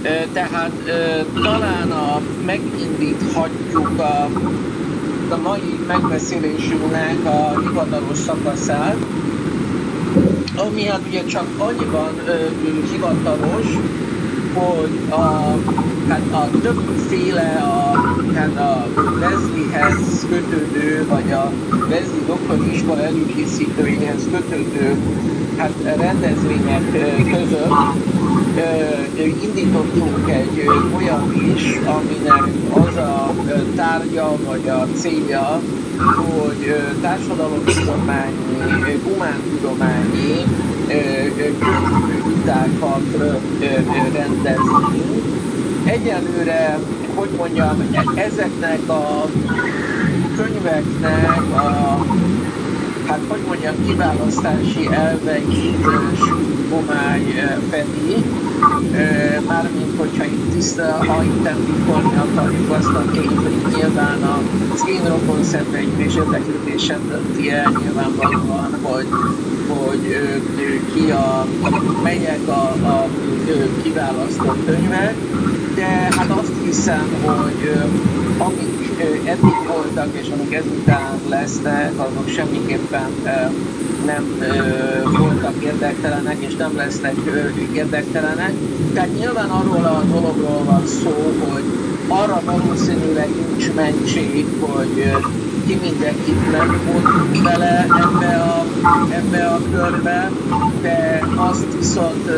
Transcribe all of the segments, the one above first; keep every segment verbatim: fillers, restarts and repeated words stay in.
Tehát talán a, megindíthatjuk a, a mai megbeszélésünknek a hivatalos szakaszát, ami hát ugye csak annyiban hivatalos, hogy a, hát a többféle a, hát a Wesleyhez kötődő, vagy a Wesley doktori iskola előkészítőihez kötődő hát rendezvények között indítottunk egy olyan is, aminek az a tárgya vagy a célja, hogy társadalomtudományi, humántudományi könyvvitákat rendezünk. Egyelőre, hogy mondjam, ezeknek a könyveknek a, hát hogy mondjam, kiválasztási elveit homály fedi, mármint hogyha itt tiszta, ha itt említeni akarjuk azt a tényt, hogy nyilván az én rokon szembeim és érdeklődésem dönti el nyilvánvalóan, hogy, hogy ki a, melyek a, a kiválasztott könyvek, de hát azt hiszem, hogy amik eddig voltak és amik ezután lesznek, azok semmiképpen nem voltak érdektelenek és nem lesznek érdektelenek. Tehát nyilván arról a dologról van szó, hogy arra valószínűleg nincs mentség, hogy ki mindenkit nem vontunk bele ebbe a, ebbe a körbe, de azt viszont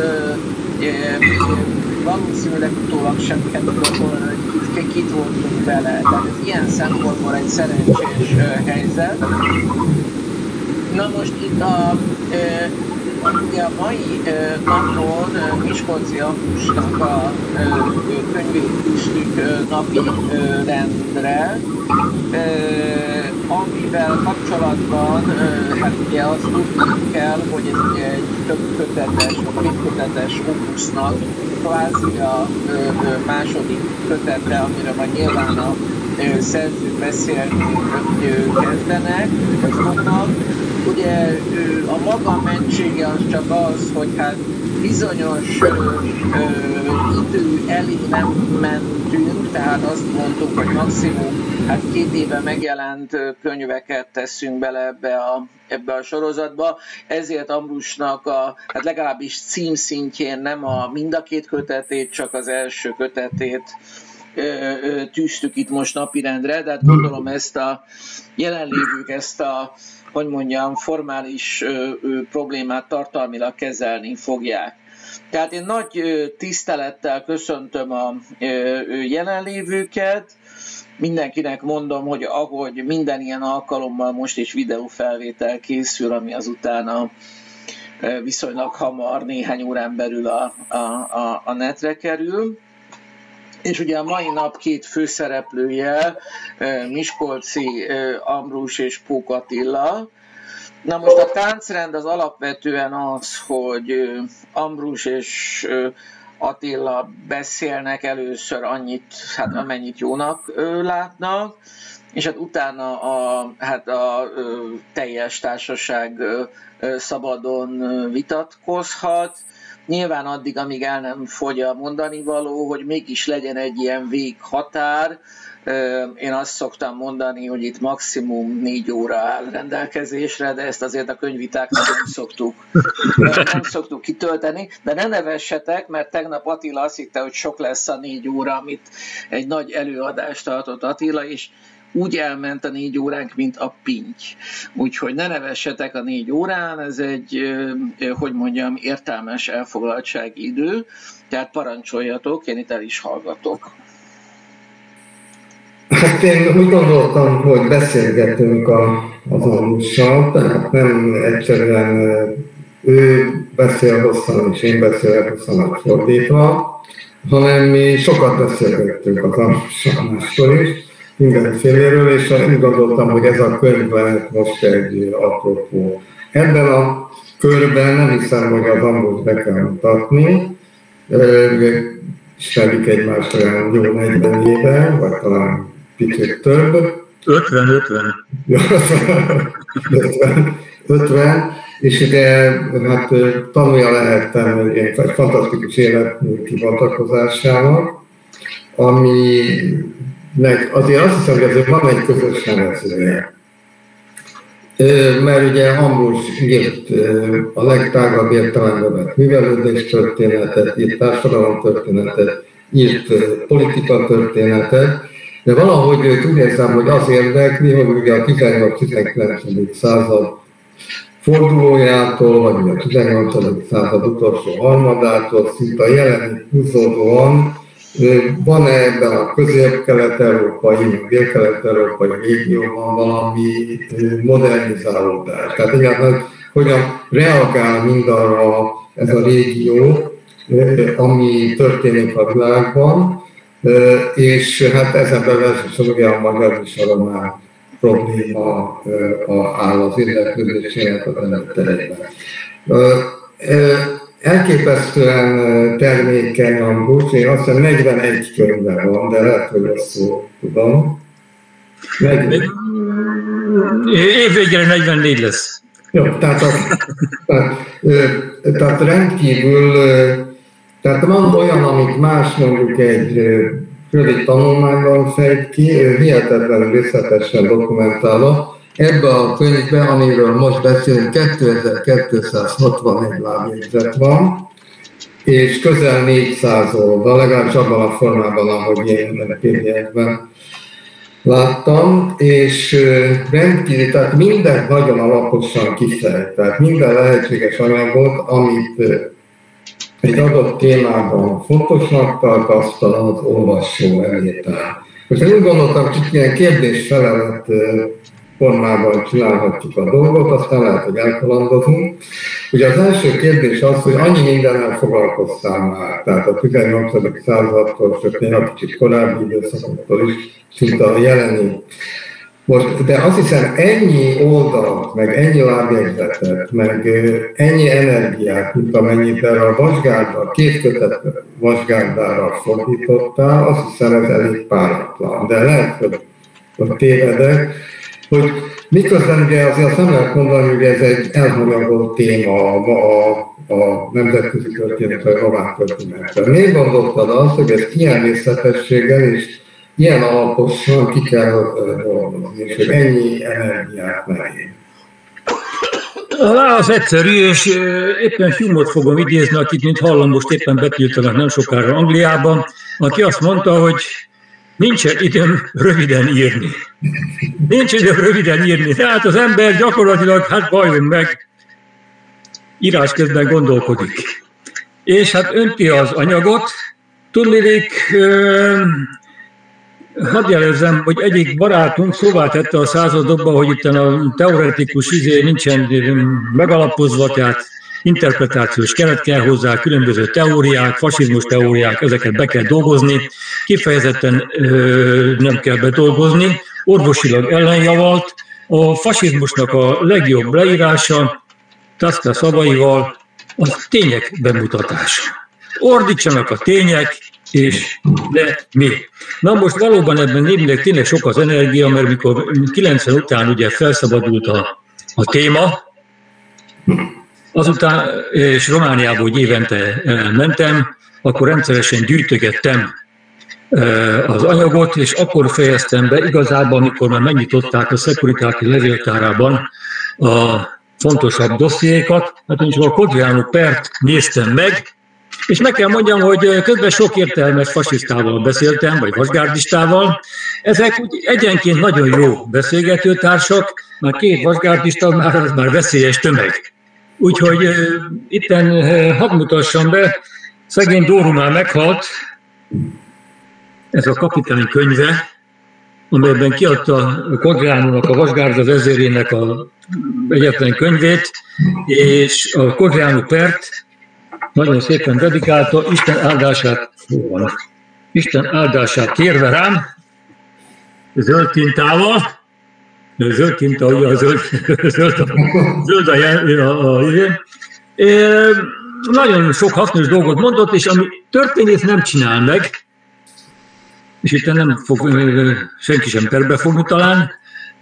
valószínűleg utólag sem kell gondolni, hogy kit voltunk bele. Tehát ez ilyen szempontból egy szerencsés helyzet. Na most itt a, ugye a mai napon Miskolci Ambrusnak a könyvét tűztük napi rendre, amivel kapcsolatban hát ugye azt tudni kell, hogy ez ugye egy több kötetes, vagy két kötetes opusznak kvázi a második kötetre, amire majd nyilván a szerzők beszélni kezdenek, vagy fognak. Ugye a maga mentsége az csak az, hogy hát bizonyos ö, ö, idő elé nem mentünk, tehát azt mondtuk, hogy maximum hát két éve megjelent könyveket teszünk bele ebbe a, ebbe a sorozatba, ezért Ambrusnak a, hát legalábbis címszintjén nem a mind a két kötetét, csak az első kötetét ö, ö, tűztük itt most napirendre, de hát gondolom ezt a jelenlévők ezt a hogy mondjam, formális ö, ö, problémát tartalmilag kezelni fogják. Tehát én nagy ö, tisztelettel köszöntöm a ö, ö, jelenlévőket, mindenkinek mondom, hogy ahogy minden ilyen alkalommal most is videófelvétel készül, ami azután a, ö, viszonylag hamar, néhány órán belül a, a, a, a netre kerül. És ugye a mai nap két főszereplője, Miskolci Ambrus és Pók Attila. Na most a táncrend az alapvetően az, hogy Ambrus és Attila beszélnek először annyit, hát amennyit jónak látnak, és hát utána a, hát a teljes társaság szabadon vitatkozhat. Nyilván addig, amíg el nem fogy a mondani való, hogy mégis legyen egy ilyen véghatár. Én azt szoktam mondani, hogy itt maximum négy óra áll rendelkezésre, de ezt azért a könyvvitáknak nem szoktuk, nem szoktuk kitölteni. De ne nevessetek, mert tegnap Attila azt hitte, hogy sok lesz a négy óra, amit egy nagy előadást tartott Attila, és úgy elment a négy óránk, mint a pinty. Úgyhogy ne nevessetek a négy órán, ez egy, hogy mondjam, értelmes elfoglaltsági idő, tehát parancsoljatok, én itt el is hallgatok. Hát én úgy gondoltam, hogy beszélgetünk a, az Ambrussal, tehát nem egyszerűen ő beszél hosszan, és én beszélek hosszan fordítva, hanem mi sokat beszélgettünk az Ambrussal máskor is, mindenféléről, és úgy gondoltam, hogy ez a könyv lehet most egy apropó. Ebben a körben nem hiszem, hogy az Ambrust be kell mutatni. Ismerjük egymást olyan jó negyven éve, vagy talán picit több. ötven ötven. ötven, ötven. és ugye hát tanulja lehettem egy, egy fantasztikus életmű kibontakozásával, aminek azért azt hiszem, hogy azért van egy közös nevezője. Mert ugye Ambrus írt a legtágabb értelemben vett művelődés történetet, írt társadalom történetet, írt politika történetet, de valahogy úgy érzem, hogy az érdekli, hogy ugye a tizennyolc-tizenkilencedik század fordulójától, vagy a tizennyolcadik század utolsó harmadától szinte a jelenig húzódóan van-e ebben a közép-kelet-európai, dél-kelet-európai régióban valami modernizálódás? Tehát egyáltalán hogyan reagál mindarra ez a régió, ami történik a világban, és hát ezen belül elsősorban ugye a magyar és a román probléma áll az érdeklődésének az előterében. Elképesztően termékeny Ambrus, én azt hiszem negyvenegy könyve van, de lehet, hogy rosszul tudom. Évvégére negyvennégy lesz. Jó, tehát, a, tehát, tehát rendkívül, tehát van olyan, amit más mondjuk egy rövid tanulmányban fejt ki, hihetetlenül részletesen dokumentálva. Ebben a könyvben, amiről most beszélünk, kétezer-kétszázhatvanegy lábjegyzet van, és közel négyszáz oldal, legalábbis abban a formában, ahogy én a pé dé ef-ben láttam, és rendkívül, tehát mindent nagyon alaposan kifejt, tehát minden lehetséges anyagot, amit egy adott témában fontosnak tart, azt az olvasó elé tár. Most én úgy gondoltam, hogy ilyen kérdés-felelet formában csinálhatjuk a dolgot, aztán lehet, hogy elkalandozunk. Ugye az első kérdés az, hogy annyi mindennel foglalkoztál már, tehát a tizennyolcadik századtól, sőt még a kicsit korábbi időszakoktól is, szinte a jelenig. Most, de azt hiszem, ennyi oldalt, meg ennyi lábjegyzetet, meg ennyi energiát, mint amennyit erre a vasgárda, két kötet vasgárdára fordítottál, azt hiszem, ez elég páratlan. De lehet, hogy, hogy tévedek, hogy miközben ugye azért azt nem lehet mondani, hogy ez egy elhanyagolt téma a, a, a nemzetközi történet, vagy román történetben. Miért gondoltad azt, hogy ez ilyen részletességgel és ilyen alaposan ki kell dolgozni, és hogy ennyi energiát megér? A válasz egyszerű, és éppen Hume-ot fogom idézni, akit, mint hallom, most éppen betiltanak nem sokára Angliában, aki azt mondta, hogy nincsen időm röviden írni. Nincs időm röviden írni. Tehát az ember gyakorlatilag, hát bajom meg, írás közben gondolkodik. És hát önti az anyagot. Tudnék, hadd jelezzem, hogy egyik barátunk szóvá tette a századokban, hogy itt a teoretikus izé nincsen megalapozva, tehát interpretációs keret kell hozzá, különböző teóriák, fasizmus teóriák, ezeket be kell dolgozni, kifejezetten ö, nem kell bedolgozni, orvosilag ellenjavalt. A fasizmusnak a legjobb leírása, Tasca szavaival, a tények bemutatása. Ordítsanak a tények, és de mi. Na most valóban ebben némileg tényleg sok az energia, mert mikor kilencven után ugye felszabadult a, a téma, azután, és Romániába, hogy évente mentem, akkor rendszeresen gyűjtögettem az anyagot, és akkor fejeztem be igazából, amikor már megnyitották a Securitate levéltárában a fontosabb dossziékat, hát én csak a Codreanu pert néztem meg, és meg kell mondjam, hogy közben sok értelmes fasisztával beszéltem, vagy vasgárdistával. Ezek úgy egyenként nagyon jó beszélgetőtársak, már két vasgárdista, már az már veszélyes tömeg. Úgyhogy uh, itten uh, hadd mutassam be, szegény Dóru már meghalt, ez a kapitány könyve, amelyben kiadta Codreanúnak, a vasgárda vezérének a egyetlen könyvét, és a Codreanu pert nagyon szépen dedikálta, Isten áldását, van, Isten áldását kérve rám, zöld tintával, zöld tinta, ugye a zöld, zöld a, zöld a, a, a, a nagyon sok hasznos dolgot mondott, és ami történész nem csinál meg, és itt nem fog senki sem perbe fogni talán,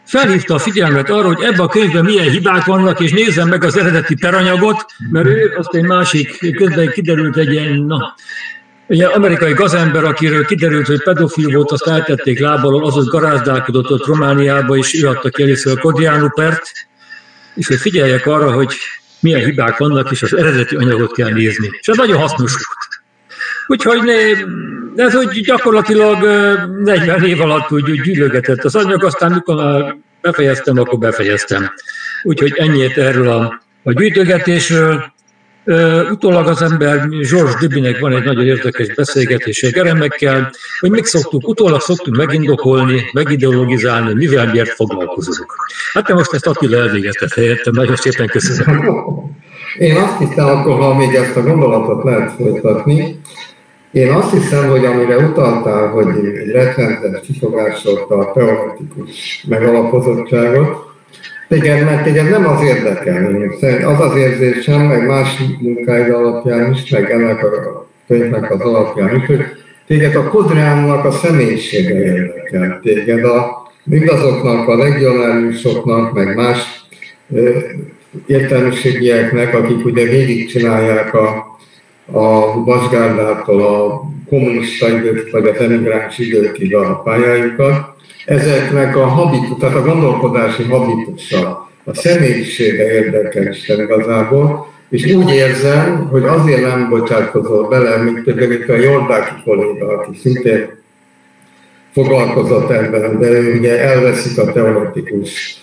felhívta a figyelmet arra, hogy ebben a könyvben milyen hibák vannak, és nézzem meg az eredeti peranyagot, mert ő azt egy másik, közben kiderült egy ilyen, na, egy amerikai gazember, akiről kiderült, hogy pedofil volt, azt eltették lábalól, az ott garázdálkodott ott Romániába, és ő adta ki először a Codianu pert, és hogy figyeljek arra, hogy milyen hibák vannak, és az eredeti anyagot kell nézni. És ez nagyon hasznos volt. Úgyhogy ne, ez úgy gyakorlatilag negyven év alatt úgy, úgy gyűlögetett az anyag, aztán mikor már befejeztem, akkor befejeztem. Úgyhogy ennyit erről a, a gyűjtögetésről. Uh, utólag az ember, George Dubynek van egy nagyon érdekes beszélgetése Geremekkel, hogy még szoktuk, utólag szoktunk megindokolni, megideologizálni, mivel miért foglalkozunk. Hát te most ezt Attila elvégezte helyettem, nagyon szépen köszönöm. Én azt hiszem, akkor ha még ezt a gondolatot lehet folytatni, én azt hiszem, hogy amire utaltál, hogy egy rettenetes kifogásolt a teoretikus megalapozottságot, téged, mert téged nem az érdekel, az az érzésem, meg más munkáid alapján is, meg ennek a könyvnek az alapján is, hogy téged a Codianunak a személyisége érdekel, téged a mindazoknak, a regionálisoknak, meg más ö, értelmiségieknek, akik ugye végigcsinálják a, a vasgárdától a kommunista idők, vagy az emigráns időkig a pályájukat, ezeknek a habitus, tehát a gondolkodási habitusa, a személyisége érdekel Isten igazából, és úgy érzem, hogy azért nem bocsátkozol bele, mint például a Jordáki kolléga, aki szintén foglalkozott ebben, de ő ugye elveszik a teoretikus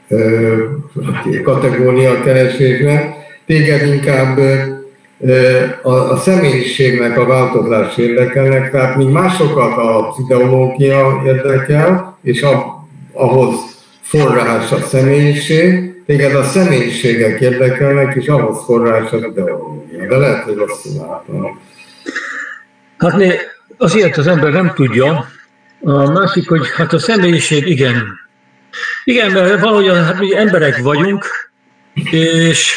kategória keresésre. Téged inkább a, a személyiségnek a változás érdekelnek, tehát míg másokat az ideológia érdekel, és a, ahhoz forrás a személyiség, téged a személyiségek érdekelnek, és ahhoz forrás az ideológia. De lehet, hogy rosszul látom. Hát né, az ilyet az ember nem tudja. A másik, hogy hát a személyiség igen. Igen, mert valahogyan hát mi emberek vagyunk, és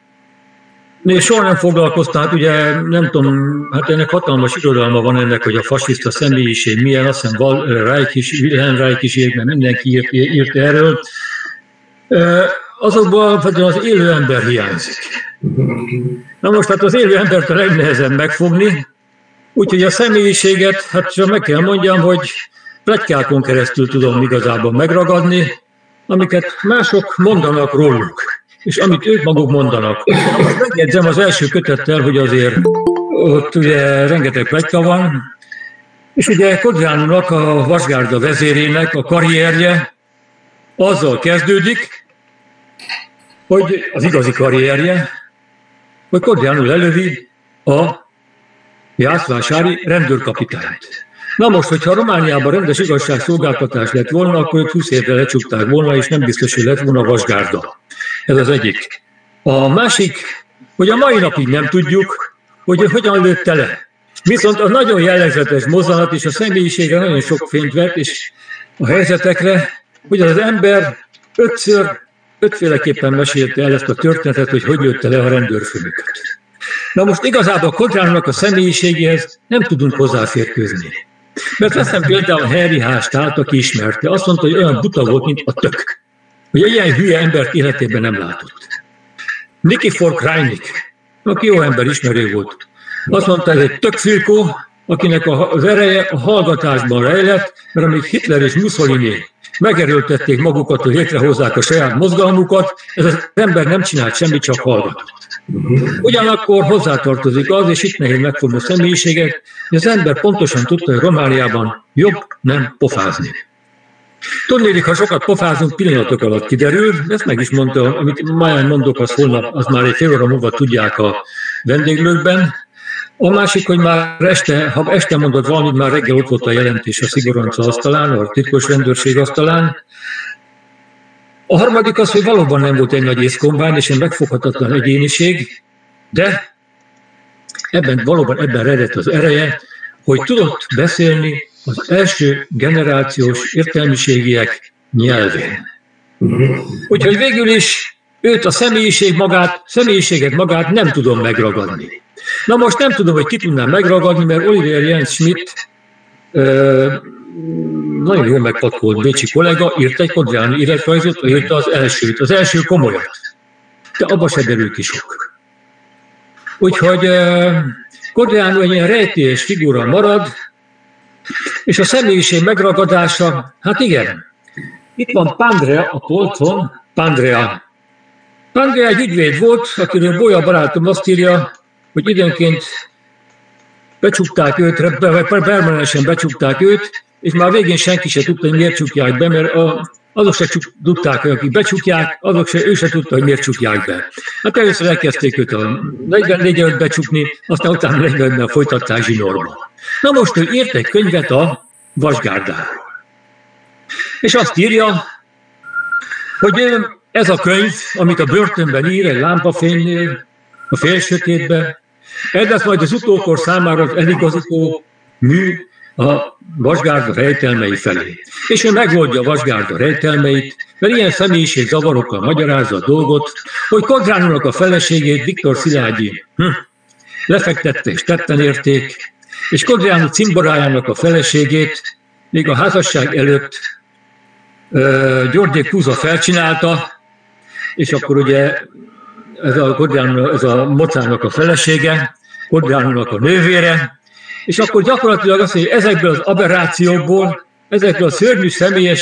még soha nem foglalkoztam, hát ugye nem tudom, hát ennek hatalmas irodalma van ennek, hogy a fasiszta személyiség milyen, azt hiszem Val Reich is, Wilhelm Reich is írt, mert mindenki írt, írt erről. Azokból az élő ember hiányzik. Na most hát az élő embert a legnehezebb megfogni, úgyhogy a személyiséget, hát csak meg kell mondjam, hogy pletykákon keresztül tudom igazából megragadni, amiket mások mondanak róluk, és amit ők maguk mondanak. Most megjegyzem az első kötettel, hogy azért ott ugye rengeteg pletyka van, és ugye Codianunak, a vasgárda vezérének a karrierje azzal kezdődik, hogy az igazi karrierje, hogy Codianu lelövi a jászvásári rendőrkapitányt. Na most, hogyha Romániában rendes igazságszolgáltatás lett volna, akkor ők húsz évre lecsukták volna, és nem biztos, hogy lett volna vasgárda. Ez az egyik. A másik, hogy a mai napig nem tudjuk, hogy hogyan lőtte le. Viszont az nagyon jellegzetes mozzanat, és a személyiségre nagyon sok fényt vett, és a helyzetekre, hogy az ember ötször, ötféleképpen mesélte el ezt a történetet, hogy hogy lőtte le a rendőrfőnököt. Na most igazából Codianunak a személyiségéhez nem tudunk hozzáférkőzni. Mert veszem például Henry Hástát, aki ismerte, azt mondta, hogy olyan buta volt, mint a tök. Hogy ilyen hülye embert életében nem látott. Nikifor Krajnik, aki jó ember, ismerő volt. Azt mondta, ez egy tökfilkó, akinek az ereje a hallgatásban rejlett, mert amíg Hitler és Mussolini megerőltették magukat, hogy létrehozzák a saját mozgalmukat, ez az ember nem csinált semmit, csak hallgatott. Ugyanakkor hozzátartozik az, és itt nehéz megfogni a személyiséget, hogy az ember pontosan tudta, hogy Romániában jobb nem pofázni. Tudnélik, ha sokat pofázunk, pillanatok alatt kiderül, ezt meg is mondta, amit máján mondok, az holnap, az már egy fél óra múlva tudják a vendéglőkben. A másik, hogy már este, ha este mondott valamit, már reggel ott volt a jelentés a Szigoronca asztalán, a titkos rendőrség asztalán. A harmadik az, hogy valóban nem volt egy nagy észkombány, és egy megfoghatatlan egyéniség, de ebben valóban ebben redett az ereje, hogy tudott beszélni az első generációs értelmiségiek nyelvén. Úgyhogy végül is őt a személyiség magát, személyiséget magát nem tudom megragadni. Na most nem tudom, hogy ki tudnám megragadni, mert Oliver Jens Schmidt nagyon jól megpatkolt bécsi kollega, írt egy Kodreanu életrajzot, írta az elsőt, az első komolyat. De abba se derül ki sok. Úgyhogy Kodreanu egy ilyen rejtélyes figura marad, és a személyiség megragadása, hát igen, itt van Pandrea a polcon, Pandrea. Pandrea egy ügyvéd volt, akiről Bolya barátom azt írja, hogy időnként becsukták őt, permanensen becsukták őt, és már végén senki se tudta, hogy miért csukják be, mert a, azok se tudták, hogy akik becsukják, azok se, ő se tudta, hogy miért csukják be. Hát először elkezdték őt a negyvennégy előtt becsukni, aztán utána negyvenben folytatták zsinórba. Na most ő írt egy könyvet a Vasgárdáról. És azt írja, hogy ez a könyv, amit a börtönben ír, egy lámpafénynél, a félsötétben, ez lesz majd az utókor számára az eligazító mű a Vasgárda rejtelmei felé. És ő megoldja a Vasgárda rejtelmeit, mert ilyen személyiségzavarokkal magyarázza a dolgot, hogy Kodreanunak a feleségét Viktor Szilágyi hm, lefektette és tetten érték, és Kodreanu cimborájának a feleségét még a házasság előtt uh, Györgyék Tuza felcsinálta, és akkor ugye ez a Kodreanu, ez a Mocának a felesége, Kodreanunak a nővére, és akkor gyakorlatilag azt mondja, hogy ezekből az aberrációkból, ezekből a szörnyű személyes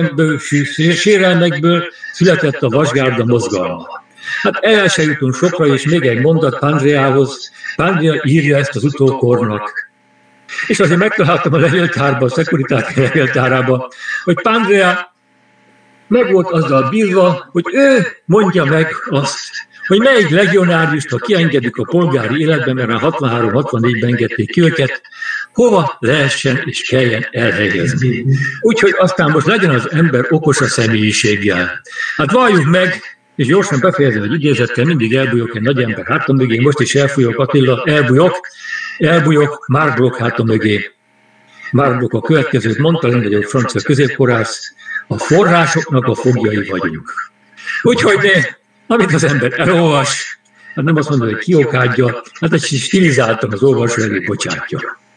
sérelmekből született a Vasgárda mozgalma. Hát el se jutunk sokra, és még egy mondat Pandreához. Pandrea írja ezt az utókornak. És azért megtaláltam a levéltárban, a Securitate levéltárában, hogy Pandrea meg volt azzal bízva, hogy ő mondja meg azt, hogy melyik legionáriust, ha kiengedik a polgári életben, mert a hatvanhárom hatvannégyben engedték ki őket, hova lehessen és kelljen elhelyezni. Úgyhogy aztán most legyen az ember okos a személyiséggel. Hát valljuk meg, és gyorsan befejezem egy idézettel, mindig elbújok egy nagy ember hátam mögé, most is elfújok, Attila, elbújok, elbújok Marc Bloch hátam mögé. Marc Bloch a következőt mondta, legnagyobb francia középkorász, a forrásoknak a fogjai vagyunk. Úgyhogy ne, amit az ember elolvas, hát nem azt mondom, hogy kiokádja, hát egy stilizáltan az olvasó elé bocsátja.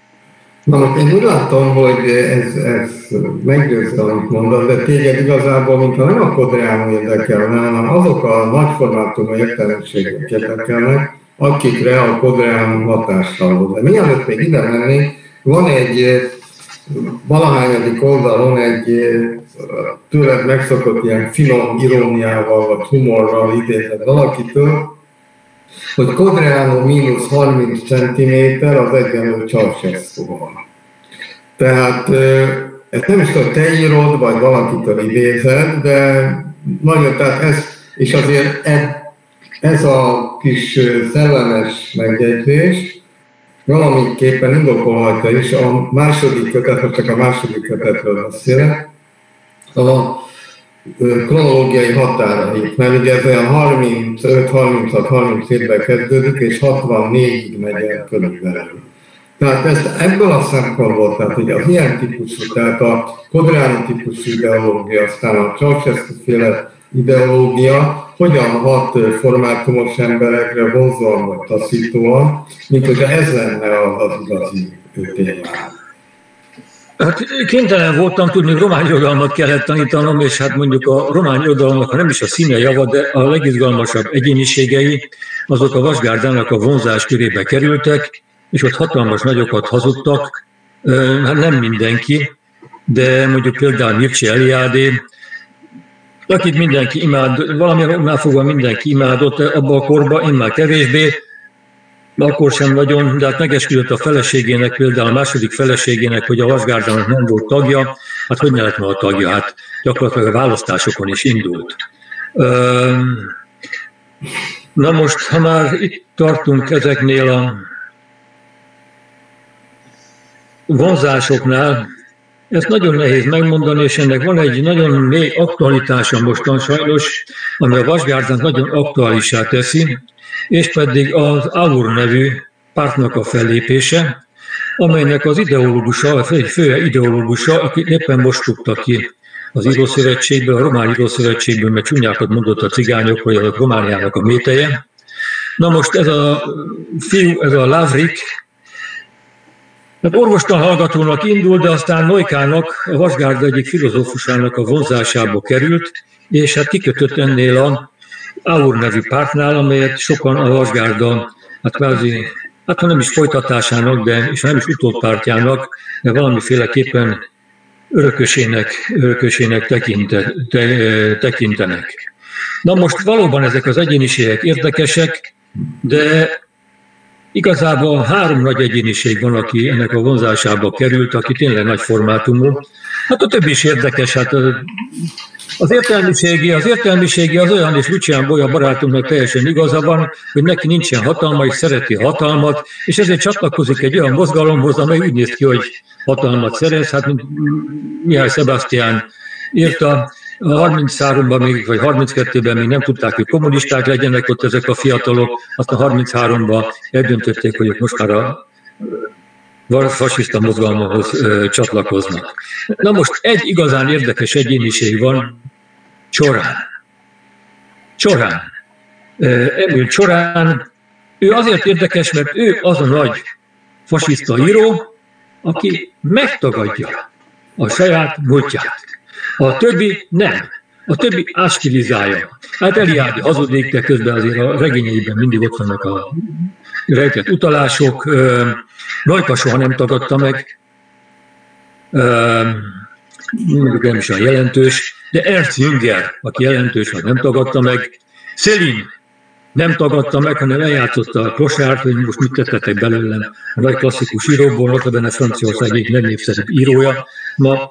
Na most én úgy látom, hogy ez, ez meggyőzte, amit mondod, de téged igazából, mintha nem a Kodreanu érdekelne, hanem azok a nagyformátumú értelmiségek érdekelnek, akikre a Kodreanu hatással volt. De mielőtt még ide mennénk, van egy valahányadik oldalon egy tőled megszokott ilyen finom iróniával vagy humorral idézett valakitől, hogy Kodreanu mínusz harminc centiméter az egyenlő Ceausescuval. Tehát ezt nem is tudom, te írod, vagy valakitől idézed, de nagyon, tehát ez, és azért ez a kis szellemes megjegyzés valamiképpen indokolhatja is a második kötet, vagy csak a második kötetről beszélek, a kronológiai határait, mert ugye ez olyan harmincöt harminchat harminchétben kezdődik, és hatvannégyig megy el körülbelül. Tehát ezt ebből a szempontból, tehát ugye az ilyen típusú, tehát a Kodreanu típusú ideológia, aztán a Ceausescu-féle ideológia hogyan hat formátumos emberekre vonzóan vagy taszítóan, mint hogyha ez lenne az igazi témán. Hát kénytelen voltam tudni, hogy román irodalmat kellett tanítanom, és hát mondjuk a román irodalomnak, ha nem is a színe java, de a legizgalmasabb egyéniségei, azok a Vasgárdának a vonzás körébe kerültek, és ott hatalmas nagyokat hazudtak, hát nem mindenki, de mondjuk például Mircea Eliade, akit mindenki imád, valamilyen oknál fogva mindenki imádott abban a korban, én már kevésbé, akkor sem nagyon, de hát megesküdött a feleségének, például a második feleségének, hogy a Vasgárdának nem volt tagja, hát hogy ne lett volna a tagja, hát gyakorlatilag a választásokon is indult. Na most, ha már itt tartunk ezeknél a vonzásoknál, ezt nagyon nehéz megmondani, és ennek van egy nagyon mély aktualitása mostan sajnos, ami a Vasgárdát nagyon aktuálissá teszi, és pedig az Aur nevű pártnak a fellépése, amelynek az ideológusa, a fő ideológusa, aki éppen most rúgta ki az Írószövetségből, a Román Írószövetségből, mert csúnyákat mondott a cigányokról, hogy a Romániának a méteje. Na most ez a fiú, ez a Lavrik, Hát orvostan hallgatónak indult, de aztán Neukának, a Vasgárda egyik filozófusának a vonzásába került, és hát kikötött ennél a Aur nevű pártnál, amelyet sokan a Vasgárda, hát kvázi, hát ha nem is folytatásának, de és nem is utódpártjának, de valamiféleképpen örökösének, örökösének tekinte, te, tekintenek. Na most valóban ezek az egyéniségek érdekesek, de igazából három nagy egyéniség van, aki ennek a vonzásába került, aki tényleg nagy formátumú. Hát a többi is érdekes, hát az értelmiségi, az értelmiségi az olyan, és Lucián Bolya barátunknak teljesen igaza van, hogy neki nincsen hatalma, és szereti a hatalmat, és ezért csatlakozik egy olyan mozgalomhoz, amely úgy néz ki, hogy hatalmat szerez. Hát Mihály Sebastian írta, harmincháromban még, vagy harminckettőben még nem tudták, hogy kommunisták legyenek ott ezek a fiatalok, aztán harmincháromban eldöntötték, hogy most már a fasiszta mozgalmahoz ö, csatlakoznak. Na most egy igazán érdekes egyéniség van, Csorán. Csorán. Emil Csorán, ő azért érdekes, mert ő az a nagy fasiszta író, aki megtagadja a saját múltját. A többi nem. A többi ástilizálja. Hát Eliádi hazudik, de közben azért a regényeiben mindig ott vannak a rejtett utalások. Neuka soha nem tagadta meg, mondjuk nem is olyan jelentős, de Ernst Jünger, aki jelentős, vagy nem tagadta meg. Céline nem tagadta meg, hanem eljátszotta a Klosárt, hogy most mit tettetek belőlem. A nagy klasszikus íróból, ott benne Franciaország egyik legnépszerűbb írója ma.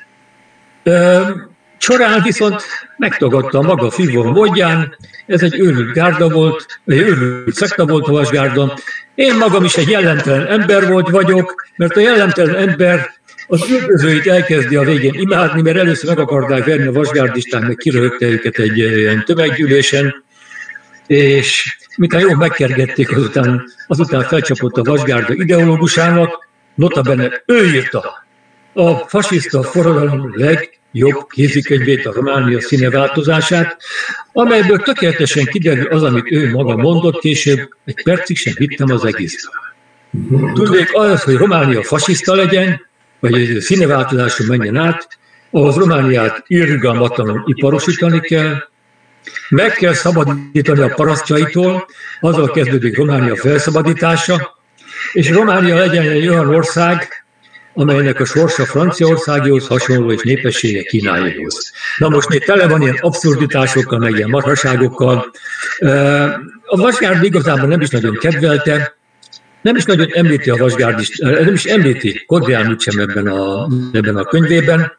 Csorán viszont megtagadta maga Fivon módján, ez egy őrült gárda volt, egy őrült szekta volt a Vasgárda. Én magam is egy jellemtelen ember volt vagyok, mert a jellemtelen ember az üldözőit elkezdi a végén imádni, mert először meg akarták verni a vasgárdisták, meg kiröhögte őket egy ilyen tömeggyűlésen, és miután jól megkergették, azután, azután felcsapott a Vasgárda ideológusának, notabene ő írta a fasiszta forradalom legjobb kézikönyvét, a Románia színeváltozását, amelyből tökéletesen kiderül az, amit ő maga mondott később, egy percig sem hittem az egészből. Tudnék, az, hogy Románia fasiszta legyen, vagy egy színeváltozáson menjen át, ahhoz Romániát irgalmatlanul iparosítani kell, meg kell szabadítani a parasztjaitól, azzal kezdődik Románia felszabadítása, és Románia legyen egy olyan ország, amelynek a sorsa Franciaországhoz hasonló és népessége Kínáéhoz. Na most még tele van ilyen abszurditásokkal, meg ilyen marhaságokkal. A Vasgárd igazából nem is nagyon kedvelte, nem is nagyon említi a Vasgárdist, nem is említi Kodriánut sem ebben a, ebben a könyvében.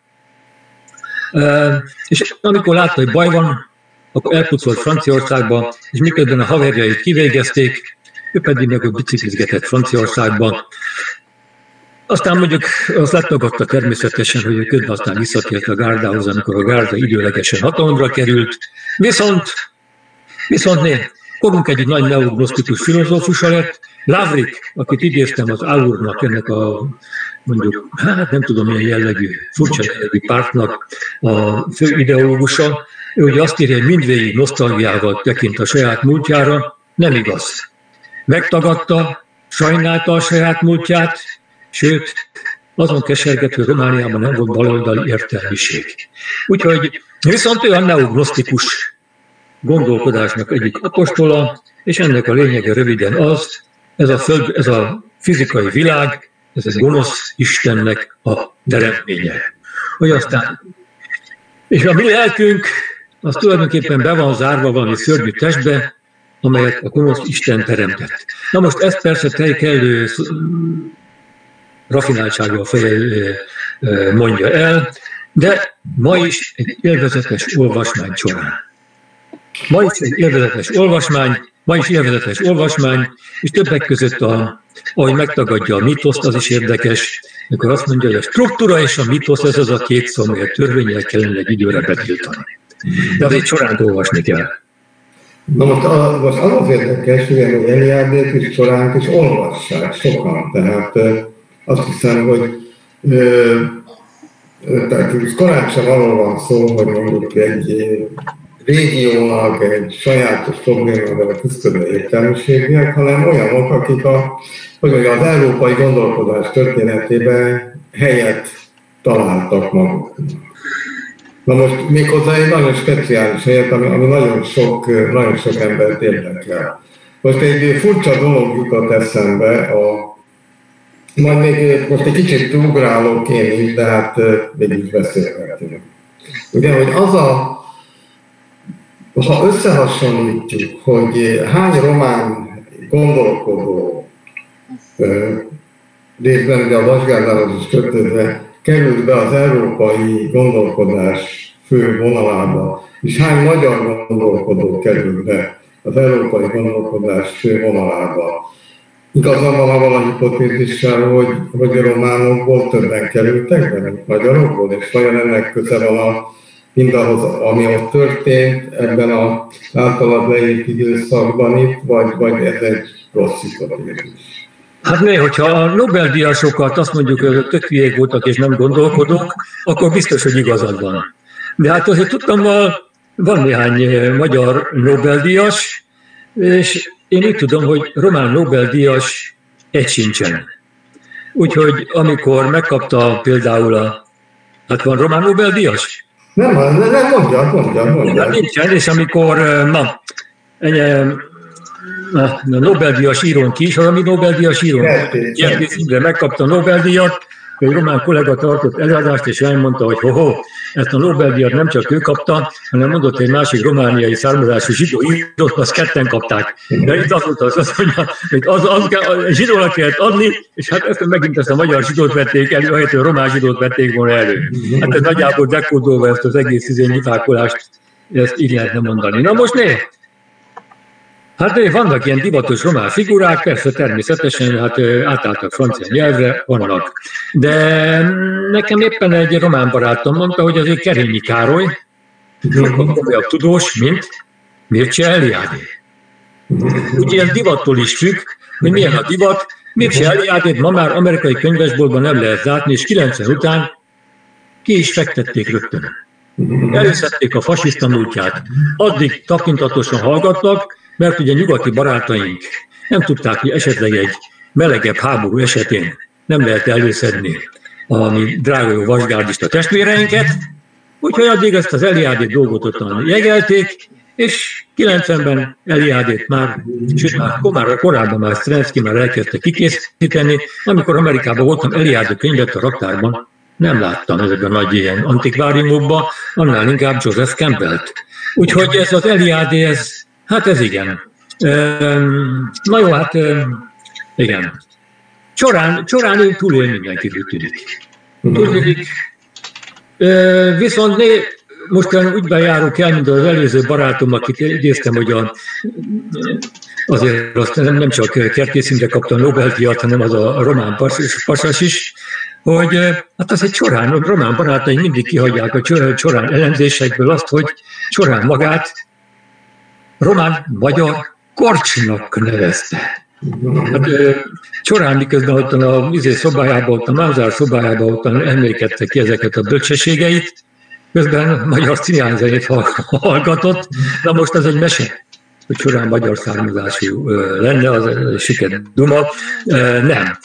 És amikor látta, hogy baj van, akkor elpucolt Franciaországba, és miközben a haverjait kivégezték, ő pedig meg biciklizgetett Franciaországba. Aztán mondjuk azt letagadta természetesen, hogy ő közben aztán visszatért a gárdához, amikor a gárda időlegesen hatalomra került. Viszont, viszont né, korunk egyik nagy neognosztikus filozófusa lett, Lavrik, akit idéztem az Aurnak, ennek a mondjuk, hát nem tudom milyen jellegű, furcsa jellegű pártnak a fő ideológusa. Ő ugye azt írja, hogy mindvégig nosztalgiával tekint a saját múltjára, nem igaz. Megtagadta, sajnálta a saját múltját, sőt, azon kesergett, hogy Romániában nem volt baloldali értelmiség. Úgyhogy viszont ő a neognosztikus gondolkodásnak egyik apostola, és ennek a lényege röviden az, ez a, föld, ez a fizikai világ, ez egy gonosz Istennek a teremtménye. Hogy aztán, és a mi lelkünk, az tulajdonképpen be van zárva valami szörnyű testbe, amelyet a gonosz Isten teremtett. Na most ezt persze te kellő rafináltsággal feje mondja el, de ma is egy élvezetes olvasmány során. Ma is egy élvezetes olvasmány, ma is élvezetes olvasmány, és többek között, a, ahogy megtagadja a mitoszt, az is érdekes, amikor azt mondja, hogy a struktúra és a mitosz, ez az a két szó, amelyet törvényel kellene egy időre betiltani. De azért során olvasni kell. Na most, a, most az az érdekes, hogy Eliádét is Csoránt is olvassák sokan, tehát azt hiszem, hogy ö, tehát korán sem arról van szó, hogy mondjuk egy régiónak egy sajátos problémával küzdő értelmiségiek, hanem olyanok, akik a, hogy mondjam, az európai gondolkodás történetében helyet találtak maguknak. Na most méghozzá egy nagyon speciális helyet, ami, ami nagyon, sok, nagyon sok embert érdekel. Most egy furcsa dolog jutott eszembe, a, majd még most egy kicsit ugrálok én is, de hát mégis beszélgetünk. Ugye, hogy az a, ha összehasonlítjuk, hogy hány román gondolkodó részben ugye a Vasgárdához is kötődve került be az európai gondolkodás fő vonalába, és hány magyar gondolkodó került be az európai gondolkodás fő vonalába. Igazán van avval a hipotézissel, hogy, hogy a románokból többen kerültek be, mint magyarokból, és vajon ennek köze van a, mindahhoz, ami ott történt ebben az általad leírt időszakban itt, vagy, vagy ez egy rossz hipotézis? Hát ne, hogyha a Nobel-díjasokat azt mondjuk, hogy tök hülyék voltak és nem gondolkodók, akkor biztos, hogy igazad van. De hát azért tudtam, van néhány magyar Nobel-díjas, és én úgy tudom, hogy román Nobel-díjas egy sincsen. Úgyhogy amikor megkapta például a... Hát van román Nobel-díjas? Nem, nem, nem mondja, mondja, mondja. Nincsen, és amikor... Na, ennyi, a Nobel-díjas írón ki is, valami Nobel-díjas írón. Gyerkész Imre megkapta a Nobel-díjat, egy román kollega tartott előadást, és elmondta, hogy ho-ho, ezt a Nobel-díjat nem csak ő kapta, hanem mondott egy másik romániai származású zsidó írót, azt ketten kapták. De itt az volt az, az hogy az, az, az zsidónak kellett adni, és hát ezt megint ezt a magyar zsidót vették elő, ahelyett, hogy a román zsidót vették volna elő. Hát ez nagyjából dekódolva ezt az egész nyitákolást, ezt így lehetne mondani. Na most né! Hát vannak ilyen divatos román figurák, persze természetesen hát átálltak francia nyelvre, vannak. De nekem éppen egy román barátom mondta, hogy azért Kerényi Károly sokkal komolyabb tudós, mint Mircea Eliade. Úgy ilyen divattól is függ, hogy milyen a divat. Mircea Eliadét ma már amerikai könyvesboltban nem lehet látni, és kilencven után ki is fektették rögtön. Előszedték a fasiszta múltját. Addig tapintatosan hallgattak, mert ugye nyugati barátaink nem tudták, hogy esetleg egy melegebb háború esetén nem lehet előszedni a mi drága jó vasgárdista testvéreinket, úgyhogy addig ezt az Eliadét dolgot ottan jegelték, és kilencvenben Eliadét már, sőt már korábban már Stransky már elkezdte kikészíteni, amikor Amerikában voltam, Eliade könyvet a raktárban nem láttam ezekben a nagy ilyen antikváriumokban, annál inkább Joseph Campbellt. Úgyhogy ez az Eliade, ez hát ez igen. Na jó, hát igen. Csorán, csorán ő túlél mindenkit, úgy tűnik. Tudnék, viszont né, most úgy bejárok el, mint az előző barátom, akit idéztem, hogy a, azért azt nem, nem csak Kertész Imre kapta a Nobel-díjat, hanem az a román pasas is, hogy hát az egy Csorán, a román barátai mindig kihagyják a Csorán elemzésekből azt, hogy Csorán magát román-magyar Korcsnak nevezte. Hát, Csorán miközben ottan a izé szobájában, ott a Mázár szobájában ottan emlékezte ki ezeket a bölcsességeit, közben magyar ciánzenét hallgatott. Na most ez egy mese, hogy Csorán magyar származású lenne, az siker duma. Nem.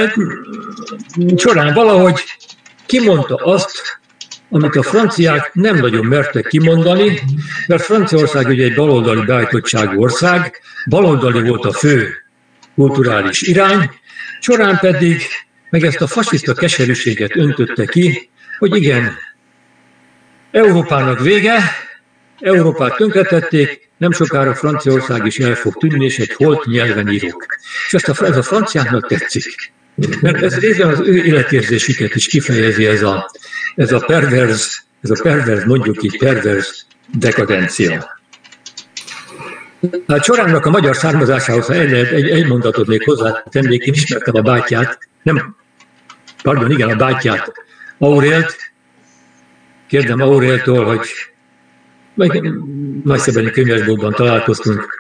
Csorán valahogy kimondta azt, amit a franciák nem nagyon mertek kimondani, mert Franciaország ugye egy baloldali beállítottságú ország, baloldali volt a fő kulturális irány, Csorán pedig meg ezt a fasiszta keserűséget öntötte ki, hogy igen, Európának vége, Európát tönkretették, nem sokára Franciaország is el fog tűnni, és egy holt nyelven írok. És ezt a, ez a franciáknak tetszik. Mert ez részben az ő életérzésüket is kifejezi ez a, ez a perverz, ez a perverz, mondjuk így perverz dekadencia. Hát Csoránnak a magyar származásához, ha egy, egy, egy mondatot még hozzá tennék, én ismertem a bátyját, nem, pardon, igen, a bátyját, Aurélt, kérdem Auréltól, hogy Nagyszebeni könyvesboltban találkoztunk,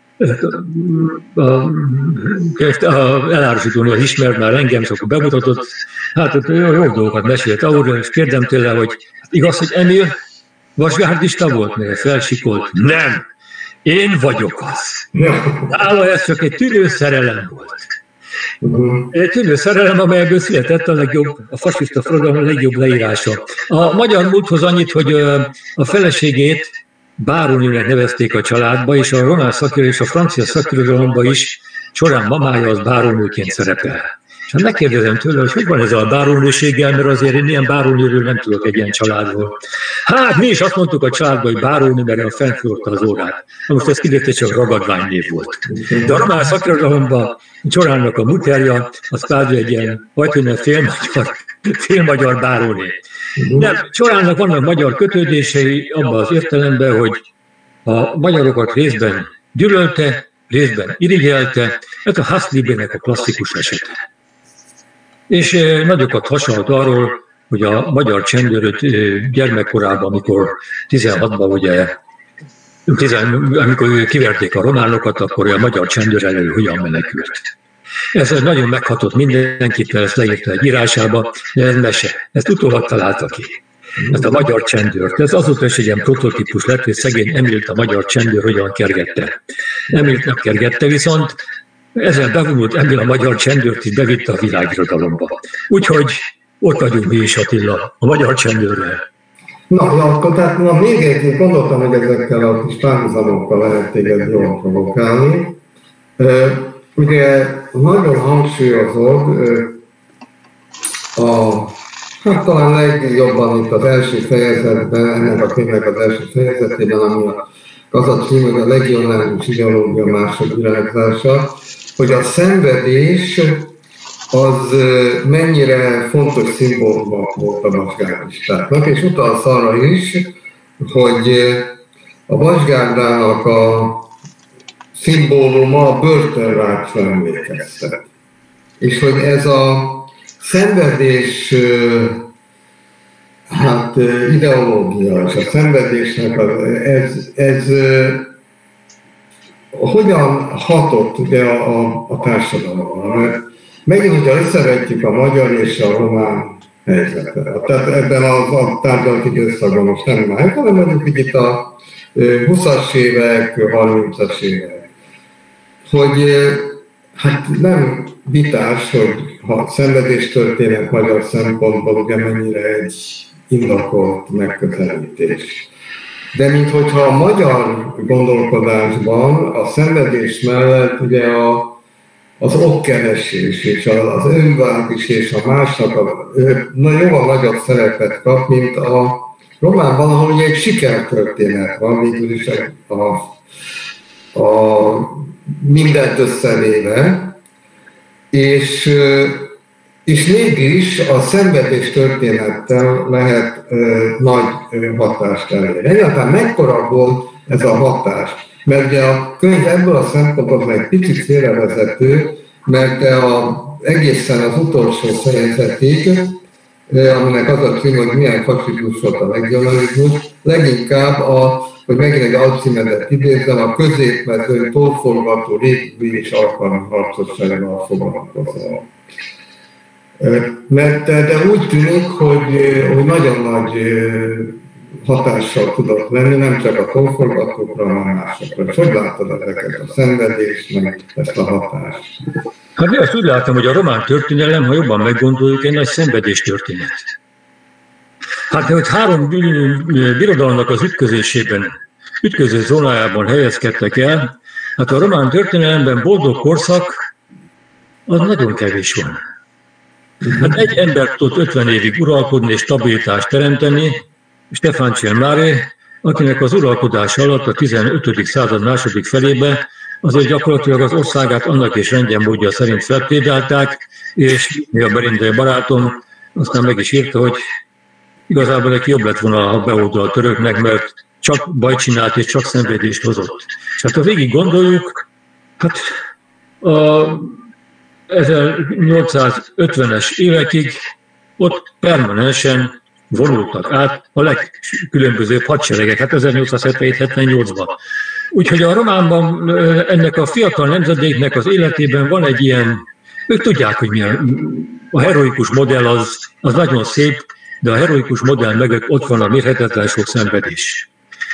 a elárusítóni az ismert már engem, és akkor bemutatott, hát jó, jó dolgokat mesélt Aurél, és kérdem tőle, hogy igaz, hogy Emil vasgárdista volt, mire felsikolt. Nem, én vagyok az. Nála ez csak egy tűnő szerelem volt. Egy tűnő szerelem, amelyből született a legjobb, a fasiszta forradalom legjobb leírása. A magyar múlthoz annyit, hogy a feleségét bárónőnek nevezték a családba, és a román szakirodalomban és a francia szakirodalomban is során mamája az bárónőként szerepel. És hát megkérdezem tőle, hogy hogy van ez a bárónőséggel, mert azért én ilyen bárónőről nem tudok egy ilyen családról. Hát mi is azt mondtuk a családban, hogy bárónő, mert a fennfordta az órát. Na most ez kiderült, csak ragadványnév volt. De a román szakirodalomban Csoránnak a muterja, az kvázi egy ilyen, vagy hogy nem félmagyar, félmagyar báróné. De Csoránnak vannak magyar kötődései abban az értelemben, hogy a magyarokat részben gyűlölte, részben irigyelte, ez a Haslibernek a klasszikus esete. És nagyokat hasonlott arról, hogy a magyar csendőröt gyermekkorában, amikor tizenhatban ugye, tizen, amikor kiverték a románokat, akkor a magyar csendőr elő hogyan menekült. Ez nagyon meghatott mindenkit, mert ezt leírta egy írásába, de ez mese. Ezt utólag találta ki. Ezt a magyar csendőrt. Ez azóta is egy ilyen prototípus lett, hogy szegény Emilt a magyar csendőr hogyan kergette. Emilt nem kergette, viszont ezzel bevonult Emil a magyar csendőrt, és bevitte a világirodalomba. Úgyhogy ott vagyunk mi is, Attila, a magyar csendőrrel. Na, na, akkor tehát na, még egy, gondoltam, hogy ezekkel a kis párhuzamokkal lehet téged jól provokálni. Ugye nagyon hangsúlyozod a, hát talán legjobban itt az első fejezetben, ennek a könyvnek az első fejezetében, ami az a cím, hogy a legionárius ideológia második irányzása, hogy a szenvedés az mennyire fontos szimbóluma volt a vasgárdistáknak, és utalsz arra is, hogy a vasgárdának a szimbóluma a börtönrácsra emlékeztet. És hogy ez a szenvedés hát, ideológia, és a szenvedésnek az, ez, ez hogyan hatott ugye a, a, a társadalomra. Mert megint, hogyha összevetjük a magyar és a román helyzetet, tehát ebben a, a tárgyalati időszakban most nem már, hanem mondjuk itt a huszas évek, harmincas évek, hogy hát nem vitás, hogy ha szenvedéstörténet magyar szempontból ugye mennyire egy indokolt megközelítés. De minthogyha a magyar gondolkodásban a szenvedés mellett ugye a, az okkeresés és az önvágás és a másnak a, na, jóval nagyobb szerepet kap, mint a románban, ahol ugye egy sikertörténet van, végül is a, a mindent összevéve, és, és mégis a szenvedés történettel lehet ö, nagy ö, hatást elérni. Egyáltalán mekkora volt ez a hatás? Mert ugye a könyv ebből a szempontból egy picit félrevezető, mert a, egészen az utolsó fejezetig, aminek az a cím, hogy milyen fasizmus volt a legionarizmus, leginkább a, hogy megint egy alcímedet idézem, a középmezőn tolforgató régi és alkalmi harcossággal foglalkozol. Mert de, de úgy tűnik, hogy, hogy nagyon nagy hatással tudott lenni, nem csak a tolforgatókra, hanem másokra. És hogy láttad ezeket a szenvedést, meg ezt a hatást? Hát én azt úgy látom, hogy a román történelem, ha jobban meggondoljuk, egy nagy szenvedés történet. Hát, hogy három birodalomnak az ütközésében, ütköző zónájában helyezkedtek el, hát a román történelemben boldog korszak, az nagyon kevés van. Hát egy ember tudott ötven évig uralkodni és stabilitást teremteni, Stefan Cselmare, akinek az uralkodása alatt a tizenötödik század második felébe azért gyakorlatilag az országát annak és rendjen módja szerint felplédálták, és mi a Berindei barátom aztán meg is írta, hogy igazából neki jobb lett volna, ha beoldal a töröknek, mert csak bajt csinált és csak szenvedést hozott. És hát ha végig gondoljuk, hát a ezernyolcszázötvenes évekig ott permanensen vonultak át a legkülönbözőbb hadseregek, hát ezernyolcszázhetvenhét hetvennyolcban. Úgyhogy a románban ennek a fiatal nemzedéknek az életében van egy ilyen, ők tudják, hogy milyen a heroikus modell az, az nagyon szép, de a heroikus modell mögött ott van a mérhetetlen sok szenvedés.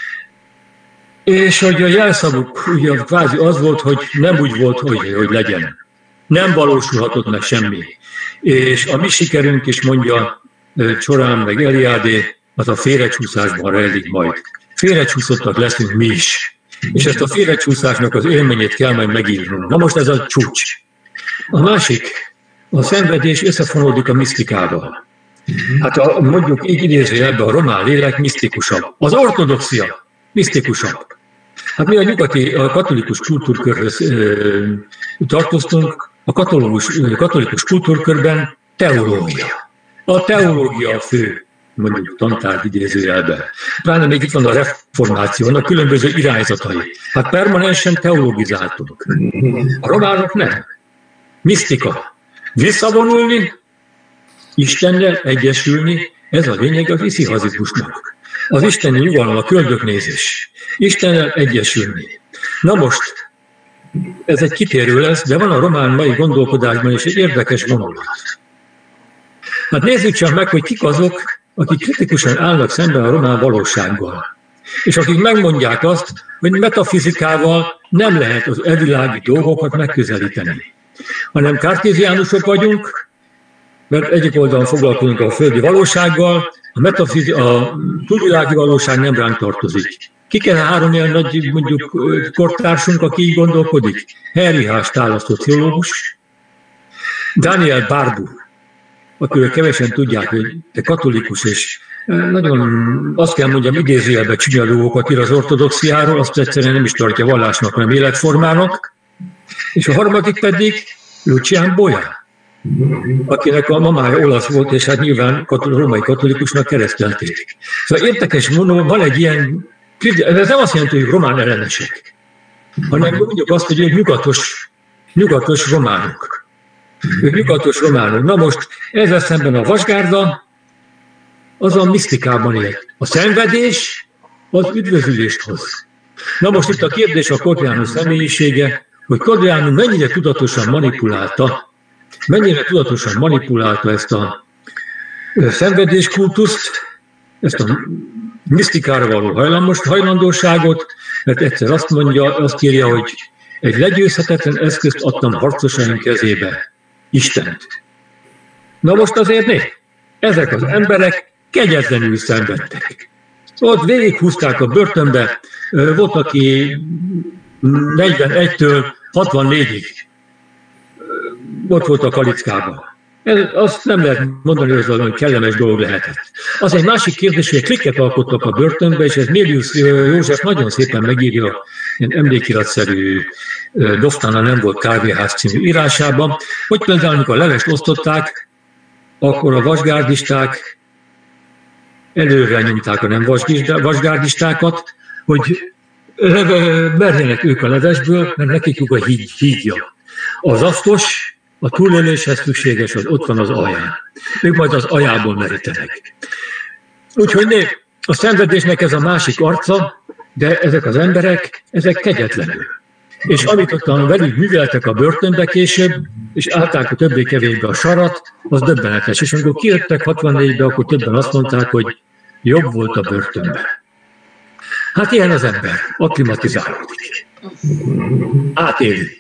És hogy a jelszavuk ugye kvázi az volt, hogy nem úgy volt, hogy, hogy legyen. Nem valósulhatott meg semmi. És a mi sikerünk is, mondja Csorán meg Eliádé, az a félrecsúszásban rejlik majd. Félrecsúszottak leszünk mi is. És ezt a félrecsúszásnak az élményét kell majd megírnunk. Na most ez a csúcs. A másik, a szenvedés összefonódik a misztikával. Hát a, mondjuk így idézőjelben a román lélek misztikusabb. Az ortodoxia misztikusabb. Hát mi a nyugati, a katolikus kultúrkörhöz ö, tartoztunk, a katolikus, katolikus kultúrkörben teológia. A teológia a fő, mondjuk tantárgy idézőjelben. Pláne még itt van a reformáció, a különböző irányzatai. Hát permanensen teologizáltunk. A románok nem. Misztika. Visszavonulni, Istennel egyesülni, ez a lényeg az iszihazizmusnak. Az isteni nyugalom, a köldöknézés. Istennel egyesülni. Na most, ez egy kitérő lesz, de van a román mai gondolkodásban is egy érdekes vonulat. Hát nézzük csak meg, hogy kik azok, akik kritikusan állnak szemben a román valósággal. És akik megmondják azt, hogy metafizikával nem lehet az evilági dolgokat megközelíteni. Hanem kartéziánusok vagyunk, mert egyik oldalon foglalkozunk a földi valósággal, a, metafizi- a túlvilági valóság nem ránk tartozik. Ki kell három ilyen nagy, mondjuk, kortársunk, aki így gondolkodik? Henry H. Stahl, a szociológus, Daniel Barbu, akiről kevesen tudják, hogy te katolikus, és nagyon, azt kell mondjam, idézőjelben csúnya dolgokat ír az ortodoxiáról, azt egyszerűen nem is tartja vallásnak, hanem életformának. És a harmadik pedig Lucian Boya, akinek a mamája olasz volt, és hát nyilván katol- római katolikusnak keresztelték. Szóval érdekes mondom, van egy ilyen, ez nem azt jelenti, hogy román ellenesek, hanem mondjuk azt, hogy ők nyugatos, nyugatos románok. Ők nyugatos románok. Na most ezzel szemben a vasgárda, az a misztikában él. A szenvedés az üdvözülést hoz. Na most itt a kérdés a Codreanu személyisége, hogy Codreanu mennyire tudatosan manipulálta, mennyire tudatosan manipulálta ezt a szenvedéskultuszt, ezt a misztikára való hajlamos, hajlandóságot, mert egyszer azt mondja, azt írja, hogy egy legyőzhetetlen eszközt adtam harcosaink kezébe, Istent. Na most azért né, ezek az emberek kegyetlenül szenvedtek. Ott végighúzták a börtönbe, volt, aki negyvenegytől hatvannégyig ott volt a kalickában. Ez, azt nem lehet mondani, hogy ez valami kellemes dolog lehetett. Az egy másik kérdés, hogy klikket alkottak a börtönbe, és ez Mélius József nagyon szépen megírja ilyen emlékiratszerű Doftána nem volt kávéház című írásában, hogy például, amikor a levest osztották, akkor a vasgárdisták előre nyomták a nem vasgárdistákat, hogy merjenek ők a levesből, mert nekik a híg, hígja. Az asztos, a túléléshez szükséges, az ott van az alján. Ők majd az ajából merítenek. Úgyhogy né, a szenvedésnek ez a másik arca, de ezek az emberek, ezek kegyetlenül. És amit ott velük műveltek a börtönbe később, és állták a többé-kevésbé a sarat, az döbbenetes. És amikor kijöttek hatvannégybe, akkor többen azt mondták, hogy jobb volt a börtönbe. Hát ilyen az ember, akklimatizálódik. Átéli.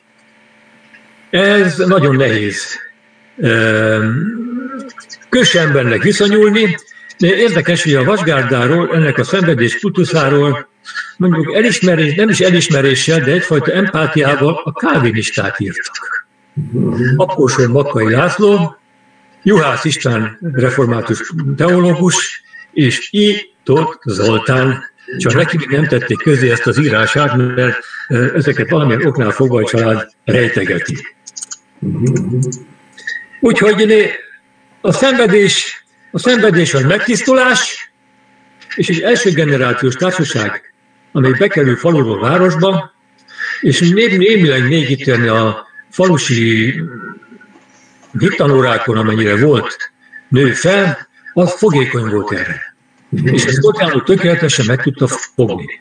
Ez nagyon nehéz kőse embernek viszonyulni, de érdekes, hogy a vasgárdáról, ennek a szenvedés kultuszáról mondjuk elismerés, nem is elismeréssel, de egyfajta empátiával a kálvinisták írtak. Apósor Makkai László, Juhász István református teológus, és I. Tóth Zoltán, csak neki még nem tették közé ezt az írását, mert ezeket valamilyen oknál fogva a család rejtegeti. Úgyhogy a szenvedés, a szenvedés az megtisztulás, és egy első generációs társaság, amely bekerül faluról városba, és némileg még itt jönni a falusi hittanórákon, amennyire volt nő fel, az fogékony volt erre. És ezt Codreanu tökéletesen meg tudta fogni.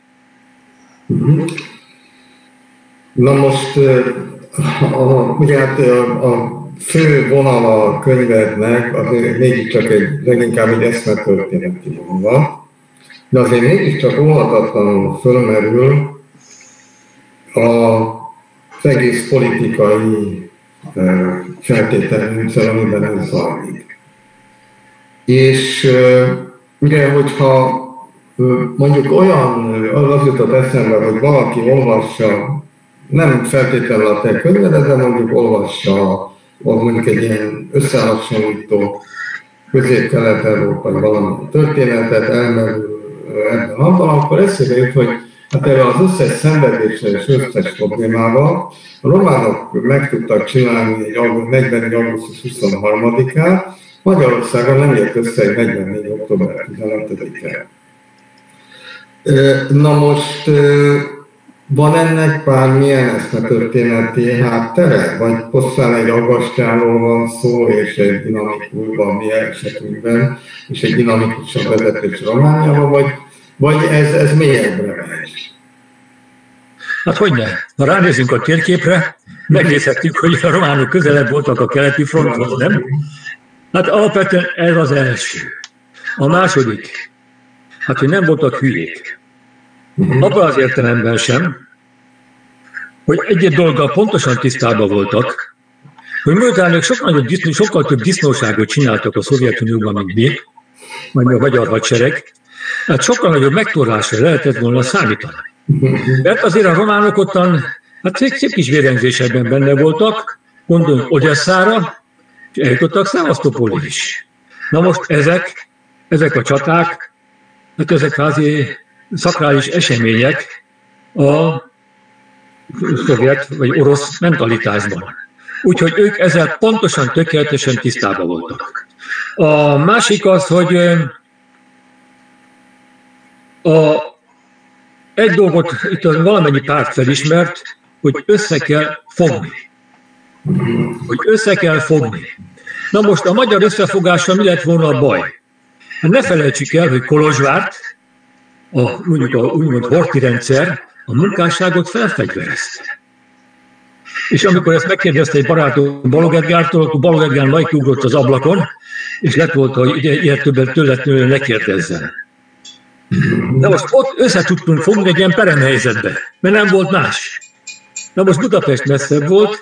Na most, a, ugye hát a, a fő vonala a könyvednek azért mégiscsak egy, leginkább egy eszmetörténeti vonala, de azért mégiscsak óhatatlanul fölmerül az egész politikai feltételrendszer, amiben ez zajlik. És ugye, hogyha mondjuk olyan, az jutott eszembe, hogy valaki olvassa, nem feltétlenül a te könyvedet, de mondjuk olvassa mondjuk egy ilyen összehasonlító közép-kelet-európai valami történetet, elmerül ebben abban, akkor eszébe jut, hogy hát erre az összes szenvedésre és összes problémával a románok meg tudtak csinálni egy negyvenegy augusztus huszonharmadikán, Magyarországon nem jött össze egy negyvennégy október tizenötödike. Na most van ennek bármilyen eszmetörténeti háttere? Vagy pusztán egy aggastyáról van szó, és egy dinamikusban, mi esetünkben, és egy dinamikusabb vezetés Romániában, vagy, vagy ez, ez mélyebbre megy? Hát hogyne, ha ránézünk a térképre, megnézhetjük, hogy a románok közelebb voltak a keleti fronthoz, nem? Hát alapvetően ez az első. A második, hát hogy nem voltak hülyék. Abban az értelemben sem, hogy egy-egy dolggal pontosan tisztában voltak, hogy miután ők sokkal, nagyobb, sokkal több disznóságot csináltak a Szovjetunióban, mint mi, vagy a magyar hadsereg, hát sokkal nagyobb megtorlásra lehetett volna számítani. Mert azért a románok ottan, hát szép, szép kis vérengzésekben benne voltak, gondoljunk Odesszára, és eljutottak Szevasztopolig is. Na most ezek, ezek a csaták, hát ezek kvázi szakrális események a szovjet vagy orosz mentalitásban. Úgyhogy ők ezzel pontosan, tökéletesen tisztában voltak. A másik az, hogy a, egy dolgot itt valamennyi párt felismert, hogy össze kell fogni. Hogy össze kell fogni. Na most a magyar összefogással mi lett volna a baj? Hát ne felejtsük el, hogy Kolozsvárt, a, mondjuk a úgymond horthy rendszer a munkásságot felfegyverezte. És amikor ezt megkérdezte egy barátom Balogh Edgártól, akkor Balogh Edgár majd kiugrott az ablakon, és lett volt, hogy ilyet többet tőled ne kérdezzen. Na most ott össze tudtunk fogni egy ilyen peremhelyzetbe, mert nem volt más. Na most Budapest messzebb volt,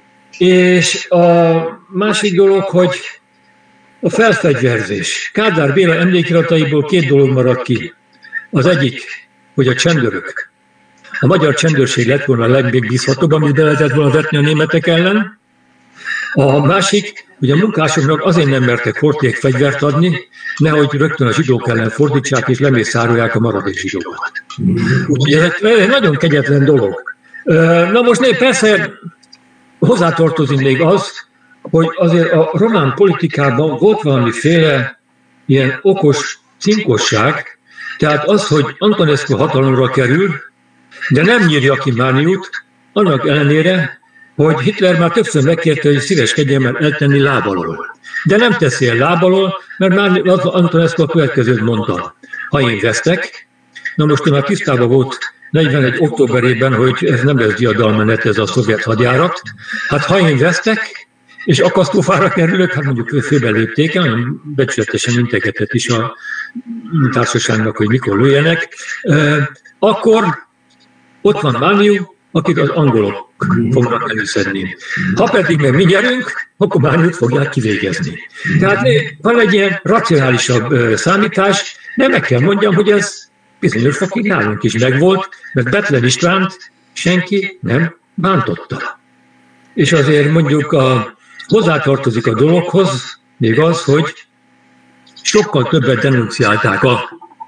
és a másik dolog, hogy a felfegyverzés. Kádár Béla emlékirataiból két dolog maradt ki. Az egyik, hogy a csendőrök. A magyar csendőrség lett volna a legmegbízhatóbb, amit be lehetett volna vetni a németek ellen. A másik, hogy a munkásoknak azért nem mertek horthyék fegyvert adni, nehogy rögtön a zsidók ellen fordítsák és lemészárolják a maradék zsidókat. Úgyhogy ez egy nagyon kegyetlen dolog. Na most né, persze hozzátartozik még az, hogy azért a román politikában volt valamiféle ilyen okos cinkosság, tehát az, hogy Antonescu hatalomra kerül, de nem nyírja ki Mániut, annak ellenére, hogy Hitler már többször megkérte, hogy szíveskedjen már eltenni lábalól. De nem teszi el lábalól, mert már Antonescu a következőt mondta. Ha én vesztek, na most ő már tisztában volt negyvenegy októberében, hogy ez nem lesz diadalmenet, ez a szovjet hadjárat. Hát ha én vesztek, és akasztófára kerülök, hát mondjuk főbelőtték, nagyon becsületesen integetett is a társaságnak, hogy mikor lőjenek, akkor ott van Mániu, akit az angolok fognak előszedni. Ha pedig meg mi nyerünk, akkor Mániut fogják kivégezni. Tehát van egy ilyen racionálisabb számítás, de meg kell mondjam, hogy ez bizonyos fokig nálunk is megvolt, mert Bethlen Istvánt senki nem bántotta. És azért mondjuk a, hozzátartozik a dologhoz még az, hogy sokkal többet denunciálták a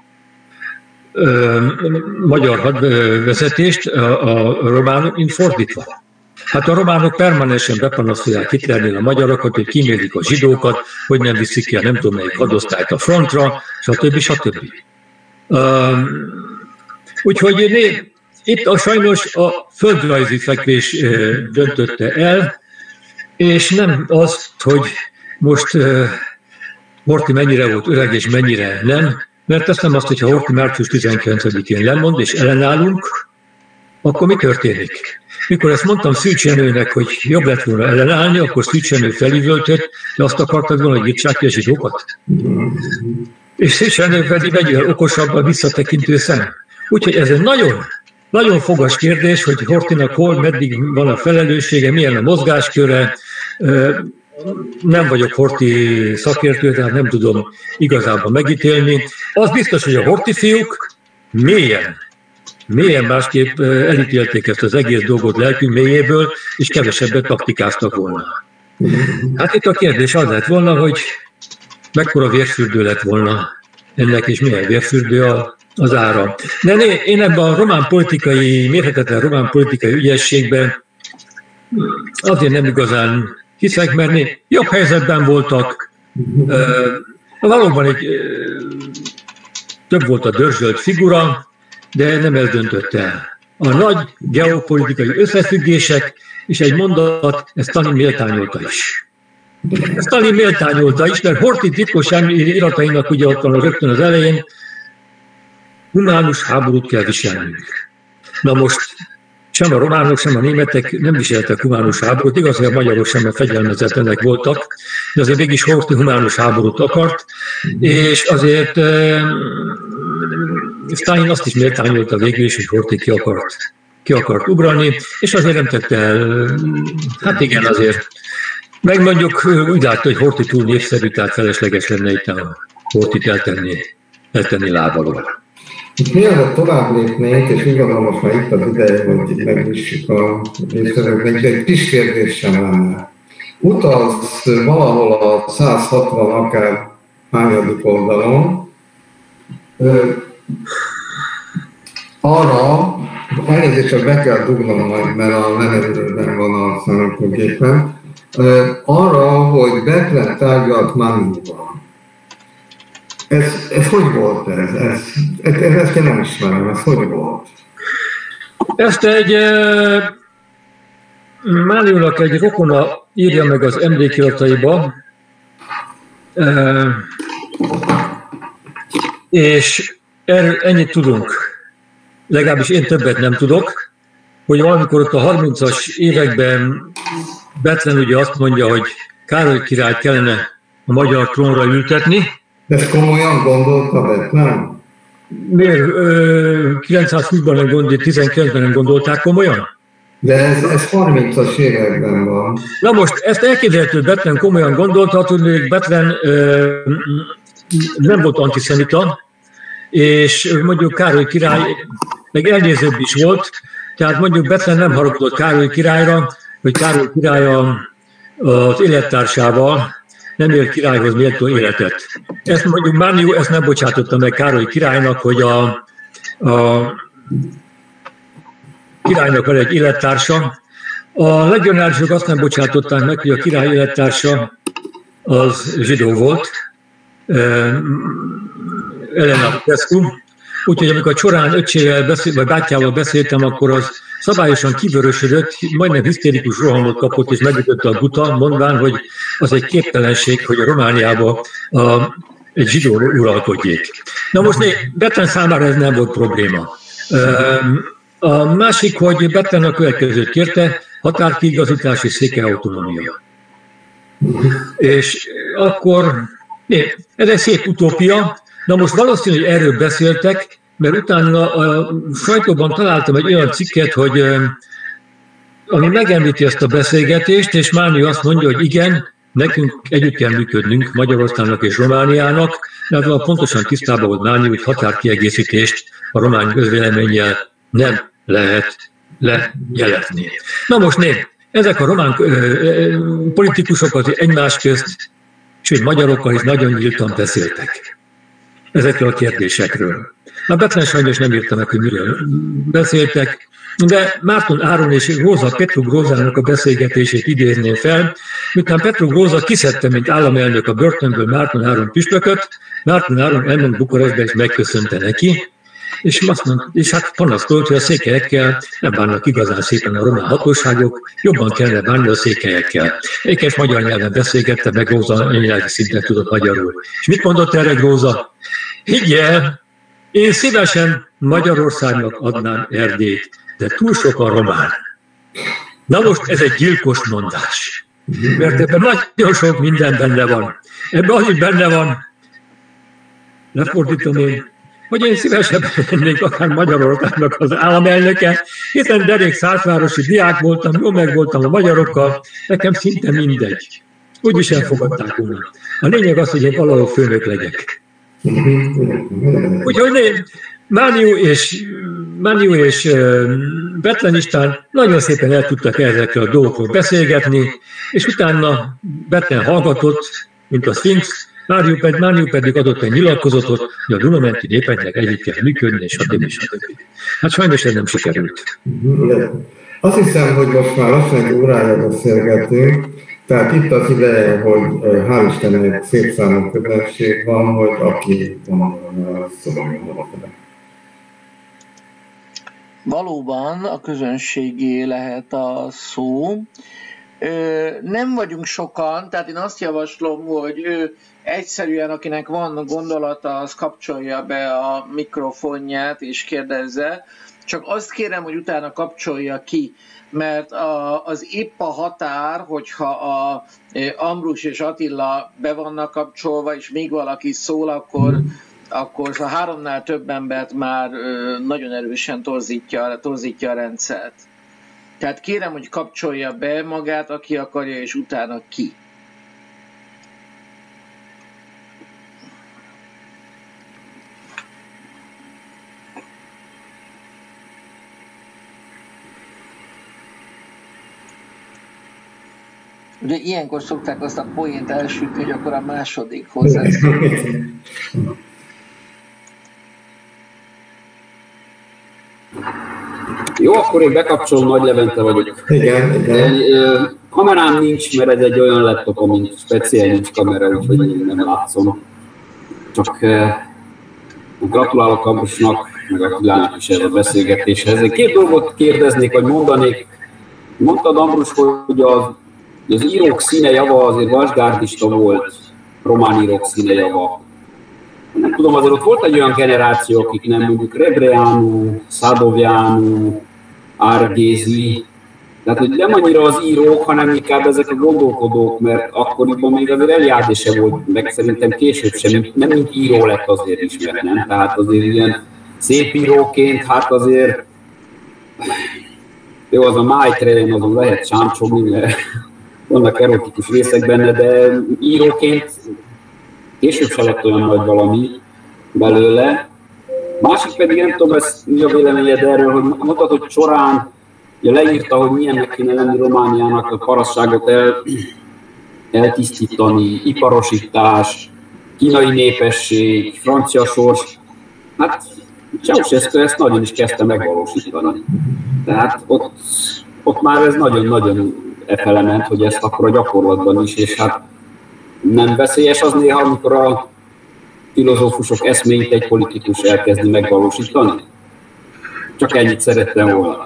ö, magyar hadvezetést a, a románok, mint fordítva. Hát a románok permanensen bepanaszolják Hitlernél a magyarokat, hogy kimélik a zsidókat, hogy nem viszik ki a nem tudom melyik hadosztályt a frontra, stb. stb. Uh, úgyhogy né, itt a sajnos a földrajzi fekvés uh, döntötte el, és nem azt, hogy most uh, Horthy mennyire volt öreg és mennyire nem, mert azt nem azt, hogyha Horthy március tizenkilencedikén lemond és ellenállunk, akkor mi történik? mikor ezt mondtam Szűcs Jenőnek, hogy jobb lett volna ellenállni, akkor Szűcs Jenő felüvöltött, de azt akartad volna, hogy írtsák ki a zsidókat. És Szűcs Jenő pedig egyre okosabban visszatekintő szem. Úgyhogy ez egy nagyon, nagyon fogas kérdés, hogy Horthynak hol, meddig van a felelőssége, milyen a mozgásköre. Nem vagyok Horthy szakértő, tehát nem tudom igazából megítélni. Az biztos, hogy a Horthy fiúk mélyen, mélyen másképp elítélték ezt az egész dolgot lelkünk mélyéből, és kevesebbet taktikáztak volna. Hát itt a kérdés az lett volna, hogy mekkora vérfürdő lett volna ennek, és milyen vérfürdő a az ára. De né, én ebben a román politikai, mérhetetlen román politikai ügyességben azért nem igazán hiszek, mert né, jobb helyzetben voltak. Uh, valóban egy uh, több volt a dörzsölt figura, de nem ez döntött el. A nagy geopolitikai összefüggések, és egy mondat, ezt Stalin méltányolta is. Ezt Stalin méltányolta is, mert Horthy titkos iratainak ugye ott van rögtön az elején, humánus háborút kell viselnünk. Na most sem a románok, sem a németek nem viseltek humánus háborút, igaz, hogy a magyarok sem a fegyelmezetlenek voltak, de azért mégis Horthy humánus háborút akart, és azért uh, Stalin azt is méltányolta végül is, hogy Horthy ki akart, ki akart ugrani, és azért nem tette el, hát igen, azért. Meg mondjuk úgy látta, hogy Horthy túl népszerű, tehát felesleges lenne itt a Horthyt eltenni, eltenni lábalól. Itt mielőtt tovább lépnénk, és úgy gondolom, most már itt az ideje, hogy megnyissuk a részvevőknek, de egy kis kérdésem lenne. Utalsz valahol a száz hatvan akár hányadik oldalon arra, elnézést csak be kell dugnom majd, mert a levelőben van a számítógépen, arra, hogy Bethlen tárgyalt Manival. Ez, ez hogy volt ez? Ez, ez? Ezt én nem ismerem, ez hogy volt? Ezt egy uh, Mániónak egy rokona írja meg az emlékirataiba, uh, és erről ennyit tudunk, legalábbis én többet nem tudok, hogy valamikor ott a harmincas években Bethlen ugye azt mondja, hogy Károly királyt kellene a magyar trónra ültetni. De ezt komolyan gondolta Bethlen? Miért? kilencszázhúszban nem gondolták, tizenkilencben nem gondolták komolyan? De ez, ez harmincas években van. Na most ezt elképzelhető, Bethlen komolyan gondolta, hogy Bethlen ö, nem volt antiszemita, és mondjuk Károly király meg elnézőbb is volt, tehát mondjuk Bethlen nem haragudott Károly királyra, hogy Károly király az élettársával nem él királyhoz méltó életet. Ezt mondjuk Mánió ezt nem bocsátotta meg Károly királynak, hogy a, a királynak van egy élettársa. A legionáriusok azt nem bocsátották meg, hogy a király élettársa az zsidó volt, Elena Petrescu. Úgyhogy amikor Csorán öccsével beszél, vagy bátyával beszéltem, akkor az szabályosan kivörösödött, majdnem hisztérikus rohamot kapott, és megütötte a guta, mondván, hogy az egy képtelenség, hogy a Romániában a, egy zsidó uralkodjék. Na most Bethlen számára ez nem volt probléma. A másik, hogy Bethlen a következőt kérte, határkiigazítás és székelyautonómia. És akkor, ez egy szép utópia. Na most valószínű, hogy erről beszéltek, mert utána a sajtóban találtam egy olyan cikket, hogy ami megemlíti ezt a beszélgetést, és Mánió azt mondja, hogy igen, nekünk együtt kell működnünk Magyarországnak és Romániának, mert pontosan tisztában volt Mánió, hogy határkiegészítést a román közvéleménnyel nem lehet lejelezni. Na most né, ezek a román politikusok az egymás közt, sőt magyarokkal is nagyon nyíltan beszéltek ezekről a kérdésekről. A Bethlen sajnos nem írta meg, hogy miről beszéltek, de Márton Áron és Róza Petru Grózának a beszélgetését idézném fel, miután Petru Gróza kiszedte, mint államelnök a börtönből Márton Áron püspököt, Márton Áron elment Bukarestbe és megköszönte neki, és, azt mondta, és hát panaszkolt, hogy a székelyekkel nem bánnak igazán szépen a román hatóságok, jobban kellene bánni a székelyekkel. Ékes magyar nyelven beszélgette, meg Gróza nyelvi szinten tudott magyarul. És mit mondott erre Gróza? Higgyel, én szívesen Magyarországnak adnám Erdélyt, de túl sok a román. Na most ez egy gyilkos mondás, mert ebben nagyon sok minden benne van. Ebben az is benne van, lefordítom én, hogy én szívesebben lennék akár Magyarországnak az államelnöke, hiszen derék százvárosi diák voltam, jó meg voltam a magyarokkal, nekem szinte mindegy. Úgyis elfogadták volna. A lényeg az, hogy én valahol főnök legyek. Úgyhogy Mániu és, Mániu és uh, Bethlen István nagyon szépen el tudtak ezekről a dolgokról beszélgetni, és utána Bethlen hallgatott, mint a Sphinx, Mániu pedig, Mániu pedig adott egy nyilatkozatot, hogy a Dunamenti népeknek együtt kell működni, és stb. stb. Hát sajnos ez nem sikerült. Azt hiszem, hogy most már lassan egy órája beszélgetünk, tehát itt az ideje, hogy hál' Istennek szép számú közönség van, hogy aki van, szóljon hozzá. Valóban a közönségé lehet a szó. Nem vagyunk sokan, tehát én azt javaslom, hogy ő egyszerűen, akinek van gondolata, az kapcsolja be a mikrofonját és kérdezze. Csak azt kérem, hogy utána kapcsolja ki, mert a, az épp a határ, hogyha a Ambrus és Attila be vannak kapcsolva, és még valaki szól, akkor, akkor a háromnál több embert már nagyon erősen torzítja, torzítja a rendszert. Tehát kérem, hogy kapcsolja be magát, aki akarja, és utána ki. Ugye ilyenkor szokták azt a poént elsütni, hogy akkor a második hozzászól. Jó, akkor én bekapcsolom, Nagy Levente vagyok. Igen, igen. Kamerám nincs, mert ez egy olyan laptop, amin speciál nincs kamera, úgyhogy én nem látszom. Csak gratulálok Ambrusnak, meg Attilának is erre a beszélgetéshez. Két dolgot kérdeznék, vagy mondanék. Mondtad, Ambrus, hogy az, az írók színe java azért vasgárdista volt, román írók színe java. Nem tudom, azért ott volt egy olyan generáció, akik nem mondjuk Rebreanu, Szádovjánu, Árgézi, tehát hogy nem annyira az írók, hanem inkább ezek a gondolkodók, mert akkoriban még azért Eliade se volt, meg szerintem később sem, nem mint író lett azért ismert, nem? Tehát azért ilyen szép íróként, hát azért jó, az a májtrén, azon lehet sámcsogni, mert vannak erotikus részek benne, de íróként később se lett olyan nagy valami belőle. Másik pedig nem tudom, ez mi a véleményed erről, hogy mondtad, hogy során ja, leírta, hogy milyennek kéne lenni Romániának a parasságot el, eltisztítani, iparosítás, kínai népesség, francia sors. Hát Ceausescu ezt nagyon is kezdte megvalósítani. Tehát ott, ott már ez nagyon-nagyon efele ment, hogy ezt akkor a gyakorlatban is, és hát nem veszélyes az néha, amikor a filozófusok eszményt egy politikus elkezdi megvalósítani? Csak ennyit szerettem volna.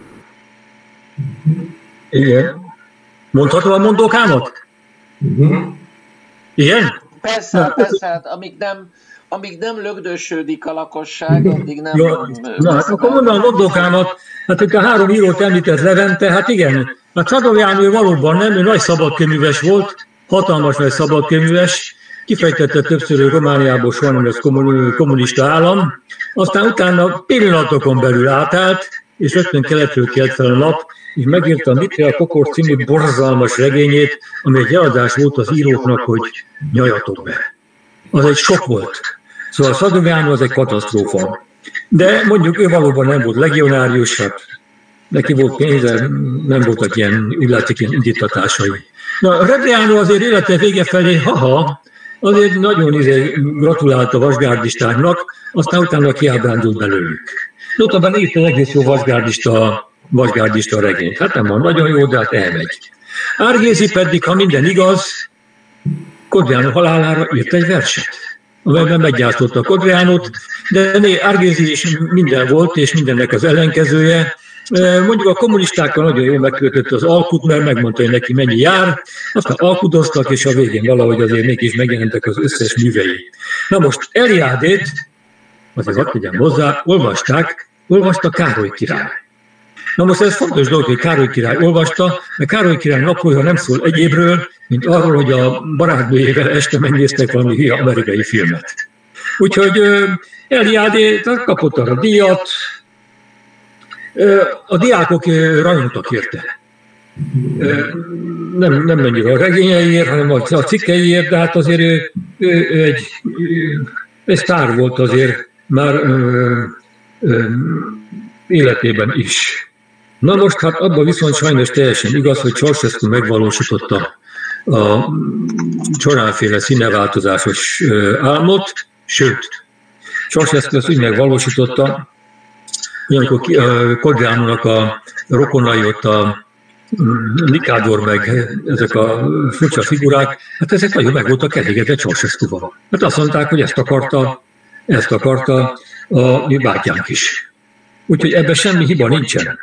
Igen. Mondhatom a mondókámat? Uh-huh. Igen? Persze, persze, hát amíg nem, amíg nem lögdösödik a lakosság, addig nem... Jó, na, hát akkor mondom a mondókámat, hát itt a három írót említett Levente, hát igen, hát Szádovjánu valóban nem, ő nagy szabadkőműves volt, hatalmas nagy szabadkőműves, kifejtette többször, hogy Romániából soha nem lesz kommunista állam, aztán utána pillanatokon belül átállt, és rögtön keletről kelt fel a nap, és megírta a Mitre a Kokor című borzalmas regényét, ami egy eladás volt az íróknak, hogy nyaljatok be. Az egy sok volt. Szóval Szádovjánu az egy katasztrófa. De mondjuk ő valóban nem volt legionárius, hát neki volt pénze, nem voltak ilyen, úgy látszik, ilyen indítatásai. Na, Rebreanu azért élete vége felé, haha, azért nagyon izé gratulált a vasgárdistáknak, aztán utána kiábrándult belőlük. Notabene írta egész jó vasgárdista, vasgárdista regényt. Hát nem van nagyon jó, de hát elmegy. Árgézi pedig, ha minden igaz, Codreanu halálára írt egy verset, amelyben meggyászolta Codreanut, de Árgézi is minden volt, és mindennek az ellenkezője. Mondjuk a kommunistákkal nagyon jól megkötött az alkut, mert megmondta, hogy neki mennyi jár, aztán alkudoztak, és a végén valahogy azért mégis megjelentek az összes művei. Na most Eliádét, azért hadd tegyem hozzá, olvasták, olvasta Károly király. Na most ez fontos dolog, hogy Károly király olvasta, mert Károly király naplója nem szól egyébről, mint arról, hogy a barátnőjével este megnéztek valami hülye amerikai filmet. Úgyhogy Eliade kapott arra díjat, a diákok rajongtak érte. Nem, nem mennyire a regényeiért, hanem a cikkeiért, de hát azért ő, ő, ő egy, egy sztár volt azért már ö, ö, életében is. Na most hát abban viszont sajnos teljesen igaz, hogy Ceausescu megvalósította a Csoránféle színeváltozásos álmot, sőt, Ceausescu ezt úgy megvalósította, hogy amikor Kodrámnak a rokonai ott a Nikádor meg ezek a furcsa figurák, hát ezek nagyon meg voltak elégedve Ceausescuval. Hát azt mondták, hogy ezt akarta, ezt akarta a mi bátyánk is. Úgyhogy ebben semmi hiba nincsen.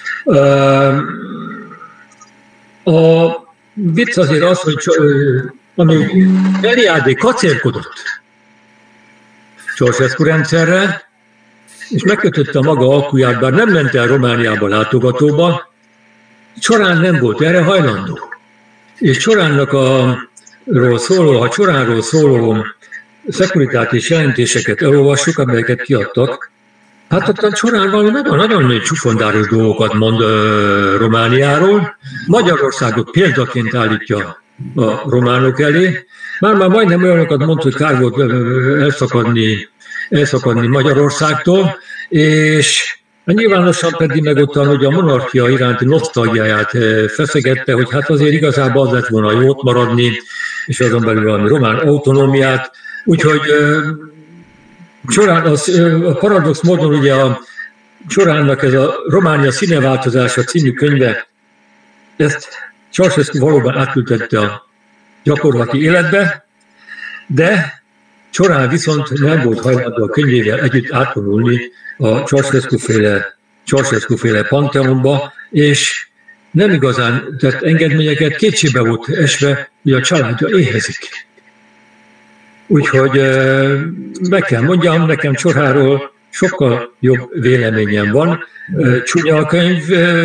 A vicc azért az, hogy ami Eliade kacérkodott Ceausescu rendszerre, és megkötötte a maga alkuját, bár nem ment el Romániába látogatóba, Csorán nem volt erre hajlandó. És Csoránnak a ról szóló, ha Csoránról szóló szekuritátis jelentéseket elolvassuk, amelyeket kiadtak, hát ott a Csorán valami nagyon-nagyon csufondáros dolgokat mond uh, Romániáról. Magyarországot példaként állítja a románok elé. Már-már majdnem olyanokat mond, hogy kár volt uh, elszakadni, elszakadni Magyarországtól, és nyilvánosan pedig meg ott, hogy a monarchia iránti nosztalgiáját feszegette, hogy hát azért igazából az lett volna jót maradni, és azon belül valami román autonómiát. Úgyhogy Csorán, az, a paradox módon ugye a Csoránnak ez a Románia színeváltozása című könyve, ezt Ceausescu valóban átültette a gyakorlati életbe, de Csorán viszont nem volt hajlandó a könyvével együtt átvonulni a Ceausescu-féle, Ceausescu-féle panteonba, és nem igazán tett engedményeket, kétségbe volt esve, hogy a családja éhezik. Úgyhogy meg kell mondjam, nekem Csorháról sokkal jobb véleményem van. Csúnya a könyv,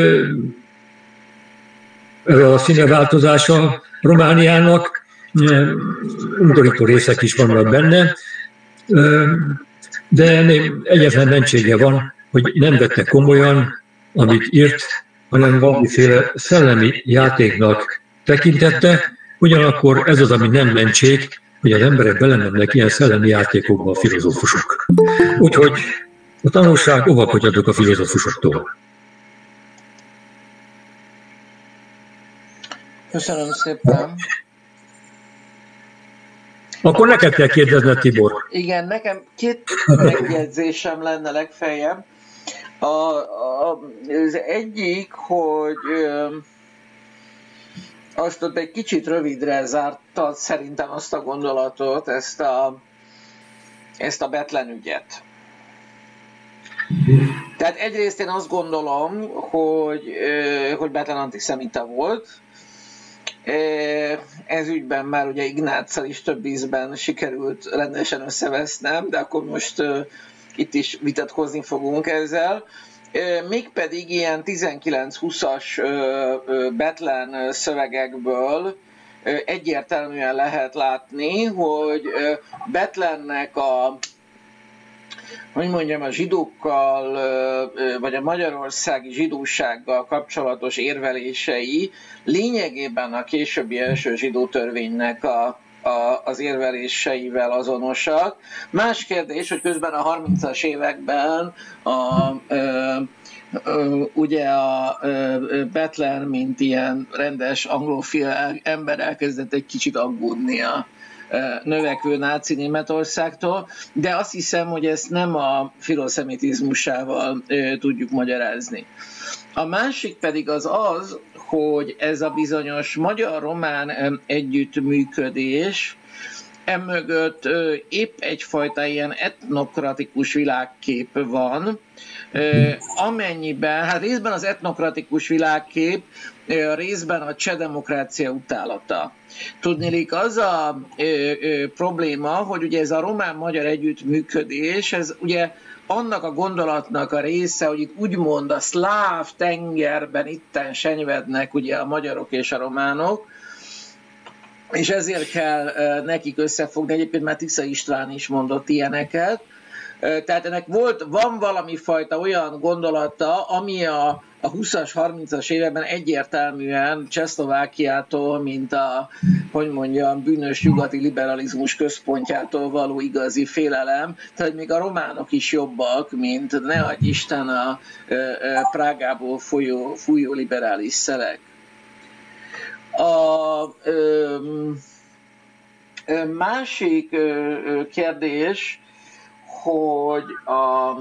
a színeváltozása Romániának, undorító részek is vannak benne, de egyetlen mentsége van, hogy nem vette komolyan, amit írt, hanem valamiféle szellemi játéknak tekintette, ugyanakkor ez az, ami nem mentség, hogy az emberek belemennek ilyen szellemi játékokba a filozófusok. Úgyhogy a tanulság, óvakodjatok a filozófusoktól. Köszönöm szépen. Akkor neked kell kérdezned, Tibor. Igen, nekem két megjegyzésem lenne legfeljebb. A, a, az egyik, hogy ö, azt ott egy kicsit rövidre zártad szerintem azt a gondolatot, ezt a, ezt a Bethlen ügyet. Tehát egyrészt én azt gondolom, hogy, ö, hogy Bethlen antiszemita volt. Ez ügyben már ugye Ignáccal is több ízben sikerült rendesen összevesznem, de akkor most uh, itt is vitatkozni fogunk ezzel. Uh, mégpedig ilyen tizenkilenc-húszas uh, uh, Bethlen szövegekből uh, egyértelműen lehet látni, hogy uh, Bethlennek a hogy mondjam, a zsidókkal, vagy a magyarországi zsidósággal kapcsolatos érvelései lényegében a későbbi első zsidó törvénynek a, a, az érveléseivel azonosak. Más kérdés, hogy közben a harmincas években a, ö, ö, ugye a ö, Bethlen, mint ilyen rendes anglofil ember elkezdett egy kicsit aggódni a növekvő náci Németországtól, de azt hiszem, hogy ezt nem a filoszemitizmusával e, tudjuk magyarázni. A másik pedig az az, hogy ez a bizonyos magyar-román együttműködés, emögött épp egyfajta ilyen etnokratikus világkép van, amennyiben, hát részben az etnokratikus világkép, részben a cseh demokrácia utálata. Tudniillik, az a ö, ö, probléma, hogy ugye ez a román-magyar együttműködés, ez ugye annak a gondolatnak a része, hogy itt úgymond a szláv tengerben itten senyvednek ugye a magyarok és a románok, és ezért kell nekik összefogni, egyébként már Tisza István is mondott ilyeneket. Tehát ennek volt, van valami fajta olyan gondolata, ami a, a húszas, harmincas években egyértelműen Csehszlovákiától, mint a, hogy mondjam, bűnös nyugati liberalizmus központjától való igazi félelem. Tehát még a románok is jobbak, mint ne adj Isten a, a Prágából folyó, fújó liberális szelek. A ö, ö, másik ö, kérdés, hogy a...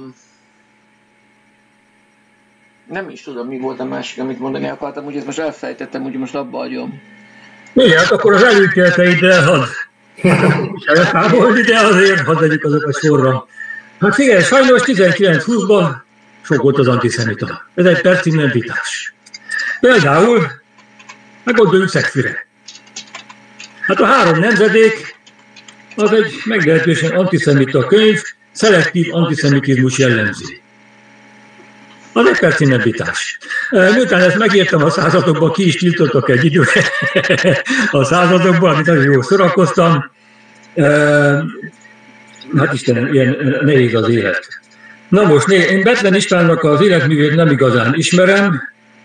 nem is tudom, mi volt a másik, amit mondani akartam, úgyhogy ezt most elfelejtettem, úgyhogy most abba hagyom. Igen, hát akkor az előkéleteiddel hadd elfábolni, de azért hadd legyük azok a sorra. Hát figyelj, sajnos tizenkilenc húszban sok volt az antiszemita. Ez egy percig nem vitás. Például, hát gondoljunk Szegfűre. Hát a Három nemzedék az egy meglehetősen antiszemita könyv, szelektív antiszemitizmus jellemzi. Az egy percig nem vitás. Miután ezt megértem a századokban, ki is tiltottak egy időre a századokban, amit nagyon jól szórakoztam. Hát Istenem, ilyen nehéz az élet. Na most, én Bethlen Istvánnak az életművét nem igazán ismerem.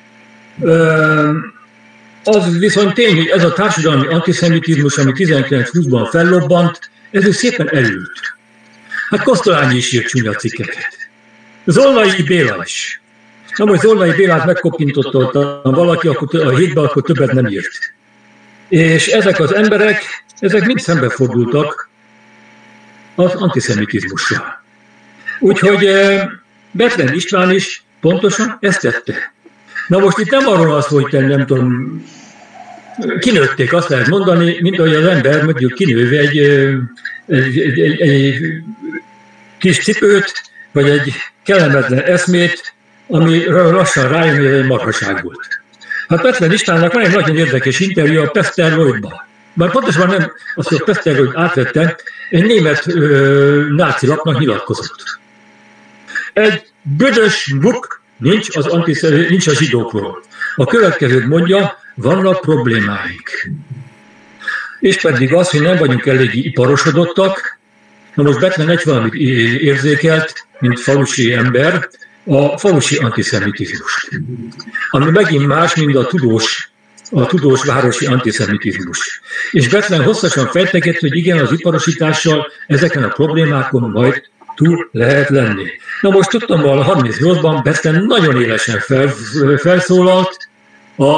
Az viszont tény, hogy ez a társadalmi antiszemitizmus, ami tizenkilenc húszban fellobbant, ez szépen elült. Hát Kosztolányi is írt csúnya cikkeket. Zollai Béla is. Na most Zollai Bélát megkopintotta valaki, akkor a hétben akkor többet nem írt. És ezek az emberek, ezek mind szembefordultak az antiszemitizmussal. Úgyhogy Bethlen István is pontosan ezt tette. Na most itt nem arról az, hogy nem tudom, kinőtték, azt lehet mondani, mint ahogy az ember mondjuk kinőve egy, egy, egy, egy, egy kis cipőt, vagy egy kellemetlen eszmét, ami lassan rájön, hogy egy marhaság volt. Hát Bethlen Istvánnak van egy nagyon érdekes interjú a Pesztergolyban. Bár pontosan nem azt, hogy a Pesztergolyt átvette, egy német ö, náci lapnak nyilatkozott. Egy büdös buk nincs, az antisz- nincs a zsidókról. A következőt mondja, vannak problémáik. És pedig az, hogy nem vagyunk eléggé iparosodottak. Na most Bethlen egy valamit érzékelt, mint falusi ember, a falusi antiszemitizmust. Ami megint más, mint a tudós, a tudós városi antiszemitizmus. És Bethlen hosszasan fejteget, hogy igen, az iparosítással ezeken a problémákon majd túl lehet lenni. Na most tudtam, hogy a harmincnyolcban Bethlen nagyon élesen fel, felszólalt a,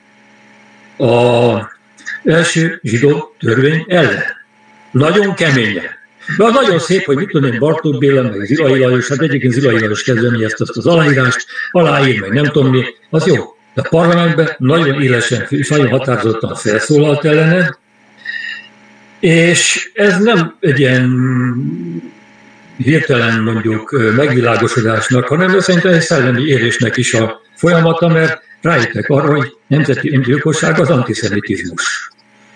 a első zsidó törvény ellen. Nagyon keményen. De az nagyon szép, hogy mit tudom én, Bartók Béla, meg Zilai Lajos, hát egyébként Zilai Lajos kezdeni ezt azt az aláírást, aláír, meg nem tudom mi, az jó. De a parlamentben nagyon élesen és nagyon határozottan felszólalt ellene, és ez nem egy ilyen hirtelen mondjuk megvilágosodásnak, hanem szerintem egy szellemi érésnek is a folyamata, mert rájöttek arra, hogy nemzeti öngyilkosság az antiszemitizmus.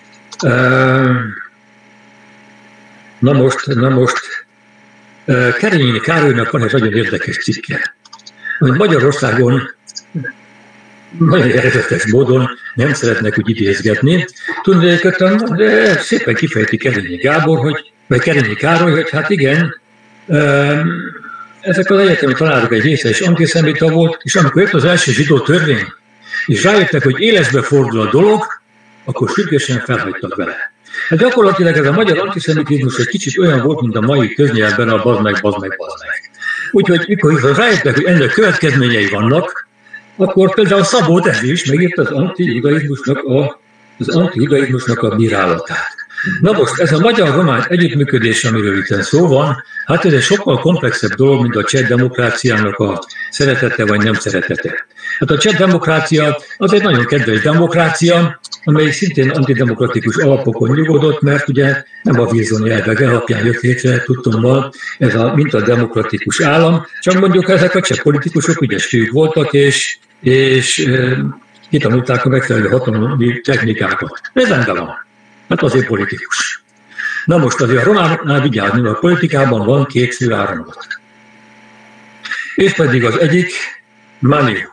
Na most, na most, Kerényi Károlynak van egy nagyon érdekes cikke, hogy Magyarországon nagyon eredetes módon nem szeretnek úgy idézgetni. Tudnék, de szépen kifejti Kerényi Gábor, hogy, vagy Kerényi Károly, hogy hát igen, ezek az egyetemi tanárok egy része is antiszemita volt, és amikor jött az első zsidó törvény, és rájöttek, hogy élesbe fordul a dolog, akkor sürgősen felhagytak vele. Hát gyakorlatilag ez a magyar antiszemitizmus egy kicsit olyan volt, mint a mai köznyelvben a bazd meg, bazd meg, bazd meg. Úgyhogy mikor rájöttek, hogy ennek következményei vannak, akkor például Szabó Dezső is megírta az antijudaizmusnak a, az antijudaizmusnak a bírálatát. Na most ez a magyar-román együttműködés, amiről itt szó van, hát ez egy sokkal komplexebb dolog, mint a cseh demokráciának a szeretete vagy nem szeretete. Hát a cseh demokrácia az egy nagyon kedves demokrácia, amely szintén antidemokratikus alapokon nyugodott, mert ugye nem a Wilsoni elvek alapján jött létre, tudtommal, ez a mintademokratikus állam, csak mondjuk ezek a cseh politikusok ügyes fiúk voltak, és, és e, kitanulták a megfelelő hatalmi technikákat. Ez rendben van. Hát azért politikus. Na most azért a románnál vigyázni, mert a politikában van két fő áramlat. És pedig az egyik Mani.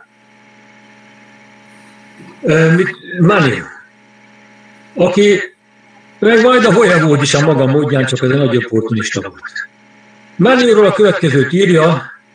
Mani, aki meg majd a Vojevód is a maga módján, csak ez egy nagy opportunista volt. Maniról a következőt írja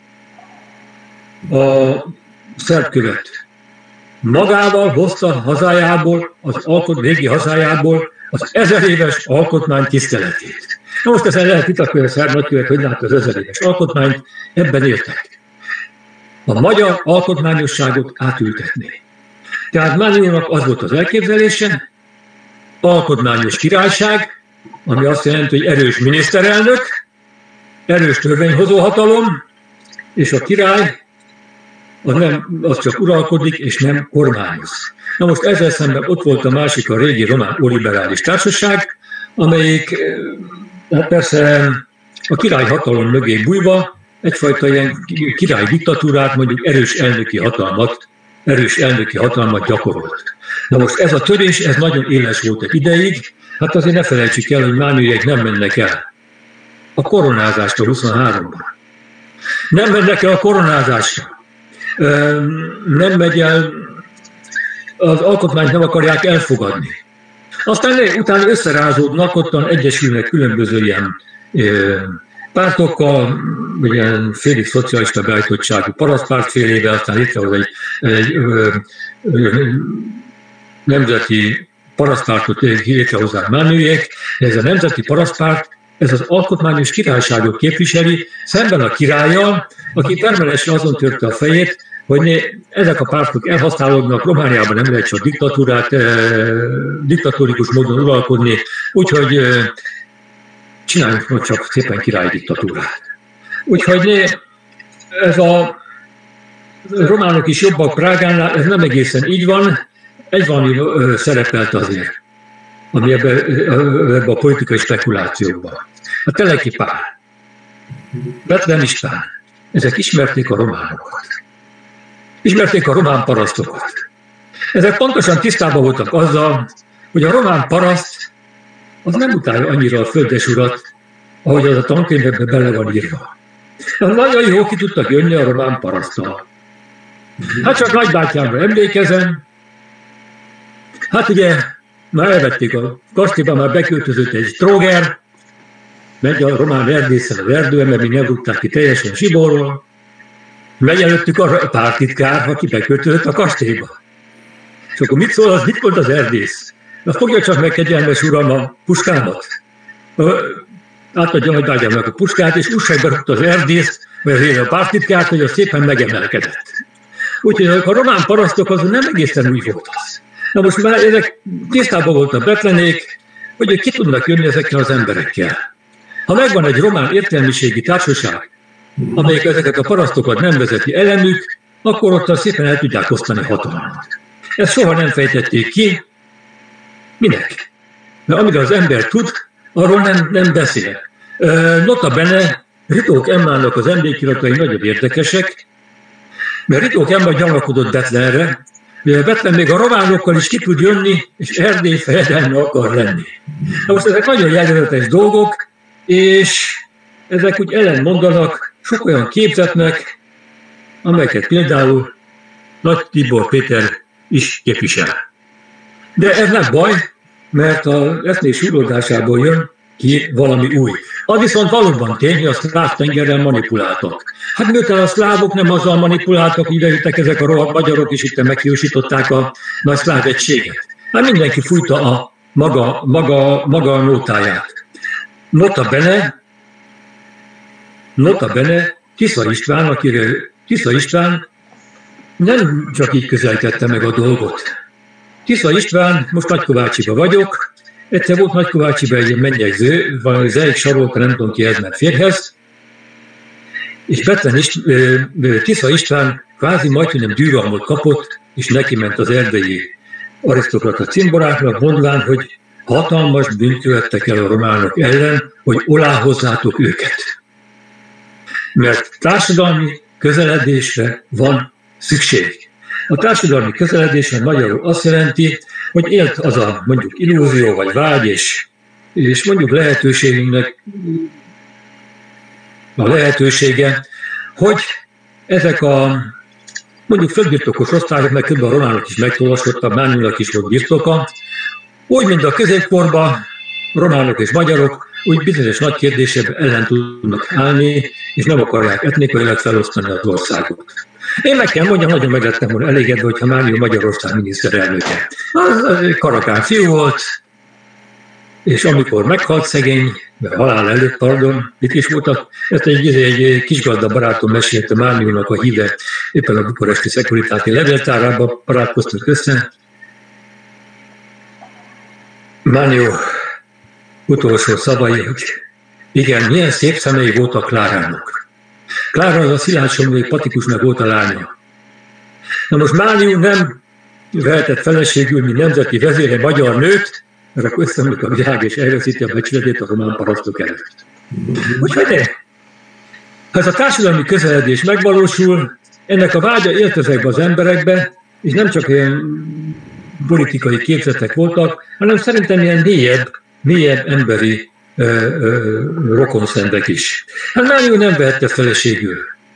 a szerb követ. Magával hozta hazájából, az alkot, régi hazájából az ezer éves alkotmány tiszteletét. Na most ezen lehet vitatkozni a szerb nagykövet, hogy látta az ezer éves alkotmányt, ebben értek. A magyar alkotmányosságot átültetni. Tehát Mániónak az volt az elképzelése, alkotmányos királyság, ami azt jelenti, hogy erős miniszterelnök, erős törvényhozó hatalom, és a király az, nem, az csak uralkodik, és nem kormányoz. Na most ezzel szemben ott volt a másik, a régi román oliberális társaság, amelyik hát persze a király hatalom mögé bújva egyfajta ilyen király diktatúrát, mondjuk erős elnöki hatalmat, erős elnöki hatalmat gyakorolt. Na most ez a törés, ez nagyon éles volt egy ideig, hát azért ne felejtsük el, hogy Mánióék nem mennek el a koronázástól huszonháromban. Nem mennek el a koronázásra. Nem megy el, az alkotmányt nem akarják elfogadni. Aztán utána összerázódnak, ottan egyesülnek különböző ilyen pártokkal, ilyen félig szocialista beállítottságú parasztpártfélével, aztán létrehoz egy, egy ö, ö, nemzeti parasztpártot létrehozzák Mánióék, de ez a nemzeti parasztpárt, ez az alkotmányos királyságot képviseli, szemben a királlyal, aki permanensen azon törte a fejét, hogy ne, ezek a pártok elhasználódnak, Romániában nem lehet csak diktatúrát, eh, diktatórikus módon uralkodni, úgyhogy eh, csináljuk most csak szépen királyi diktatúrát. Úgyhogy ne, ez a románok is jobbak Prágánál, ez nem egészen így van, egy valami eh, szerepelt azért, ami ebben ebbe a politikai spekulációkban. A Teleki Pál, Bethlen István, ezek ismerték a románokat. Ismerték a román parasztokat. Ezek pontosan tisztában voltak azzal, hogy a román paraszt az nem utálja annyira a földesurat, ahogy az a tankönyvekben bele van írva. Nagyon jó ki tudtak jönni a román paraszttal. Hát csak nagybátyámra emlékezem. Hát ugye már elvették a kastélyban, már beköltözött egy tróger, megy a román erdészen az erdően, mert még nem rúgták ki teljesen Zsiborról. Megy előttük a pártitkár, aki beköltözött a kastélyba. És akkor mit szól, az mit volt az erdész? Na fogja csak meg, kegyelmes uram, a puskámat. Átadja nagybátyámnak a puskát, és újságba rúgta az erdészt, vagy a pártitkárt, hogy az szépen megemelkedett. Úgyhogy a román parasztok azon nem egészen úgy volt az. Na most már ezek tisztában voltak Bethlenék, hogy ki tudnak jönni ezekkel az emberekkel. Ha megvan egy román értelmiségi társaság, amelyek ezeket a parasztokat nem vezeti ellenük, akkor ott szépen el tudják osztani hatalmat. Ezt soha nem fejtették ki. Minek? Mert amíg az ember tud, arról nem, nem beszél. Nota bene, Ritók Emmának az emlékiratai nagyon érdekesek, mert Ritók Emma gyanakodott Bethlenre, mivel Bethlen még a románokkal is ki tud jönni, és Erdély fejedelme akar lenni. Na most ezek nagyon jellegzetes dolgok, és ezek úgy ellentmondanak sok olyan képzetnek, amelyeket például Nagy Tibor Péter is képvisel. De ez nem baj, mert az eszmés súrlódásából jön ki valami új. Az viszont valóban tény, hogy a szláv tengerrel manipuláltak. Hát miután a szlávok nem azzal manipuláltak, hogy idejöttek ezek a rohadt magyarok, és itt meghiúsították a nagy szláv egységet. Hát mindenki fújta a maga, maga, maga a nótáját. Nota bene, nota bene, Tisza István, akiről Tisza István nem csak így közelítette meg a dolgot. Tisza István, most Nagykovácsiba vagyok, Egyszer volt Nagykovácsiban egy mennyegző, valami Zeik Sarolta, nem tudom ki ez, mert férjhez, és Betlen Ist, Tisza István kvázi majdnem dűralmot kapott, és neki ment az erdélyi arisztokrata cimboráknak, mondván, hogy hatalmas bűnt követtek el a románok ellen, hogy aláhozzátok őket. Mert társadalmi közeledésre van szükség. A társadalmi közeledésre magyarul azt jelenti, hogy élt az a mondjuk illúzió vagy vágy, és, és mondjuk lehetőségünknek a lehetősége, hogy ezek a mondjuk földbirtokos osztályok, meg kb. A románok is megtolvasodtak, Márnyúnak is volt birtoka, úgy, mint a középkorban románok és magyarok, úgy bizonyos nagy kérdésében ellen tudnak állni, és nem akarják etnikailag felosztani az országot. Én meg kell mondjam, nagyon meg lettem volna elégedve, hogyha Márnyú Magyarország miniszterelnöke. Az, az egy karakán fiú volt, és amikor meghalt szegény, mert halál előtt, pardon, itt is voltak, ezt egy, egy kisgazda barátom mesélte Márnyúnak a híve, éppen a bukaresti szekuritáti levéltárában barátkoztak össze. Márnyú utolsó szavai, hogy igen, milyen szép szemei voltak Klárának. Klára az a Szilágysomlyai Patikusnak volt a lánya. Na most Márnyú nem vehetett feleségül, mint nemzeti vezére magyar nőt, mert akkor összeomlik a világ és elveszíti a becsületét a román parasztok előtt. Úgyhogy ne. Ha ez a társadalmi közeledés megvalósul, ennek a vágya élt ezekbe az emberekbe, és nem csak ilyen politikai képzetek voltak, hanem szerintem ilyen mélyebb, mélyebb emberi ö, ö, rokonszendek is. Hát Márnyú nem vehette feleségül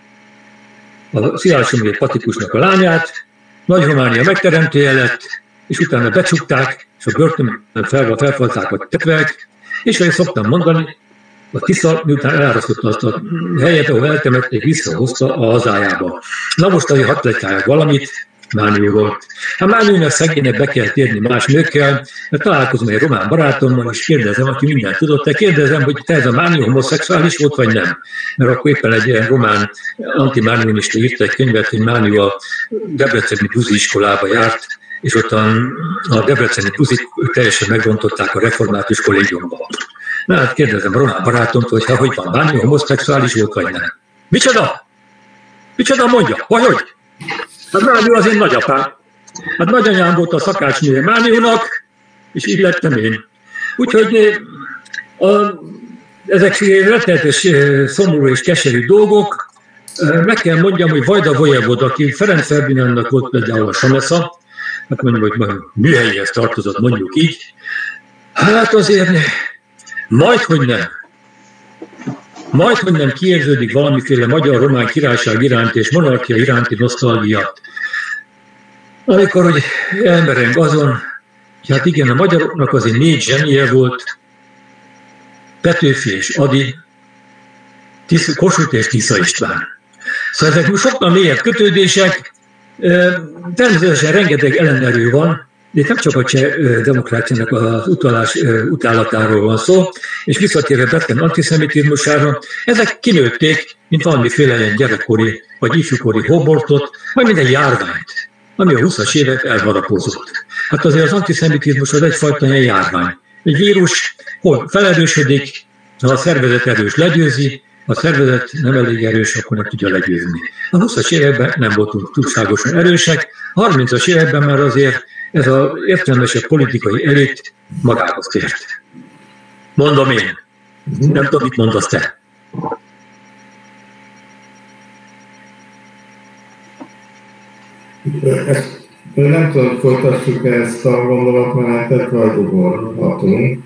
a Szilágysomlyai Patikusnak a lányát, Nagy-Románia megteremtője lett, és utána becsukták, és a börtönben fel, felfalták a tetvek, és ahogy szoktam mondani, a Tisza, miután elárasztotta azt a helyet, ahol eltemették, visszahozta a hazájába. Na most azért hadd legyenek valamit, Márnyú volt. Hát Márnyúnak szegénynek be kell térni más nőkkel, mert találkozom egy román barátommal, és kérdezem, aki mindent tudott, te kérdezem, hogy te ez a Márnyú homoszexuális volt, vagy nem? Mert akkor éppen egy ilyen román antimárnyúnista írta egy könyvet, hogy Márnyú a debreceni buzi iskolába járt, és ott a, a debreceni buzik teljesen megrontották a református kollégiumban. Na hát kérdezem a román barátomtól, hogy ha hogy van, Márnyú homoszexuális volt, vagy nem? Micsoda? Micsoda mondja? Hogy hogy? Hát Márnyú az én nagyapám. Hát nagyanyám volt a szakácsnője Márnyúnak, és így lettem én. Úgyhogy a, ezek rettenetes szomorú és keserű dolgok. Meg kell mondjam, hogy Vajda Vojevoda, aki Ferenc Ferdinandnak volt például a Samesza, hát mondjuk, hogy műhelyéhez tartozott, mondjuk így. Hát azért ne. Majd, hogy nem. Majd, hogy nem kiérződik valamiféle magyar-román királyság iránt és monarchia iránti nosztalgia. Amikor, hogy elmereng azon, hogy hát igen, a magyaroknak azért négy zsenie volt, Petőfi és Ady, Tisz, Kossuth és Tisza István. Szóval ezek sokkal mélyebb kötődések, természetesen rengeteg ellenerő van, de itt nem csak a cseh demokráciának az utalás utálatáról van szó, és visszatérve Betlen antiszemitizmusára, ezek kinőtték, mint valamiféle ilyen gyerekkori vagy ifjúkori hobortot, vagy minden járványt, ami a huszas évek elharapózott. Hát azért az antiszemitizmus az egyfajta ilyen járvány. Egy vírus, hol felerősödik, ha a szervezet erős legyőzi, ha a szervezet nem elég erős, akkor nem tudja legyőzni. A huszas években nem voltunk túlságosan erősek, a harmincas években már azért ez az értelmesebb politikai elit magához tért. Mondom én. Nem tudom, mit mondasz te. Nem tudom, hogy folytassuk ezt a gondolatmenetet, vagy ugorhatunk.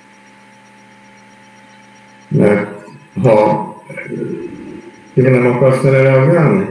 Mert ha ti nem akarsz erre reagálni?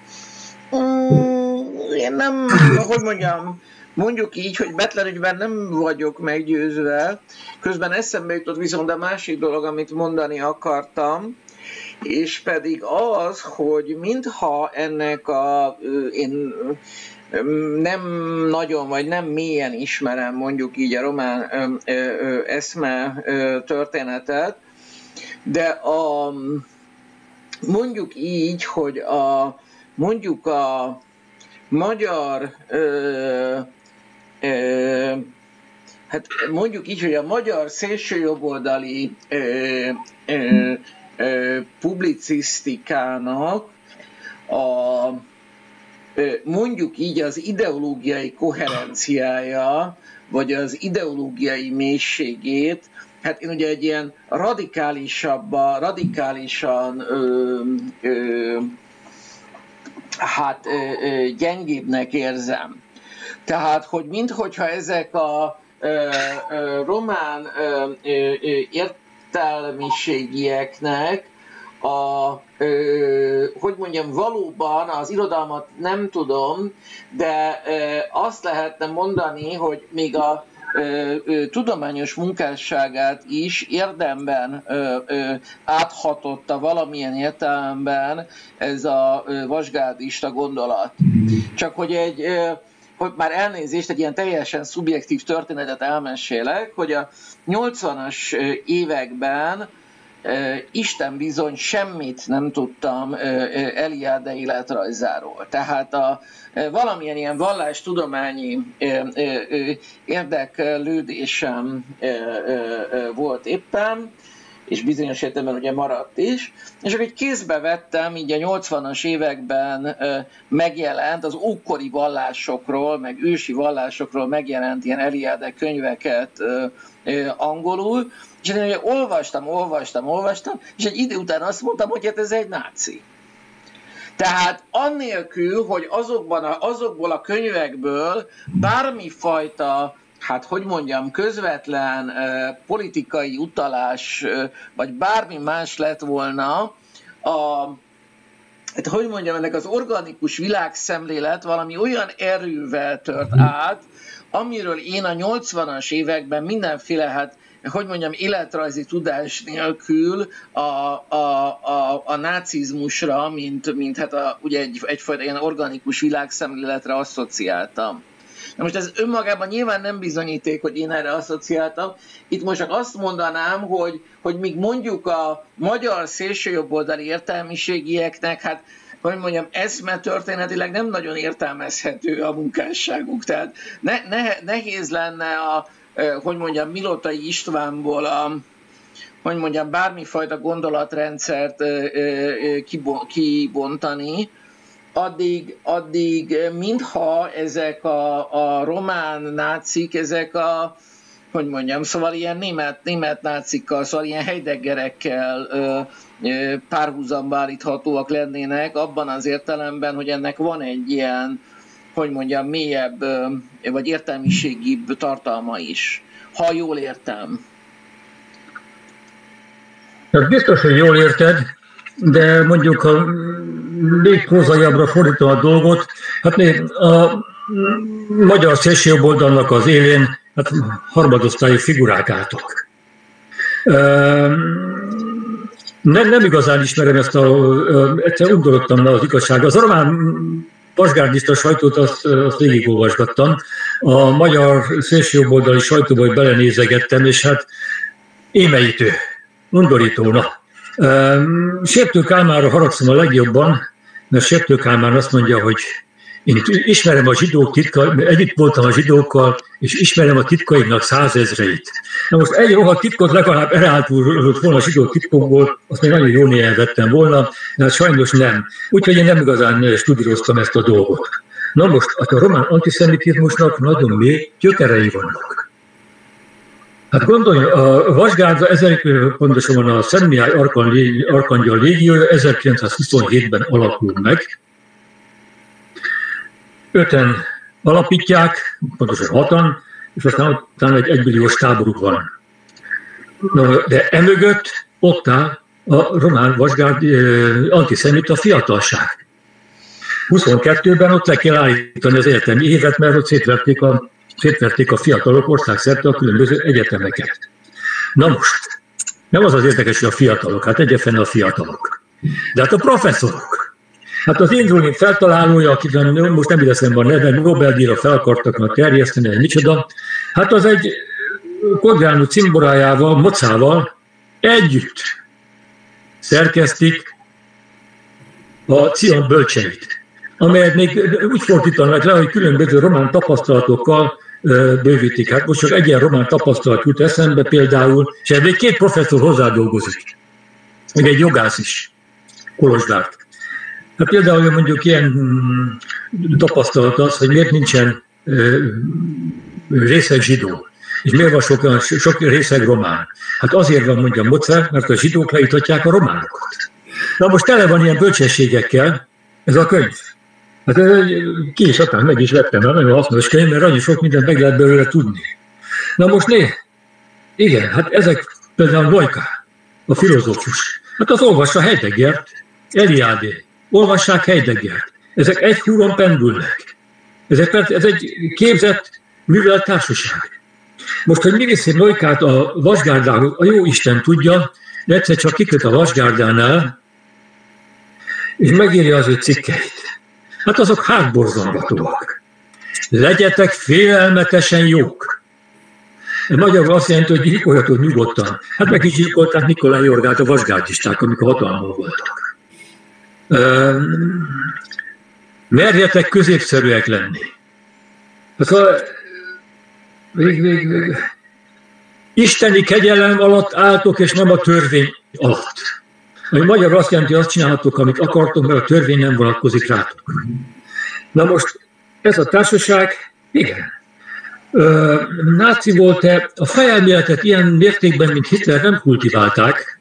Én nem, hogy mondjam, mondjuk így, hogy Betlen ügyben nem vagyok meggyőzve. Közben eszembe jutott viszont a másik dolog, amit mondani akartam, és pedig az, hogy mintha ennek a, én nem nagyon, vagy nem mélyen ismerem mondjuk így a román eszme történetet, de a, mondjuk így, hogy a, mondjuk a magyar ö, ö, hát mondjuk így, hogy a magyar szélsőjobboldali ö, ö, ö, publicisztikának a, ö, mondjuk így az ideológiai koherenciája, vagy az ideológiai mélységét, hát én ugye egy ilyen radikálisabban, radikálisan ö, ö, hát ö, ö, gyengébbnek érzem. Tehát, hogy minthogyha ezek a ö, ö, román ö, ö, értelmiségieknek a, ö, hogy mondjam, valóban az irodalmat nem tudom, de ö, azt lehetne mondani, hogy még a ö, ö, tudományos munkásságát is érdemben ö, ö, áthatotta valamilyen értelemben ez a ö, vasgárdista gondolat. Csak hogy egy ö, hogy már elnézést, egy ilyen teljesen szubjektív történetet elmesélek, hogy a nyolcvanas években Isten bizony semmit nem tudtam Eliade életrajzáról. Tehát a, valamilyen ilyen vallástudományi érdeklődésem volt éppen, és bizonyos értelemben ugye maradt is, és akkor egy kézbe vettem, így a nyolcvanas években megjelent az ókori vallásokról, meg ősi vallásokról megjelent ilyen Eliade könyveket angolul, és én ugye olvastam, olvastam, olvastam, és egy idő után azt mondtam, hogy hát ez egy náci. Tehát annélkül, hogy azokban a, azokból a könyvekből bármifajta, hát hogy mondjam, közvetlen uh, politikai utalás, uh, vagy bármi más lett volna, a, hát hogy mondjam, ennek az organikus világszemlélet valami olyan erővel tört át, amiről én a nyolcvanas években mindenféle, hát hogy mondjam, életrajzi tudás nélkül a, a, a, a nácizmusra, mint, mint hát a, ugye egy, egyfajta ilyen organikus világszemléletre asszociáltam. Na most ez önmagában nyilván nem bizonyíték, hogy én erre asszociáltam. Itt most csak azt mondanám, hogy, hogy míg mondjuk a magyar szélsőjobboldali értelmiségieknek, hát hogy mondjam, eszmetörténetileg nem nagyon értelmezhető a munkásságuk. Tehát ne, ne, nehéz lenne a, hogy mondjam, Milotai Istvánból a, hogy mondjam, bármifajta gondolatrendszert kibontani, addig, addig mintha ezek a, a román nácik, ezek a, hogy mondjam, szóval ilyen német, német nácikkal, szóval ilyen Heideggerekkel párhuzamba állíthatóak lennének, abban az értelemben, hogy ennek van egy ilyen, hogy mondjam, mélyebb vagy értelmiségibb tartalma is, ha jól értem. Hát biztos, hogy jól érted, de mondjuk ha még prózaiabbra fordítom a dolgot, hát még a magyar szélsőjobboldalnak az élén hát harmadosztályi figurák álltak. Nem, nem igazán ismerem ezt a, egyszer undorodtam le az igazságra. Az a román vasgárdista sajtót azt, azt végigolvasgattam. A magyar szélsőjobboldali sajtóba belenézegettem, és hát émeítő, undorítóna. Sértő Kálmánra haragszom a legjobban, mert Sértő Kálmán azt mondja, hogy én ismerem a zsidók titkait, együtt voltam a zsidókkal, és ismerem a titkaiknak százezreit. Na most egy rohadt titkot legalább elárult volna a zsidó titkokból, azt még nagyon jól néven vettem volna, de hát sajnos nem. Úgyhogy én nem igazán studíroztam ezt a dolgot. Na most, a román antiszemitizmusnak nagyon mély gyökerei vannak. Hát gondolj, a Vasgárda, pontosabban a Szent Mihály Arkangyal légiója ezerkilencszázhuszonhétben alakul meg. Öten alapítják, pontosan hatan, és aztán utána egy egymilliós táboruk van. No, de emögött ott áll a román vasgárd antiszemita fiatalság. huszonkettőben ott le kell állítani az egyetemi évet, mert ott szétverték a, szétverték a fiatalok országszerte a különböző egyetemeket. Na most, nem az az érdekes, hogy a fiatalok, hát egyébként a fiatalok. De hát a professzorok. Hát az Indrulin feltalálója, akit most nem ideszem a neve, Nobel-díjra fel akartak terjeszteni, egy micsoda, hát az egy Kodránú cimborájával, mocával együtt szerkesztik a Cion bölcseit, amelyet még úgy fordítanak le, hogy különböző román tapasztalatokkal bővítik. Hát most csak egy ilyen román tapasztalat jut eszembe például, és ebben két professzor hozzádolgozik, meg egy jogász is, Kolozsvárt. Hát például mondjuk ilyen tapasztalat az, hogy miért nincsen részeg zsidó, és miért van sok, sok részeg román. Hát azért van, mondja Mozart, mert a zsidók leítatják a románokat. Na most tele van ilyen bölcsességekkel ez a könyv. Hát ki is adtam, meg is vettem, mert nagyon hasznos könyv, mert annyi sok mindent meg lehet belőle tudni. Na most né, igen, hát ezek például Vojka, a filozófus. Hát az olvassa Heideggert, Eliade, olvassák Heideggert. Ezek egy húron pendülnek. Ezek, ez egy képzett művelt társaság. Most, hogy mi viszi Vojkát a vasgárdához, a jó Isten tudja, de egyszer csak kiköt a vasgárdánál, és megírja az ő cikkeit. Hát azok hátborzongatóak. Legyetek félelmetesen jók. Magyarul azt jelenti, hogy gyilkoljatok nyugodtan. Hát meg is gyilkolták Nikolaj Jorgát a vasgárdisták, amikor hatalmon voltak. Merjetek középszerűek lenni. Hát a, vég, vég, vég. Isteni kegyelem alatt álltok, és nem a törvény alatt. Ami magyarul azt jelenti, hogy azt csinálhatok, amit akartok, mert a törvény nem vonatkozik rátok. Na most ez a társaság, igen, ö, náci volt-e, a fejelméletet ilyen mértékben, mint Hitler nem kultiválták,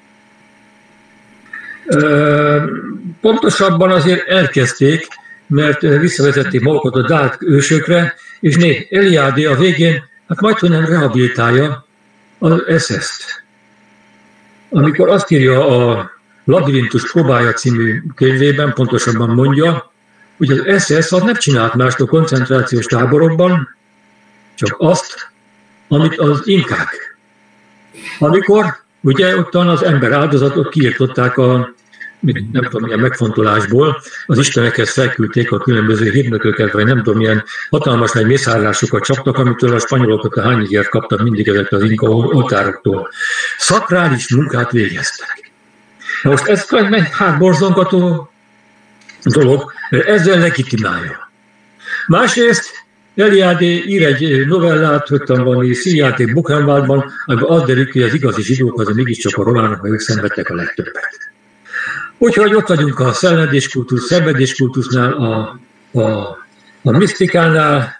ö, pontosabban azért elkezdték, mert visszavezették magukat a dát ősökre, és né, Eliade a végén, hát majdhogy nem rehabilitálja az es es-t. Amikor azt írja a Labirintus próbája című könyvében, pontosabban mondja, hogy az es es az nem csinált mást a koncentrációs táborokban, csak azt, amit az inkák. Amikor ugye ottan az ember áldozatot kiirtották a, nem tudom milyen megfontolásból, az istenekhez felküldték a különböző hírnököket, vagy nem tudom milyen hatalmas nagy mészárlásokat csaptak, amitől a spanyolokat a hányigért kaptak mindig ezek az inka oltároktól. Szakrális munkát végeztek. Na most ez egy hátborzongató dolog, mert ezzel legitimálja. Másrészt Eliade ír egy novellát, högtan valami színjáték Buchenwaldban, amiben az derül ki, hogy az igazi zsidók azon mégiscsak a románok, mert ők szenvedtek a legtöbbet. Úgyhogy ott vagyunk a szenvedéskultusz, szenvedéskultusznál, a, a, a misztikánál,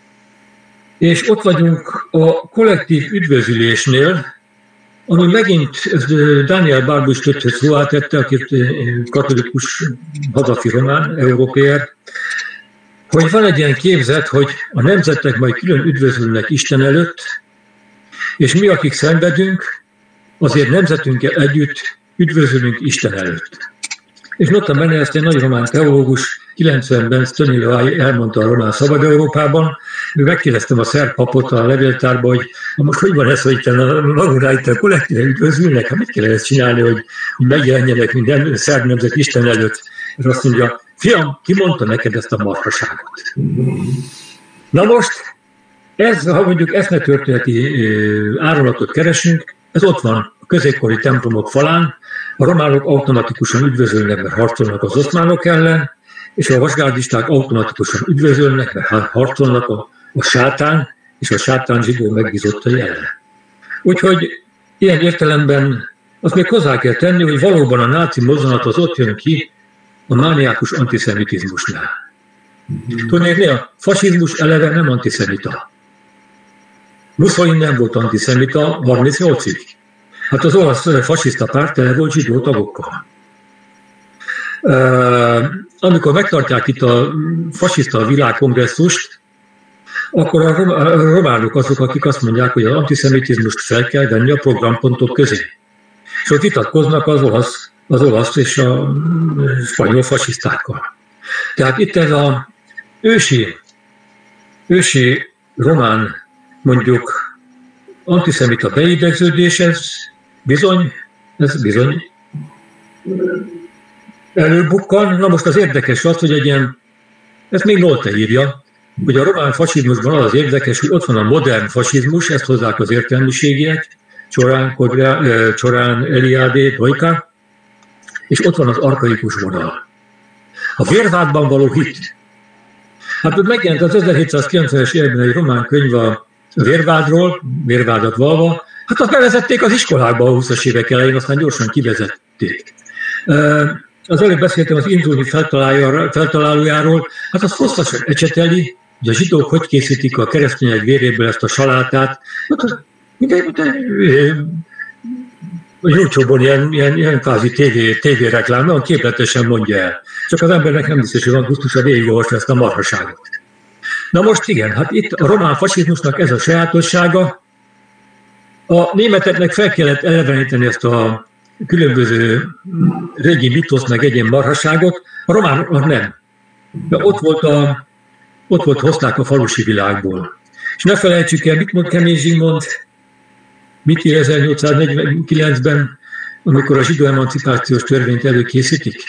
és ott vagyunk a kollektív üdvözülésnél, ami megint Daniel Barbus többször szóvá tette, aki katolikus hazafi román, európér, hogy van egy ilyen képzet, hogy a nemzetek majd külön üdvözülnek Isten előtt, és mi, akik szenvedünk, azért nemzetünkkel együtt üdvözülünk Isten előtt. És nota bene ezt egy nagy román teológus kilencvenben Stönilai elmondta a Román Szabad Európában. Megkérdeztem a szerb papot a levéltárba, hogy most hogy van ez, hogy itt a magurá itt a kollektíven üdvözülnek, hát mit kell ezt csinálni, hogy, hogy megjelenjenek minden szerb nemzet Isten előtt. És azt mondja, fiam, ki mondta neked ezt a marhaságot? Na most, ez, ha mondjuk eszmetörténeti árulatot keresünk, ez ott van a középkori templomok falán, a románok automatikusan üdvözölnek, mert harcolnak az oszmánok ellen, és a vasgárdisták automatikusan üdvözölnek, mert harcolnak a, a sátán, és a sátán zsidó megbízottai ellen. Úgyhogy ilyen értelemben azt még hozzá kell tenni, hogy valóban a náci mozzanat az ott jön ki a mániákus antiszemitizmusnál. Tudnék, a fasizmus eleve nem antiszemita. Mussolini nem volt antiszemita harmincnyolcig. Hát az olasz fasiszta párt tele volt zsidó tagokkal. Amikor megtartják itt a fasiszta világkongresszust, akkor a románok azok, akik azt mondják, hogy az antiszemitizmust fel kell venni a programpontok közé. És ott vitatkoznak az olasz, az olasz és a spanyol fasisztákkal. Tehát itt ez az ősi, ősi román, mondjuk antiszemita beidegződés, ez bizony, ez bizony előbukkan. Na most az érdekes az, hogy egy ilyen, ezt még Nolte írja, hogy a román fasizmusban az az érdekes, hogy ott van a modern fasizmus, ezt hozzák az értelmiségiek, Csorán, Kodrá, Csorán, Eliade, Vojka, és ott van az arkaikus vonal. A vérvádban való hit. Hát ott megjelent az ezerhétszázkilencvenes években egy román könyv a vérvádról, vérvádat valva, hát azt bevezették az iskolákba a húszas évek elején, aztán gyorsan kivezették. Az előbb beszéltem az Inzulni feltalálójáról, hát az hosszasan ecseteli, hogy a zsidók hogy készítik a keresztények véréből ezt a salátát. Hát, a YouTube-on ilyen, ilyen, ilyen kvázi tévé, tévéreklám, nagyon képletesen mondja el. Csak az embernek nem biztos, hogy van gusztusa végigolvasni ezt a marhaságot. Na most igen, hát itt a román fasizmusnak ez a sajátossága. A németeknek fel kellett eleveníteni ezt a különböző régi mitosz, meg egyén marhaságot, a románoknak nem. De ott volt, a, ott volt hozták a falusi világból. És ne felejtsük el, mit mond Kemény Zsigmond, mit ír ezernyolcszáznegyvenkilencben, amikor a zsidó emancipációs törvényt előkészítik?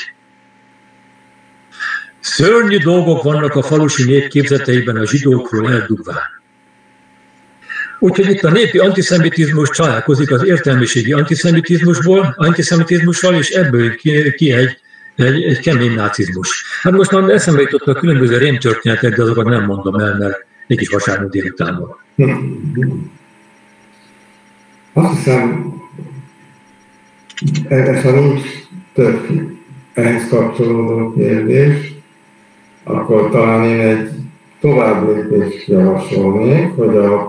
Szörnyű dolgok vannak a falusi nép képzeteiben a zsidókról eldugván. Úgyhogy itt a népi antiszemitizmus találkozik az értelmiségi antiszemitizmusból, antiszemitizmussal, és ebből ki, ki egy, egy, egy kemény nácizmus. Hát most már eszembe jutott a különböző rémtörténetek, de azokat nem mondom el, mert egy kis vasárnap délután van. Azt hiszem, ez ha nincs több ehhez kapcsolódó kérdés, akkor talán én egy tovább lépést javasolnék, hogy a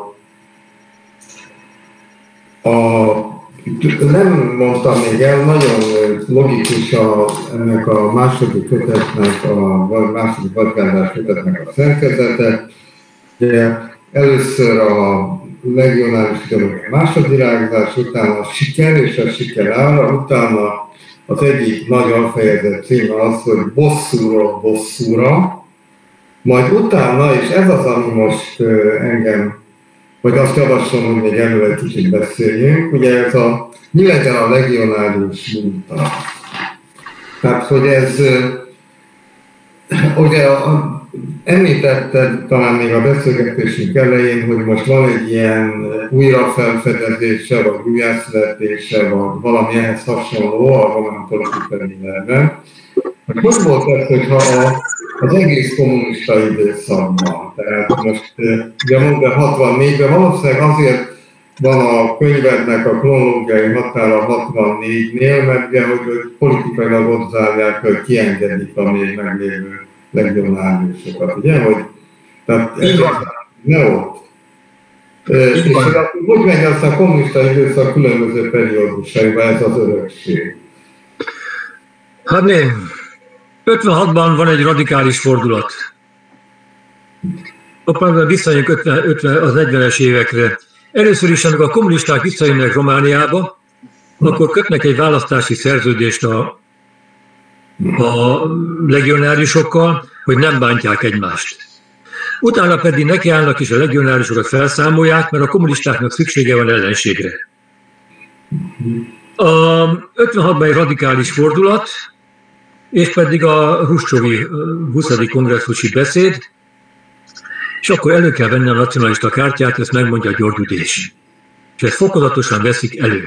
A, nem mondtam még el, nagyon logikus a, ennek a második kötetnek, a második vadgárdás kötetnek a szerkezete. Ugye először a legionális ideológia másodvirágzás, utána a siker és a siker ára, utána az egyik nagy alfejezet címe az, hogy bosszúról bosszúra, majd utána, és ez az, ami most engem, vagy azt javaslom, hogy még erről egy kicsit beszéljünk, ugye ez a, mi legyen a legionális minta. Tehát, hogy ez, ugye említetted talán még a beszélgetésünk elején, hogy most van egy ilyen újrafelfedezése, vagy újjászületése, vagy valami ehhez hasonló a román politikai nyelven. Most volt ez, hogyha a, az egész kommunista időszakban, tehát most ugye mondja hatvannégyben, valószínűleg azért van a könyvednek a kronológiai határa hatvannégynél, mert ugye, hogy, hogy politikailag ott zárják, hogy kiengedik a még meglévő legionáriusokat, ugye? Hogy, tehát ez ne ott. És hogy, hogy megy azt a kommunista időszak különböző periódusaiba ez az örökség? Hát né, ötvenhatban van egy radikális fordulat. Akkor visszajönk ötven, ötven, az negyvenes évekre. Először is, amikor a kommunisták visszajönnek Romániába, akkor kötnek egy választási szerződést a, a legionáriusokkal, hogy nem bántják egymást. Utána pedig nekiállnak és a legionáriusokat felszámolják, mert a kommunistáknak szüksége van ellenségre. A ötvenhatban egy radikális fordulat, és pedig a Hruscsovi huszadik kongresszusi beszéd, és akkor elő kell venni a nacionalista kártyát, ezt megmondja a György Udés. És ezt fokozatosan veszik elő.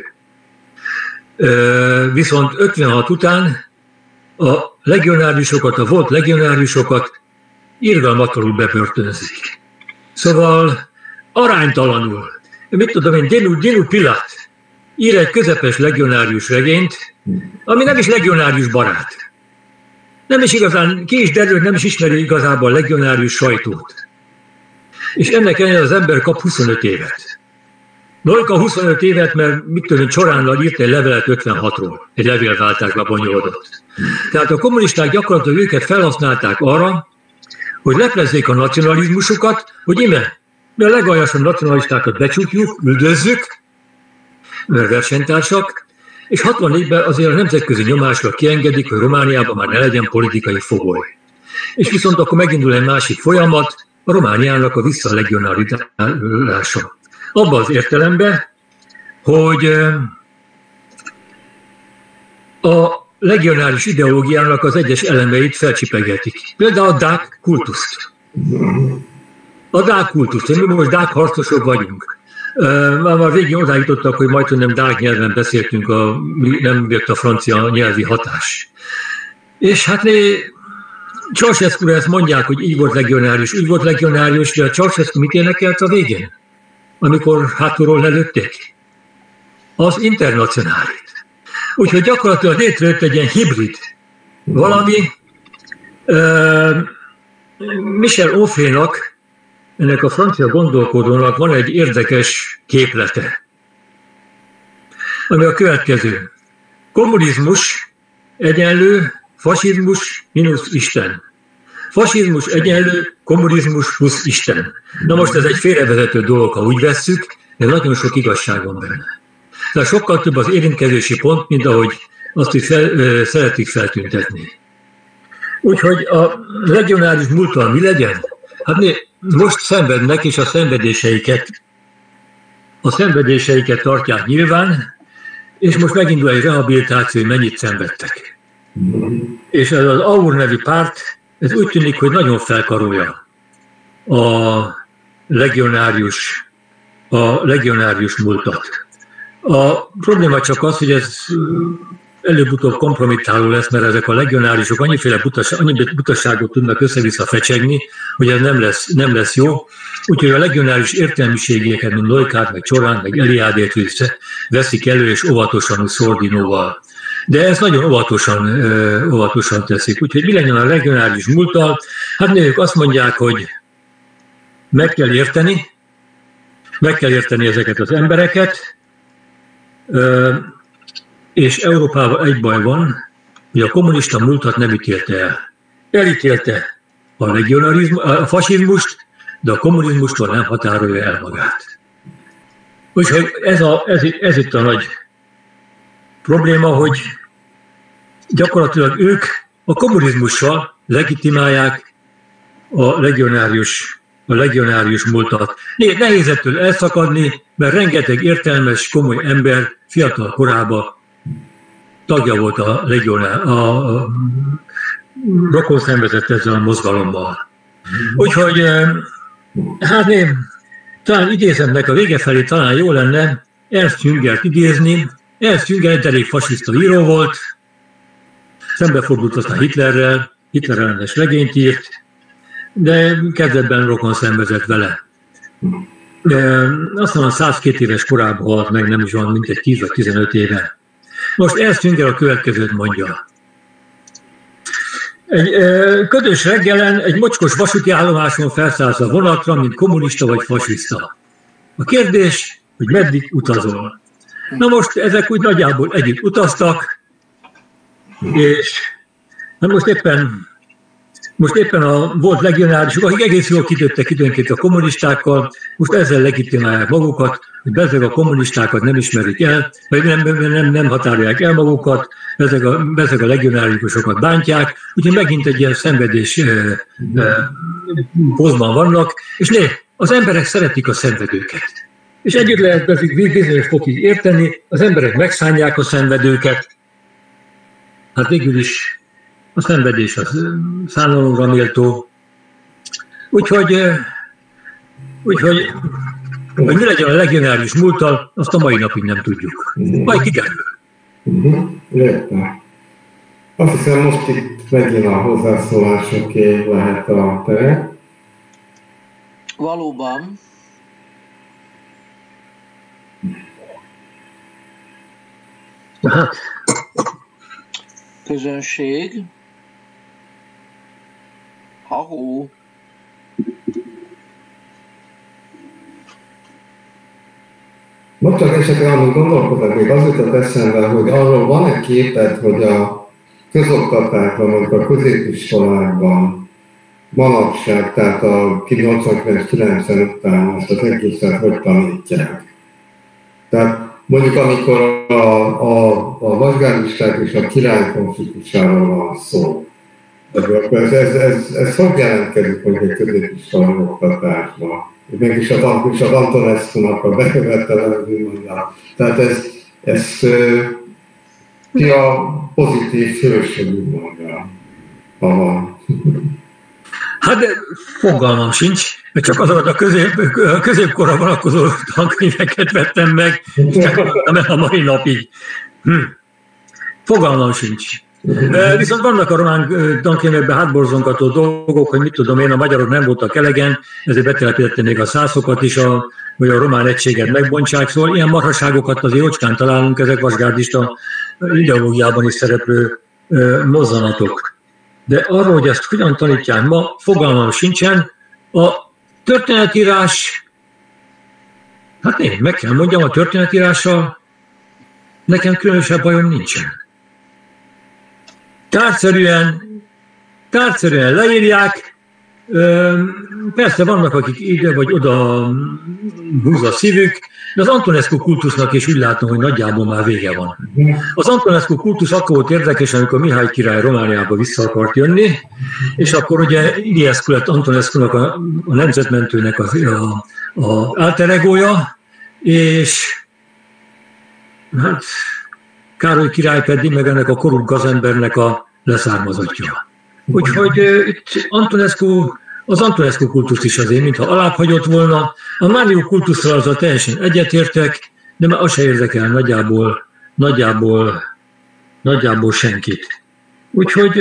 Viszont ötvenhat után a legionáriusokat, a volt legionáriusokat irgalmatlanul bebörtönzik. Szóval aránytalanul. Mit tudom én, Dinu, Dinu Pilát ír egy közepes legionárius regényt, ami nem is legionárius barát. Nem is igazán, ki is derül, nem is ismeri igazából a legionárius sajtót. És ennek ellenére az ember kap huszonöt évet. Nolka huszonöt évet, mert mit tudom, Csoránnal írt egy levelet ötvenhatról, egy levélváltásba bonyolódott. Tehát a kommunisták gyakorlatilag őket felhasználták arra, hogy leplezzék a nacionalizmusukat, hogy ime, mi a legaljasabb nacionalistákat becsukjuk, üldözzük, mert versenytársak, és hatvannégyben azért a nemzetközi nyomásra kiengedik, hogy Romániában már ne legyen politikai fogoly. És viszont akkor megindul egy másik folyamat, a Romániának a visszalegionalizálása. Abban az értelemben, hogy a legionáris ideológiának az egyes elemeit felcsipegetik. Például a dák kultuszt. A dák kultuszt. Mi most dák harcosok vagyunk. Már végig odájutottak, hogy majdnem dák nyelven beszéltünk, a, nem jött a francia nyelvi hatás. És hát Ceausescu ezt mondják, hogy így volt legionárius, úgy volt legionárius, de a Ceausescu mit énekelt a végén, amikor hátulról lelőtték? Az internacionálit. Úgyhogy gyakorlatilag létrejött egy ilyen hibrid valami. Uh, Michel Onfrénak, ennek a francia gondolkodónak van egy érdekes képlete, ami a következő. Kommunizmus egyenlő fasizmus mínusz Isten. Fasizmus egyenlő kommunizmus plusz Isten. Na most ez egy félrevezető dolog, ha úgy vesszük, de nagyon sok igazság van benne. Tehát sokkal több az érintkezési pont, mint ahogy azt is fel, szeretik feltüntetni. Úgyhogy a legionárius múlttal mi legyen? Hát most szenvednek, és a szenvedéseiket, a szenvedéseiket tartják nyilván, és most megindul egy rehabilitáció, hogy mennyit szenvedtek. És ez az á u er nevű párt, ez úgy tűnik, hogy nagyon felkarolja a legionárius, a legionárius múltat. A probléma csak az, hogy ez előbb-utóbb kompromittáló lesz, mert ezek a legionáriusok annyiféle butaság, annyi butaságot tudnak össze-vissza fecsegni, hogy ez nem lesz, nem lesz jó. Úgyhogy a legionárius értelmiségeket, mint Neukát, meg Csorán, meg Eliádét veszik elő, és óvatosan Szordinóval. De ezt nagyon óvatosan, óvatosan teszik. Úgyhogy mi legyen a legionárius múlttal? Hát nők azt mondják, hogy meg kell érteni, meg kell érteni ezeket az embereket, és Európában egy baj van, hogy a kommunista múltat nem ítélte el. Elítélte a legionarizmus, a fasizmust, de a kommunizmustól nem határolja el magát. Úgyhogy ez, a, ez, ez itt a nagy probléma, hogy gyakorlatilag ők a kommunizmussal legitimálják a legionárius, a legionárius múltat. Nehéz ettől elszakadni, mert rengeteg értelmes, komoly ember fiatal korában tagja volt a legionár, a, a rokon szenvezett ezzel a mozgalommal. Úgyhogy, hát én talán idézemnek a vége felé talán jó lenne Ernst Jüngert idézni. Ernst Jünger egy elég fasiszta író volt, szembefordult aztán Hitlerrel, Hitler ellenes regényt írt, de kezdetben rokon szenvezett vele. De aztán a százkettő éves korában halt meg, nem is van, mint egy tíz vagy tizenöt éve. Most Ernst Jünger a következőt mondja. Egy e, ködös reggelen egy mocskos vasúti állomáson felszállsz a vonatra, mint kommunista vagy fasiszta. A kérdés, hogy meddig utazol. Na most ezek úgy nagyjából együtt utaztak, és na most éppen Most éppen a volt legionáriusok, akik egész jól kitörtek időnként a kommunistákkal, most ezzel legitimálják magukat, hogy bezeg a kommunistákat nem ismerik el, vagy nem, nem, nem határolják el magukat, bezeg a, bezeg a legionáriusokat bántják, úgyhogy megint egy ilyen szenvedés eh, eh, pozban vannak, és né, az emberek szeretik a szenvedőket. És együtt lehet bizonyos fokig érteni, az emberek megszánják a szenvedőket, hát végül is a szenvedés az szánalomra méltó. Úgyhogy, úgyhogy hogy mi legyen a legionárius múlttal, azt a mai napig nem tudjuk. Majd kiderül. Uh-huh. Azt hiszem, most itt megint a hozzászólásoké lehet a tere. Valóban. Hát. Közönség. Ha-hó. Most csak esetleg amit gondolkodok, még az jutott eszembe, hogy arról van egy képed, hogy a közoktatásban, mondjuk a középiskolákban manapság, tehát a nyolcvankilenc kilencven után ezt az egészet hogy tanítják. Tehát mondjuk amikor a, a, a vasgáristák és a király konfliktusáról van szó, ez, ez, ez, ez hogy jelentkezik mondjuk egy középiskolai oktatásban? Mégis az, az Antonescu-nak a bekövetelezni mondja. Tehát ez, ez ki a pozitív hősségű mondja, ha van. Hát de fogalmam sincs, mert csak azokat a közép, középkorra vonatkozó tankönyveket vettem meg, és csak adtam el a mai napig. Hm. Fogalmam sincs. Viszont vannak a román tankönyvekben hátborzongató dolgok, hogy mit tudom én, a magyarok nem voltak elegen, ezért betelepítette még a szászokat is, a, hogy a román egységet megbontsák, szóval ilyen marhaságokat azért jócskán találunk, ezek vasgárdista ideológiában is szereplő mozzanatok. De arról, hogy ezt hogyan tanítják ma, fogalmam sincsen. A történetírás, hát én meg kell mondjam, a történetírással nekem különösebb bajom nincsen. Tárgyszerűen, tárgyszerűen leírják, persze vannak, akik ide vagy oda húz a szívük, de az Antonescu kultusznak is úgy látom, hogy nagyjából már vége van. Az Antonescu kultusz akkor volt érdekes, amikor Mihály király Romániába vissza akart jönni, és akkor ugye Iliescu lett Antonescunak a, a nemzetmentőnek az a, a alter egója, és hát Károly király pedig meg ennek a korrupt gazembernek a leszármazottja. Úgyhogy uh, itt Antonescu, az Antonescu kultuszt is azért, mintha alább hagyott volna. A Mário kultuszral azzal teljesen egyetértek, de már az se érdekel nagyjából, nagyjából, nagyjából senkit. Úgyhogy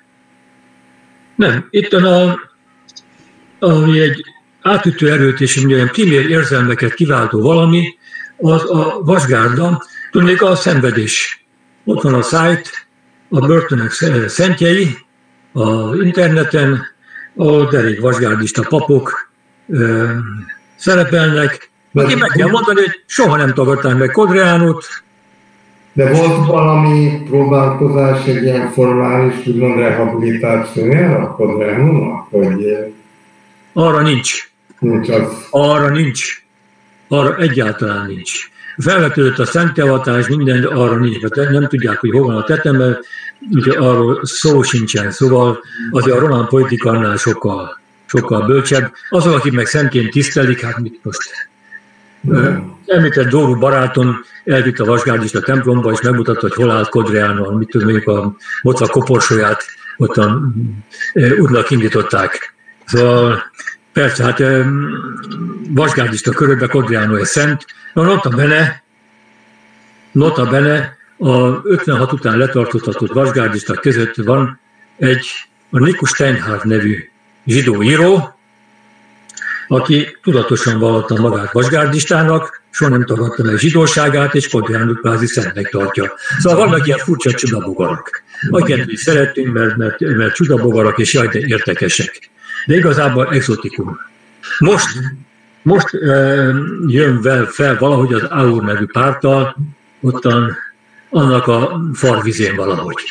nem, itt a, ami egy átütő erőt és olyan primér érzelmeket kiváltó valami, az a vasgárda, tudnék a szenvedés. Ott van a szájt, a börtönök szentjei, az interneten, ahol derék vasgárdista papok ö, szerepelnek. Aki meg kell mondani, hogy soha nem tagadták meg Codreanut. De volt valami próbálkozás, egy ilyen formális, úgymond rehabilitációja a Codreanumnak? Hogy... Arra nincs. Nincs az. Arra nincs. Arra egyáltalán nincs. Felvetődött a szentteavatás, minden, arra nincs, mert nem tudják, hogy hol van a tetem, mert ugye arról szó sincsen. Szóval azért a román politika annál sokkal, sokkal bölcsebb. Azok, akik meg szentként tisztelik, hát mit most? Említett Dóru barátom elvitt a vasgárdista templomba, és megmutatta, hogy hol állt Codreanu, mit tudom, mondjuk a mocva koporsóját ottan útnak indították. Szóval persze, hát vasgárdista körökben Codreanu egy szent, nota bene, nota bene, a ötvenhat után letartóztatott vasgárdisták között van egy, a Nikus Steinhardt nevű zsidó író, aki tudatosan vallotta magát vasgárdistának, soha nem tagadta meg zsidóságát, és Codreanut kvázi szentnek tartja. Szóval vannak ilyen furcsa csudabogarak, akiket mi szeretünk, mert, mert, mert csudabogarak, és jaj, de értekesek. De igazából exotikum. Most, most uh, jön fel valahogy az á u er nevű párttal, ottan annak a farvizén valahogy.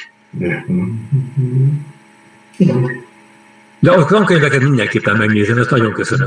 De a tankönyveket mindenképpen megnézem, ezt nagyon köszönöm.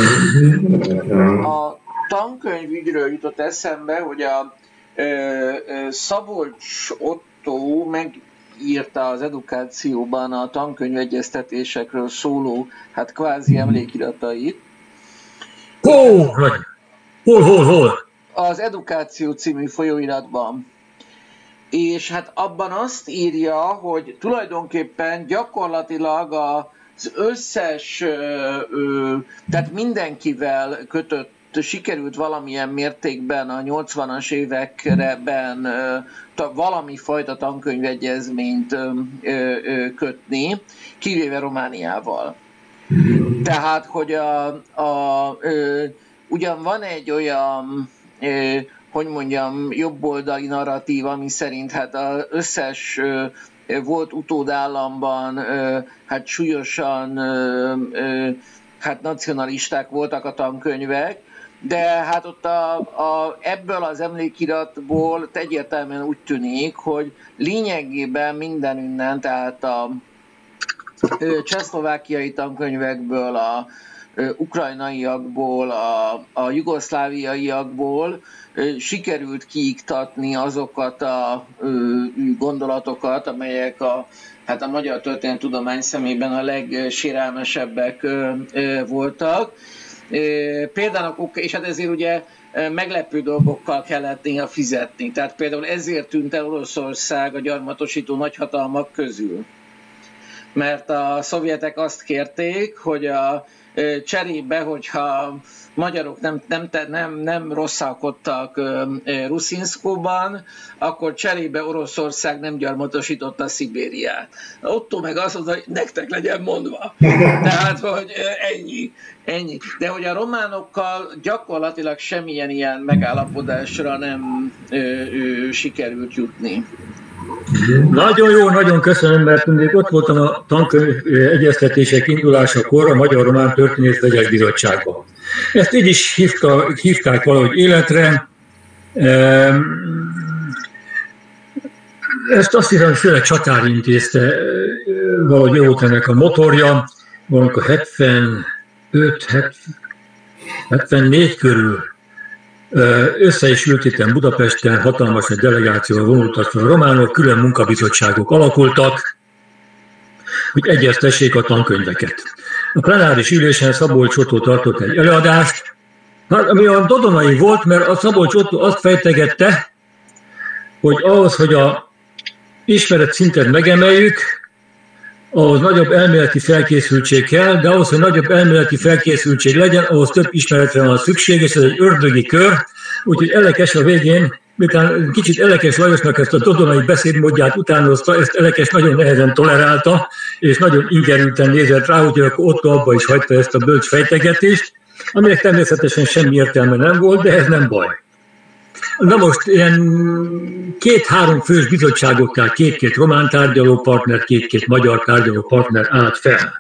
A tankönyvügyről jutott eszembe, hogy a ö, ö, Szabolcs Ottó megírta az edukációban a tankönyvegyeztetésekről szóló, hát kvázi emlékiratait. Hol, hol, hol, hol? Az Edukáció című folyóiratban. És hát abban azt írja, hogy tulajdonképpen gyakorlatilag az összes, tehát mindenkivel kötött, sikerült valamilyen mértékben a nyolcvanas években valami fajta tankönyvegyezményt kötni, kivéve Romániával. Tehát, hogy a, a, ugyan van egy olyan, hogy mondjam, jobboldali narratív, ami szerint hát az összes volt utódállamban hát súlyosan hát nacionalisták voltak a tankönyvek, de hát ott a, a, ebből az emlékiratból egyértelműen úgy tűnik, hogy lényegében mindenünnen, tehát a csehszlovákiai tankönyvekből, a ukrajnaiakból, a, a jugoszláviaiakból sikerült kiiktatni azokat a gondolatokat, amelyek a, hát a magyar történettudomány szemében a legsérelmesebbek voltak. Például, és hát ezért ugye meglepő dolgokkal kellett néha fizetni. Tehát például ezért tűnt el Oroszország a gyarmatosító nagyhatalmak közül. mert a szovjetek azt kérték, hogy a cserébe, hogyha magyarok nem, nem, nem, nem rosszalkodtak Ruszinszkóban, akkor cserébe Oroszország nem gyarmatosította Szibériát. Otto meg azt mondta, hogy nektek legyen mondva. Tehát, hogy ennyi, ennyi. De hogy a románokkal gyakorlatilag semmilyen ilyen megállapodásra nem ö, ö, sikerült jutni. Nagyon jó, nagyon köszönöm, mert még ott voltam a tankönyv egyeztetések indulásakor a Magyar-Román Történész Vegyes Bizottságban. Ezt így is hívta, hívták valahogy életre. Ezt azt hiszem, hogy főleg Csatár intézte, valahogy jó volt ennek a motorja, valamikor hetvenöt hetvennégy körül össze is ült itt Budapesten, hatalmas egy delegációval vonultak fel a románok, külön munkabizottságok alakultak, hogy egyeztessék a tankönyveket. A plenáris ülésen Szabolcs Ottó tartott egy előadást, ami olyan dodonai volt, mert a Szabolcs Ottó azt fejtegette, hogy ahhoz, hogy a ismeret szintet megemeljük, ahhoz nagyobb elméleti felkészültség kell, de ahhoz, hogy nagyobb elméleti felkészültség legyen, ahhoz több ismeretre van szükség, és ez egy ördögi kör, úgyhogy Elekes a végén, miután kicsit Elekes Lajosnak ezt a dodonai beszédmódját utánozta, ezt Elekes nagyon nehezen tolerálta, és nagyon ingerülten nézett rá, úgyhogy akkor Otto abba is hagyta ezt a bölcs fejtegetést, aminek természetesen semmi értelme nem volt, de ez nem baj. Na most ilyen két-három fős bizottságokká két-két román tárgyalópartner, két-két magyar tárgyalópartner állt fel.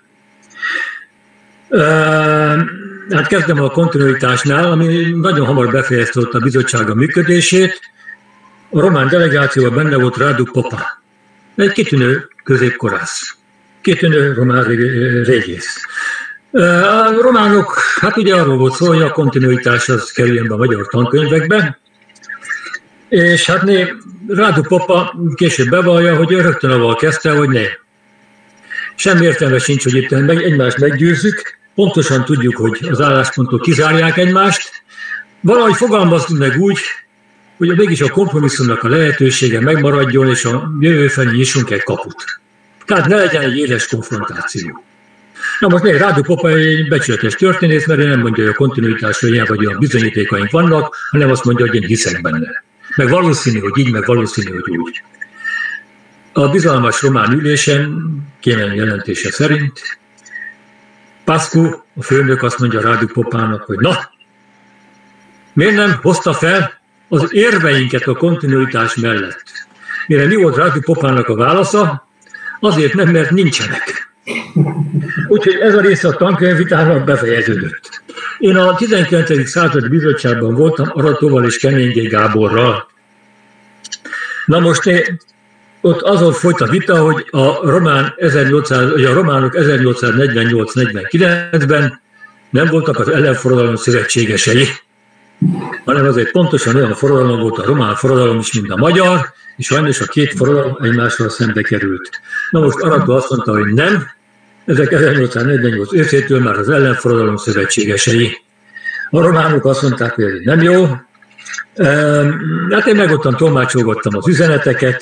Hát kezdem a kontinuitásnál, ami nagyon hamar befejezte ott a bizottság a működését. A román delegációban benne volt Radu Popa, egy kitűnő középkorász, kitűnő román régész. A románok, hát ugye arról volt szó, hogy a kontinuitás az kerüljön be a magyar tankönyvekbe, és hát né, Radu Popa később bevallja, hogy ő rögtön avval kezdte, hogy ne. Semmi értelme sincs, hogy itt meg, egymást meggyőzzük, pontosan tudjuk, hogy az álláspontok kizárják egymást. Valahogy fogalmazunk meg úgy, hogy mégis a kompromisszumnak a lehetősége megmaradjon, és a jövő felé nyissunk egy kaput. Tehát ne legyen egy éles konfrontáció. Na most még Radu Popa egy becsületes történész, mert ő nem mondja, hogy a kontinuitásra ilyen vagy olyan bizonyítékaink vannak, hanem azt mondja, hogy én hiszek benne. Meg valószínű, hogy így, meg valószínű, hogy úgy. A bizalmas román ülésen, Kémen jelentése szerint, Pascu, a főnök azt mondja Radu Popának, hogy na, miért nem hozta fel az érveinket a kontinuitás mellett? Mire mi volt Radu Popának a válasza? Azért nem, mert nincsenek. Úgyhogy ez a része a tankönyvvitának befejeződött. Én a tizenkilencedik századi bizottságban voltam Aratóval és Keménygé Gáborral. Na most én, ott azon folyt a vita, hogy a, román ezernyolcszáz, a románok ezernyolcszáznegyvennyolc negyvenkilencben nem voltak az ellenforradalom szövetségesei, hanem azért pontosan olyan forradalom volt a román forradalom is, mint a magyar, és sajnos a két forradalom egymással szembe került. Na most Arató azt mondta, hogy nem, ezek ezernyolcszáznegyvennyolc őszétől már az ellenforradalom szövetségesei. A románok azt mondták, hogy ez nem jó. Hát én meg ottan tolmácsolgattam az üzeneteket,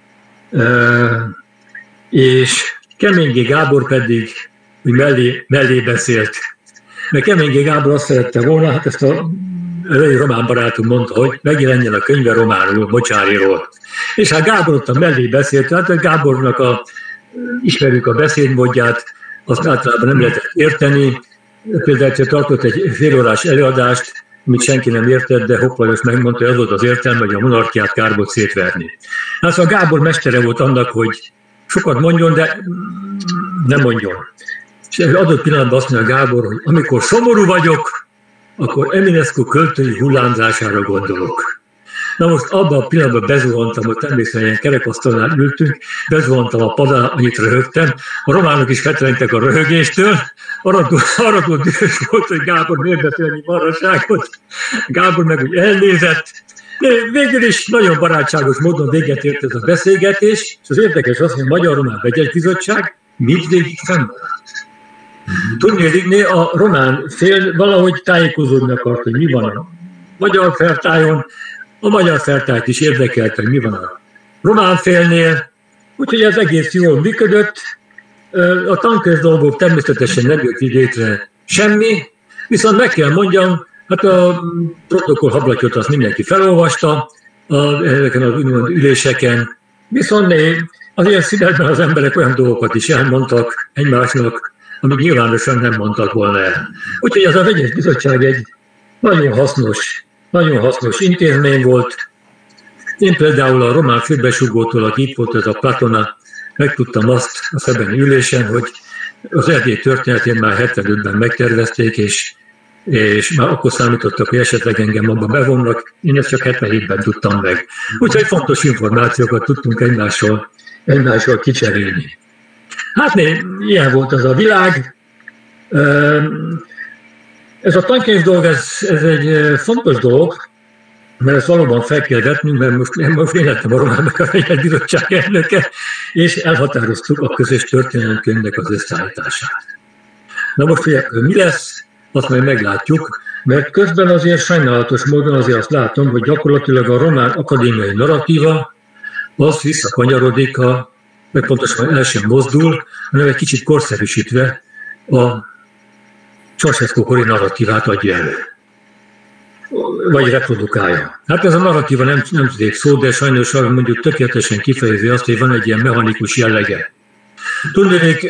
és Keménygé Gábor pedig úgy mellé, mellé beszélt. Mert Keménygé Gábor azt szerette volna, hát ezt a elői román barátunk mondta, hogy megjelenjen a könyve románul, Mocsáriról. És hát Gábor ott a mellé beszélt, hát a Gábornak a, ismerjük a beszédmódját, azt általában nem lehetett érteni. Például tartott egy félórás előadást, amit senki nem értett, de Hopp Lajos megmondta, hogy az volt az értelme, hogy a monarchiát kár volt szétverni. Hát szóval Gábor mestere volt annak, hogy sokat mondjon, de nem mondjon. És adott pillanatban azt mondja Gábor, hogy amikor szomorú vagyok, akkor Eminescu költői hullámzására gondolok. Na most abban a pillanatban bezuhantam, hogy természetesen ilyen kerekasztalnál ültünk, bezuhantam a padán, annyit röhögtem. A románok is fetrengtek a röhögéstől. Arató dühös volt, hogy Gábor miért beszélni marhaságot. Gábor meg úgy elnézett. De végül is nagyon barátságos módon véget ért ez a beszélgetés, és az érdekes az, hogy a Magyar-Román Vegyes Bizottság mindvégig fennmaradt. Tudnék, a román fél valahogy tájékozódni akart, hogy mi van a magyar feltájon, a magyar feltájt is érdekelt, hogy mi van a román félnél, úgyhogy ez egész jól működött, a tankönyv dolgok természetesen nem jött létre semmi, viszont meg kell mondjam, hát a protokoll hablatyot azt mindenki felolvasta a, ezeken az üléseken, viszont azért szívesen az emberek olyan dolgokat is elmondtak egymásnak, amik nyilvánosan nem mondtak volna el. Úgyhogy ez a vegyes bizottság egy nagyon hasznos, nagyon hasznos intézmény volt. Én például a román főbesugótól, aki itt volt, ez a Platona, megtudtam azt a szebeni ülésen, hogy az Erdély történetén már hetvenötben megtervezték, és, és már akkor számítottak, hogy esetleg engem abba bevonnak, én ezt csak hetvenhétben tudtam meg. Úgyhogy fontos információkat tudtunk egymással, egymással kicserélni. Hát né, ilyen volt az a világ. Ez a tankönyv dolog, ez, ez egy fontos dolog, mert ezt valóban fel kell vetnünk, mert most, most én lettem a Román Vegyes Bizottság elnöke, és elhatároztuk a közös történelemkönyvnek az összeállítását. Na most, hogy mi lesz, azt majd meglátjuk, mert közben azért sajnálatos módon azért azt látom, hogy gyakorlatilag a román akadémiai narratíva az visszakanyarodik, a, meg pontosan el sem mozdul, hanem egy kicsit korszerűsítve a Ceausescu kori narratívát adja elő. Vagy reprodukálja. Hát ez a narratíva nem, nem tudnék szó, de sajnos mondjuk tökéletesen kifejezi azt, hogy van egy ilyen mechanikus jellege. Tudnék,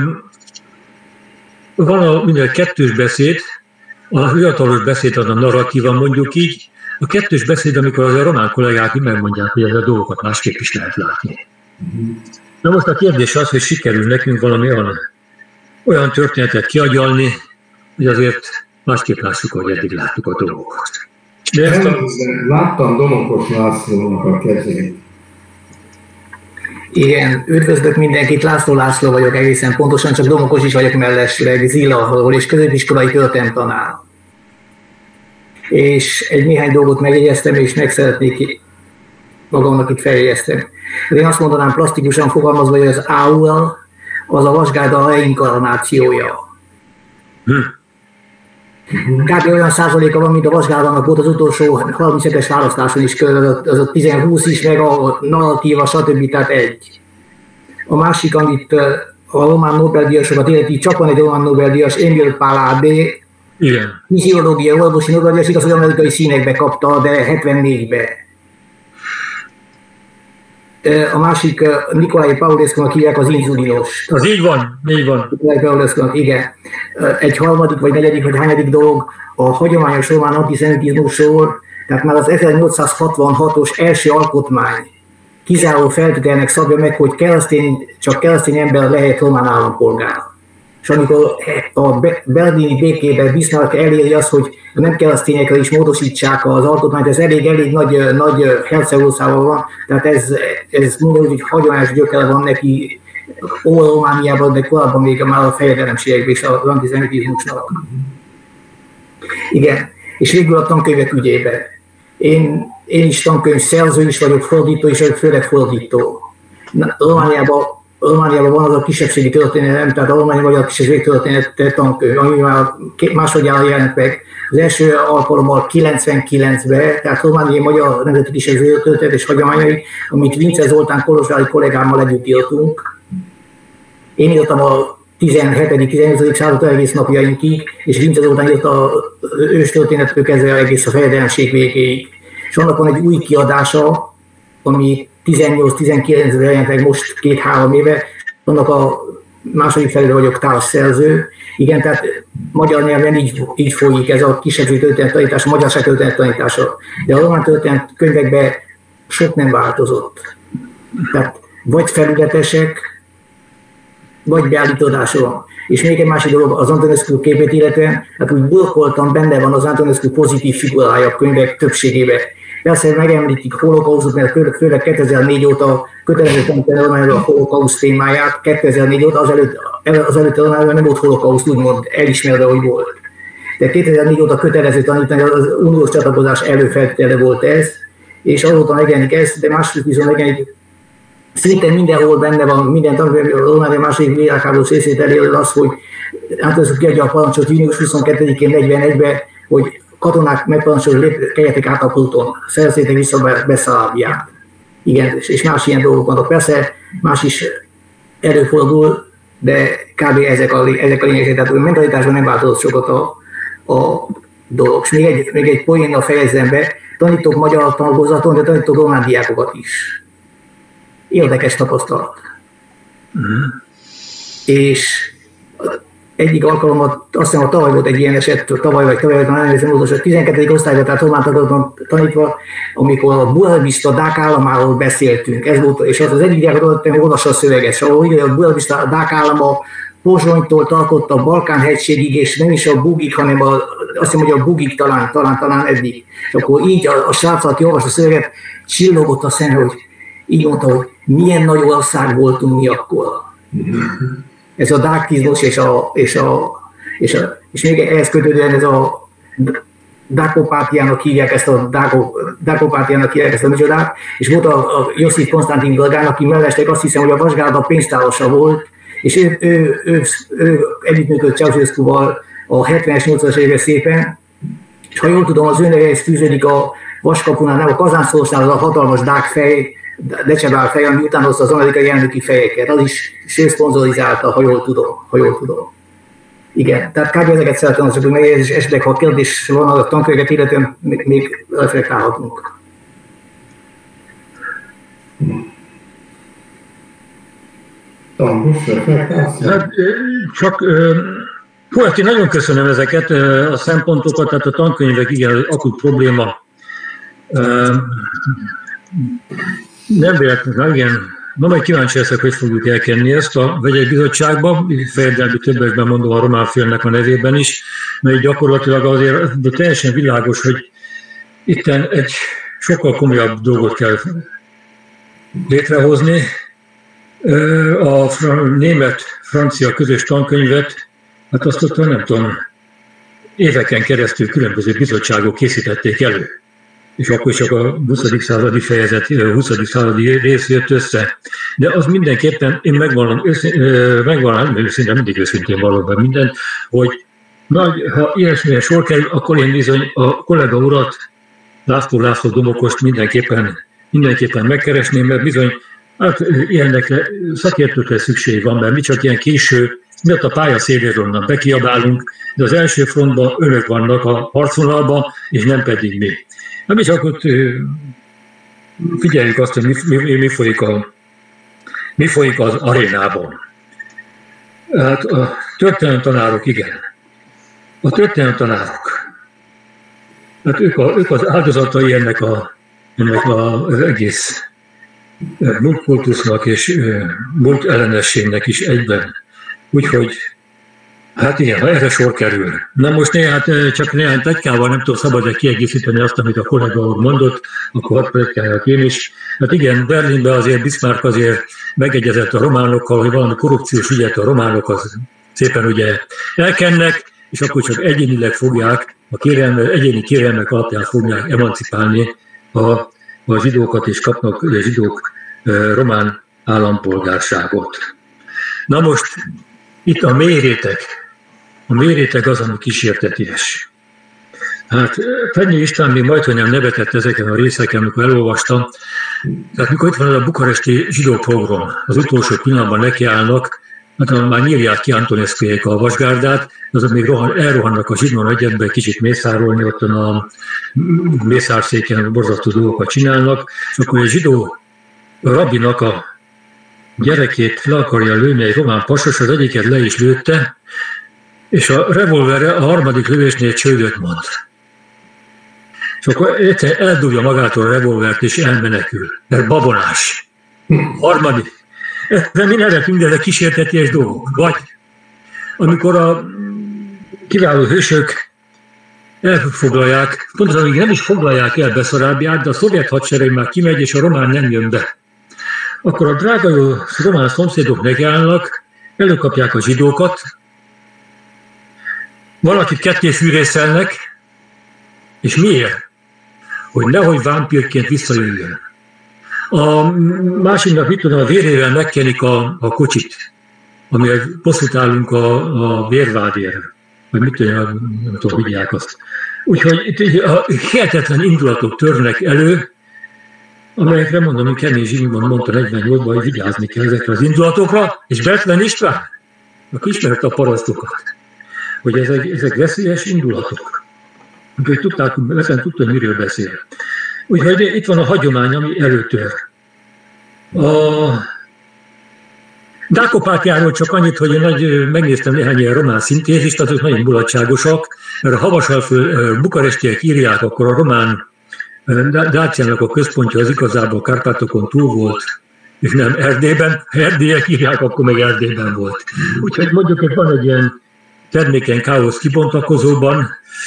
van a minden kettős beszéd, a hivatalos beszéd az a narratíva, mondjuk így. A kettős beszéd, amikor az a román kollégák megmondják, hogy ez a dolgokat másképp is lehet látni. Na most a kérdés az, hogy sikerül nekünk valami olyan, olyan történetet kiagyalni, hogy azért másképp lássuk, hogy eddig láttuk a dolgokat. De ezt a... Láttam Domokos Lászlónak a kezét. Igen, üdvözlök mindenkit, László László vagyok egészen pontosan, csak Domokos is vagyok mellesleg, Zillahol és középiskolai történelemtanár. És egy néhány dolgot megjegyeztem, és meg szeretnék magamnak itt feljegyeztem. Én azt mondanám plastikusan fogalmazva, hogy az á u el az a Vasgárda reinkarnációja. Hm. Kb. Olyan százaléka van, mint a Vasgárdának volt az utolsó harmincetes választáson is, az a tíz-húsz is, meg a narratíva, stb. Tehát egy. A másik, amit a román Nobel-díjasokat illeti, csak van egy román Nobel-díjas, Emil Paládi, fiziológia, orvosi Nobel-díjas, igaz, hogy amerikai színekbe kapta, de hetvennégybe. A másik, Nikolai Paulescu-nak hívják az inzulinos. Az így van, így van. Nikolai Paulescu-nak, igen. Egy harmadik, vagy negyedik, vagy hányadik dolog, a hagyományos román antiszemitizmusról, tehát már az ezernyolcszázhatvanhatos első alkotmány kizáró feltételnek szabja meg, hogy keresztény, csak keresztény ember lehet román állampolgár. És amikor a berlini békében Bismarck eléri azt, hogy a nem keresztényekre is módosítsák az alkotmányt, ez elég, elég nagy, nagy hercegországban van, tehát ez, ez mondja, hogy hagyományos gyökere van neki Ó-Romániában, de korábban még már a fejedelemségekben és az antiszemitizmusnak. Igen, és végül a tankönyvek ügyében. Én, én is tankönyv szerző is vagyok, fordító is vagyok, főleg fordító. Romániában Romániában van az a kisebbségi történelem, tehát a romániai magyar kisebbségi történet tankönyv, ami már másodjára jelent meg. Az első alkalommal kilencvenkilencben, tehát romániai magyar nemzeti kisebbségi történet és hagyományai, amit Vince Zoltán kolozsvári kollégámmal együtt írtunk. Én írtam a tizenhetedik-tizennyolcadik század egész napjainkig, és Vince Zoltán írta az őstörténettől kezdve egész a fejedelemség végéig. És annak van egy új kiadása, ami tizennyolc-tizenkilencben jelent meg most két-három éve, annak a második felére vagyok társszerző. Igen, tehát magyar nyelven így, így folyik ez a kisebbségi történettanítása, a magyarság történettanítása. De a román történet könyvekben sok nem változott. Tehát vagy felületesek, vagy beállítódása van. És még egy másik dolog, az Antonescu képét illetően, hát úgy burkoltan benne van az Antonescu pozitív figurája a könyvek többségében. Persze megemlítik holokausztot, mert főleg kétezer-négy óta kötelező tanítani a holokauszt témáját, kétezer-négy óta azelőtt, azelőtt nem volt holokauszt, úgymond elismerve, hogy volt. De kétezer-négy óta kötelező tanítani, az uniós csatlakozás előfeltétele volt ez, és azóta megjelenik ez, de másrészt viszont megjelenik, szinte mindenhol benne van, minden tanulmány, a Románia második világháborús részét elérő az, hogy hát az kiadja a parancsot június huszonkettedikén negyvenegyben, hogy katonák megparancsolják, hogy keljetek át a Pluton, szerezzétek vissza Beszarábiát. Igen, és más ilyen dolgok vannak. Persze más is előfordul, de kb. ezek a, ezek a lényegek, tehát a mentalitásban nem változott sokat a, a dolog. És még egy, még egy poénnal fejezzem be, tanítok magyar tagozaton, de tanítok román diákokat is. Érdekes tapasztalat. Mm. És egyik alkalommal, azt hiszem a tavaly volt egy ilyen eset, tavaly vagy tavaly, nem emlékszem, hogy a tizenkettedik osztályban, tehát román tagozaton tanítva, amikor a Buena-Vista Dák államáról beszéltünk, ez volt, és az az egyik diákot adott, hogy olvassa a szöveget, ahol ugye a Buena-Vista Dák állama Pozsonytól tartott a Balkán-hegységig, és nem is a Bugig, hanem a, azt hiszem, hogy a Bugig talán, talán, talán eddig. És akkor így a, a srác, aki olvas a szöveget, csillogott a szeme, hogy így mondta, hogy milyen nagy ország voltunk mi akkor. Ez a dákizmus és a, és a, és a, és még ehhez kötődően ez a Dákopátiának hívják ezt a Dákopátiának hívják ezt a micsodát, és volt a, a Josip Konstantin Galgán, aki mellesleg azt hiszem, hogy a Vasgárda pénztárosa volt, és ő, ő, ő, ő együttműködött Ceausescuval a hetvenes, nyolcvanas évek szépen, és ha jól tudom, az ő nevéhez fűződik a Vaskapunál, nem a Kazánszorosnál az a hatalmas dákfej, Decebál fej, ami után hozta az amerikai elnöki fejeket, az is ő szponzorizálta, ha jól tudom, ha jól tudom. Igen, tehát kb. Ezeket szeretem azok, hogy megjegyez, és esetleg, ha kérdés van a tankönyveket, illetően még, még reflektálhatunk. Hát, csak hát én nagyon köszönöm ezeket a szempontokat, tehát a tankönyvek igen akut probléma. Nem véletlenül, igen. Na, majd kíváncsi leszek, hogy fogjuk elkenni ezt a vegyes bizottságba, fejedelmi többekben mondom a román félnek a nevében is, mert gyakorlatilag azért de teljesen világos, hogy itten egy sokkal komolyabb dolgot kell létrehozni. A német-francia közös tankönyvet, hát azt ott nem tudom, éveken keresztül különböző bizottságok készítették elő. És akkor csak a huszadik századi fejezet, huszadik századi rész jött össze. De az mindenképpen, én megvallom, megvallom őszintén, mindig őszintén vallom be mindent, hogy nagy, ha ilyesmilyen sor kerül, akkor én bizony a kollega urat, László László Domokost mindenképpen, mindenképpen megkeresném, mert bizony, hát ilyenekre szakértőkre szükség van, mert mi csak ilyen késő, miatt a pálya széléről onnan bekiabálunk, de az első frontban önök vannak a harcvonalban, és nem pedig mi. Na mi csak ott figyeljük azt, hogy mi, mi, mi, folyik, a, mi folyik az arénában. Hát a történelemtanárok, igen. A történelemtanárok. Hát ők, a, ők az áldozatai ennek, a, ennek a, az egész múltkultusznak és múlt ellenességnek is egyben. Úgyhogy hát igen, ha erre sor kerül. Na most néha, hát csak néhány pletykával nem tudom szabad kiegészíteni azt, amit a kollega úr mondott, akkor hat pletykájak én is. Hát igen, Berlinben azért Bismarck azért megegyezett a románokkal, hogy valami korrupciós ügyet a románok az szépen ugye elkennek, és akkor csak egyénileg fogják, a kérelme, egyéni kérelmek alapján fogják emancipálni a, a zsidókat, és kapnak a zsidók e, román állampolgárságot. Na most itt a mélyréteg, a mélyréteg az, ami kísérteties. Hát Fenyő István még majdhogy nem nevetett ezeken a részeken, amikor elolvastam. Tehát mikor itt van a bukaresti zsidó pogrom, az utolsó pillanatban nekiállnak, hát már nyírják ki Antonescuék a vasgárdát, azok még rohan, elrohannak a Zsigmond egyetben kicsit mészárolni, ott a mészárszéken borzasztó dolgokat csinálnak, és akkor a zsidó a rabbinak a gyerekét le akarja lőni egy román pasos, az egyiket le is lőtte, és a revolverre a harmadik lövésnél csődöt mond. És akkor egyszer eldugja magától a revolvert, és elmenekül, mert babonás. Harmadik. De mi nevetünk, de ezek kísérteties dolgok. Vagy amikor a kiváló hősök elfoglalják, pontosan még nem is foglalják el Beszarábiát, de a szovjet hadsereg már kimegy, és a román nem jön be. Akkor a drága jó román szomszédok nekiállnak, előkapják a zsidókat, valakit ketté fűrészelnek, és miért? Hogy nehogy vámpírként visszajöjjön. A másiknak, mit tudom, a vérével megkenik a, a kocsit, amivel bosszút állunk a, a vérvádért, vagy mit tudom, nem tudom, vigyák azt. Úgyhogy itt a hihetetlen indulatok törnek elő, amelyekre mondom, hogy Kemény Zsigmond mondta negyvennyolcban, hogy vigyázni kell ezekre az indulatokra, és Bethlen István, aki ismerte a parasztokat, hogy ezek, ezek veszélyes indulatok. Úgyhogy tudták, ezen tudta, hogy miről beszél. Úgyhogy itt van a hagyomány, ami előtör. A Dákopátiáról csak annyit, hogy én nagy, megnéztem néhány ilyen román szintézist, azok nagyon mulatságosak, mert a Havasalföld bukarestiek írják, akkor a román Dáciának a központja az igazából Kárpátokon túl volt, és nem Erdélyben. Ha erdélyek írják, akkor meg Erdélyben volt. Úgyhogy mondjuk, hogy van egy ilyen termékeny káosz kibontakozóban,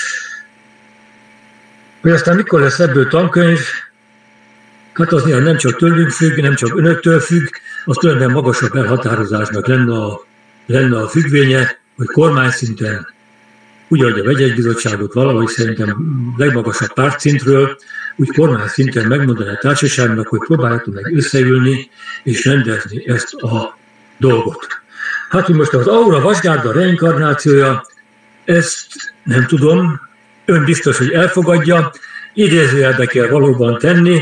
hogy aztán mikor lesz ebből tankönyv, hát az néha nem csak tőlünk függ, nem csak önöktől függ, az tulajdonképpen magasabb elhatározásnak lenne a, lenne a függvénye, hogy kormányszinten, úgy, ahogy a vegyesbizottságot valahogy szerintem legmagasabb pártszintről, úgy kormányszinten megmondani a társaságnak, hogy próbáljátok meg összeülni és rendezni ezt a dolgot. Hát, hogy most az Aura Vasgárda reinkarnációja, ezt nem tudom, ön biztos, hogy elfogadja, idézőjelbe kell valóban tenni.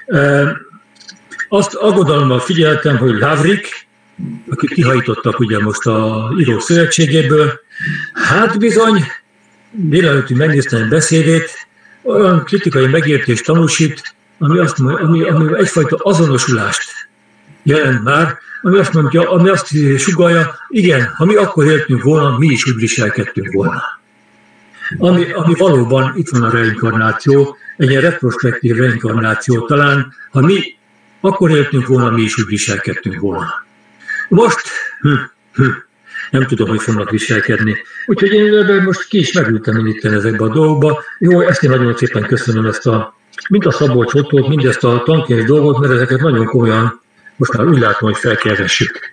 Azt aggodalommal figyeltem, hogy Lavrik, akit kihajtottak ugye most a Írók Szövetségéből, hát bizony, délelőtt megnéztem egy beszédét, olyan kritikai megértést tanúsít, ami, azt, ami, ami egyfajta azonosulást jelent már, ami azt mondja, ami azt sugallja, igen, ha mi akkor éltünk volna, mi is úgy viselkedtünk volna. Ami, ami valóban itt van a reinkarnáció, egy ilyen retrospektív reinkarnáció talán, ha mi akkor éltünk volna, mi is úgy viselkedtünk volna. Most hm, hm, nem tudom, hogy fognak viselkedni. Úgyhogy én most ki is megültem én itt ezekbe a dolgokba. Jó, ezt én nagyon szépen köszönöm, ezt a, mind a Szabolcs Ottót, mind ezt a tankönyv dolgot, mert ezeket nagyon komolyan most már úgy látom, hogy felkeressük.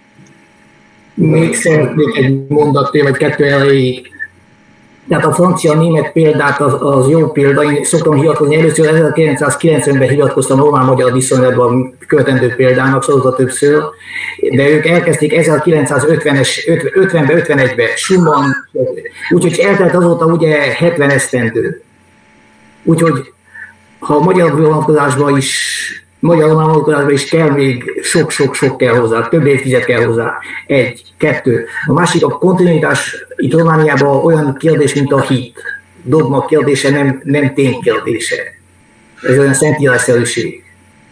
Még szeretnék egy mondat, vagy kettő elejéig. Tehát a francia-német példát az, az jó példa, én szoktam hivatkozni, először ezerkilencszázkilencvenben hivatkoztam román-magyar viszonylatban követendő példának, szóval többször, de ők elkezdték ezerkilencszázötvenes, ötvenben, ötvenegyben, Schumann, úgyhogy eltelt azóta ugye hetven esztendő. Úgyhogy ha a magyar vonatkozásban is, magyar vonatkozásban is kell még sok-sok-sok kell hozzá, több évtized kell hozzá. Egy, kettő. A másik, a kontinuitás itt Romániában olyan kérdés, mint a hit. Dogma kérdése, nem, nem tény kérdése. Ez olyan szentírásszerűség.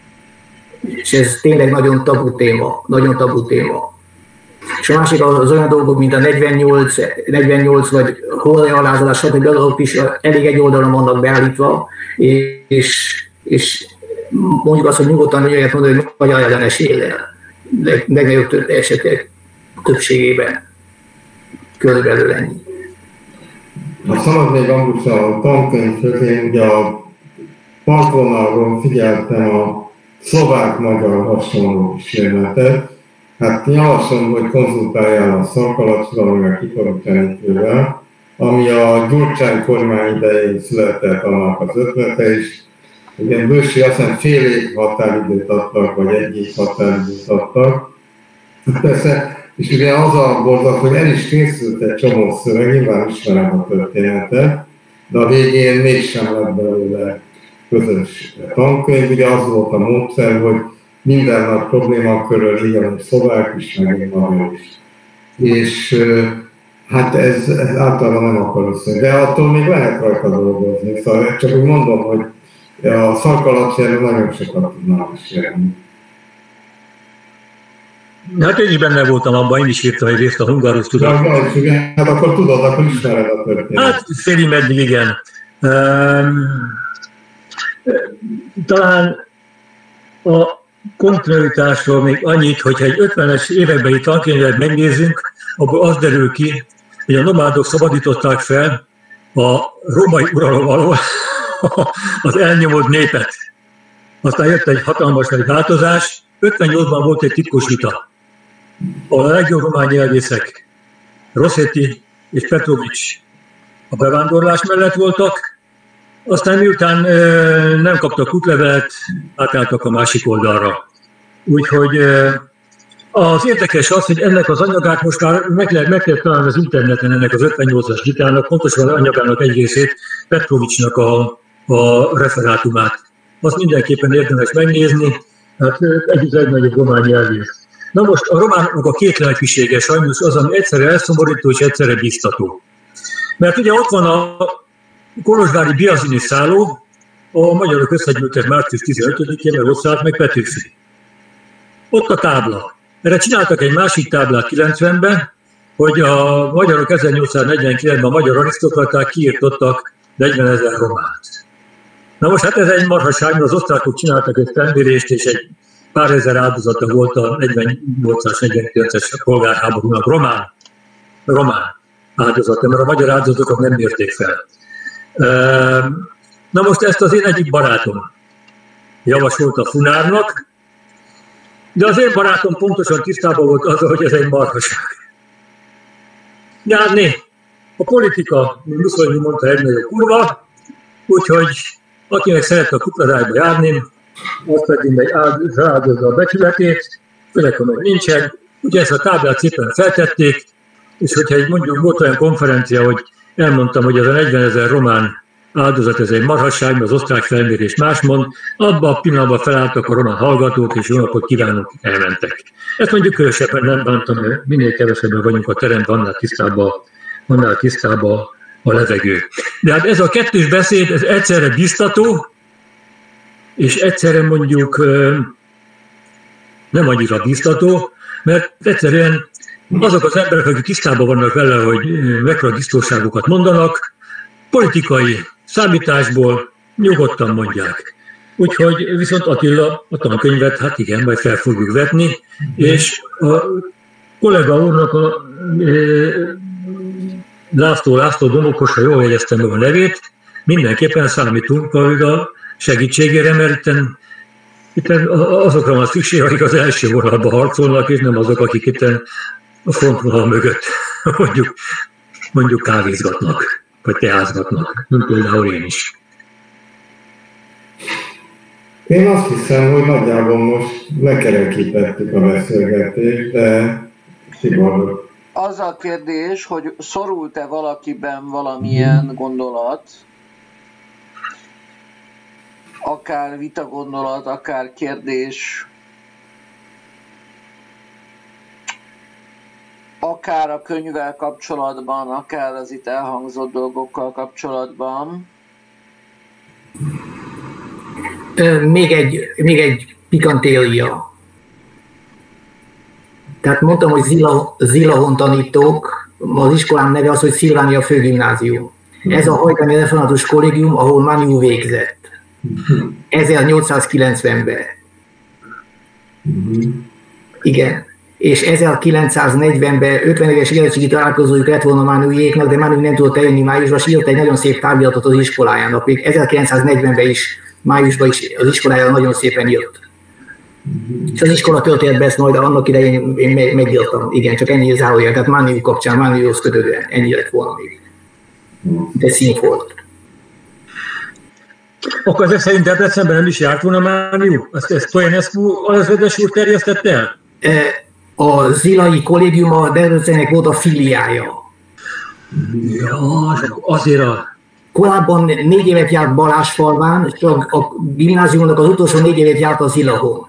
És ez tényleg nagyon tabu téma, nagyon tabu téma. És a másik az olyan dolgok, mint a negyvennyolc, negyvennyolc vagy holrealázás, stb. Azok is elég egy oldalon vannak beállítva, és, és mondjuk azt, hogy nyugodtan lehet mondani, hogy magyar ellenes éle. Legnagyobb esetek többségében körülbelül ennyi. Ha szabad még Ambrus a tankönyvhöz, én ugye a partvonalról figyeltem a szlovák-magyar hasonló kísérletet. Hát javaslom, hogy konzultáljál a Szarkalacsral, meg a Kikoroktenítővel, ami a Gyurcsány kormány idején született annak az ötlete is. Ugye Bősi azt hiszem fél év határidőt adtak, vagy egy év határidőt adtak. Persze, és ugye az a borzak, hogy el is készült egy csomó szöveg, nyilván ismerem a történetet, de a végén mégsem lett belőle közös tankönyv. Ugye az volt a módszer, hogy minden nagy probléma körül igen, hogy szlovák is, meg egy magyar is. És hát ez, ez általában nem akar össze. De attól még lehet rajta dolgozni. Szóval csak úgy mondom, hogy a Szarkalacsról nagyon sokat tudnám mesélni. Hát én is benne voltam abban, én is írtam egy részt a Hungarus tudat. Hát akkor tudod, akkor ismered a történetet. Hát félig meddig igen. Um, talán a kontinuitásról még annyit, hogyha egy ötvenes évekbeli tankönyvet megnézzünk, akkor az derül ki, hogy a nomádok szabadították fel a római uralom alól az elnyomott népet. Aztán jött egy hatalmas nagy változás, ötvennyolcban volt egy titkos vita, ahol a legjobb román nyelvészek, Rossetti és Petrovics a bevándorlás mellett voltak, aztán miután ö, nem kaptak útlevelet, átálltak a másik oldalra. Úgyhogy ö, az érdekes az, hogy ennek az anyagát most már meg lehet, meg lehet találni az interneten, ennek az ötvennyolcas vitának, pontosan az anyagának egy részét, Petrovicsnak a, a referátumát. Azt mindenképpen érdemes megnézni, hát egyik legnagyobb román nyelvész. Na most a románok a két lelkisége sajnos az, ami egyszerre elszomorító és egyszerre biztató. Mert ugye ott van a kolozsvári Biazini szálló, a magyarok összegyűltek március tizenötödikén, mert ott szállt meg Petőfi. Ott a tábla. Erre csináltak egy másik táblát kilencvenben, hogy a magyarok ezernyolcszáznegyvenkilencben a magyar arisztokraták kiirtottak negyvenezer románt. Na most hát ez egy marhaság, mert az osztrákok csináltak egy felmérést, és egy pár ezer áldozata volt a negyvennyolcas-negyvenkilences polgárháborúnak román, román áldozata, mert a magyar áldozatokat nem mérték fel. Na most ezt az én egyik barátom javasolta Funárnak, de az én barátom pontosan tisztában volt azzal, hogy ez egy marhaság. Járni, a politika, mint Mussolini mondta, egy nagyobb kurva, úgyhogy akinek szeret a kukladájba járni, azt pedig meg áldozza a becsületét, főleg, ha meg nincsen. Ugye ezt a táblát szépen feltették, és hogyha egy mondjuk volt olyan konferencia, hogy elmondtam, hogy ez a negyvenezer román áldozat, ez egy marhasság, mert az osztrák felmérés más mond, abban a pillanatban felálltak a román hallgatók, és jó napot kívánok, elmentek. Ezt mondjuk különösebben nem bántam, mert minél kevesebben vagyunk a teremben, annál tisztább annál tisztább a levegő. De hát ez a kettős beszéd, ez egyszerre biztató, és egyszerre mondjuk nem annyira biztató, mert egyszerűen azok az emberek, akik tisztában vannak vele, hogy mekkora biztonságokat mondanak, politikai számításból nyugodtan mondják. Úgyhogy viszont Attila a tankönyvet, hát igen, majd fel fogjuk vetni, és a kollega úrnak a e, László László Domokos, ha jól jegyeztem meg a nevét, mindenképpen számítunk a segítségére, mert itten, itten azokra van szükség, akik az első vonalban harcolnak, és nem azok, akik itten a frontvonal mögött mondjuk, mondjuk kávézgatnak, vagy teázgatnak, mint például én is. Én azt hiszem, hogy nagyjából most lekerekítettük a beszélgetést, de Tibor. Az a kérdés, hogy szorult-e valakiben valamilyen gondolat, akár vita gondolat, akár kérdés, akár a könyvvel kapcsolatban, akár az itt elhangzott dolgokkal kapcsolatban. Még egy, még egy pikantéria. Tehát mondtam, hogy Zila, Zilahon tanítók, az iskolám neve az, hogy Szilvánia Főgimnázium. Ez a Hajdani Református Kollégium, ahol Maniu végzett. ezernyolcszázkilencvenben. Igen. És ezerkilencszáznegyvenben ötven éves érettségi találkozójuk lett volna Maniujéknak, de Maniu nem tudott eljönni májusban, és írt egy nagyon szép tárgyalatot az iskolájának. Még ezerkilencszáznegyvenben is, májusban is az iskolájára nagyon szépen jött. És az iskola történetben ezt majd annak idején én megírtam. Igen, csak ennyi zárójel. Tehát Maniu kapcsán, Maniuhoz kötődően ennyi lett volna még. De szín volt. Akkor ezek szerint Debrecenben nem is járt volna Maniu? Ezt, ezt Stojanescu alezredes úr terjesztette el? A Zilai Kollégium a Debrecennek volt a filiája. Ja, azért a... Korábban négy évet járt Balázsfalván, csak a gimnáziumnak az utolsó négy évet járt a Zilahon.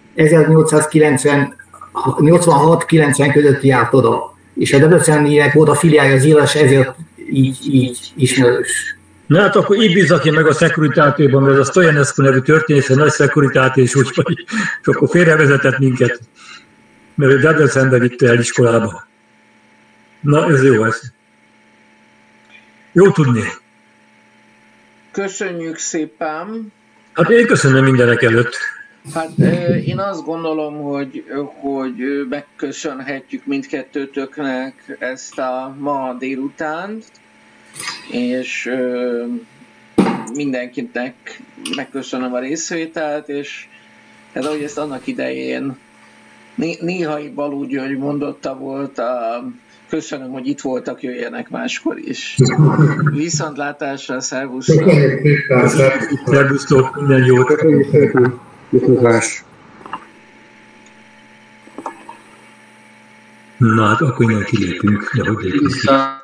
ezernyolcszáznyolcvanhat kilencven között járt oda. És a Debrecennek volt a filiája Zila, és ezért így, így ismerős. Na hát akkor így bízzak én meg a Securitátéban, mert a Stojanescu nevű történész, a nagy Securitáté, és úgy, és akkor félrevezetett minket, mert ő Debrecenbe vitte el iskolába. Na, ez jó ez. Jó tudni. Köszönjük szépen. Hát én köszönöm mindenek előtt. Hát én azt gondolom, hogy, hogy megköszönhetjük mindkettőtöknek ezt a ma délutánt, és mindenkinek megköszönöm a részvételt, és hát ahogy ezt annak idején Néhai Balú György mondotta volt, a, köszönöm, hogy itt voltak, jöjjenek máskor is. Viszontlátásra, szervusztok! Szervusztok, minden jót! Viszontlátás! Na hát akkor innen kilépünk, de hogy lépünk.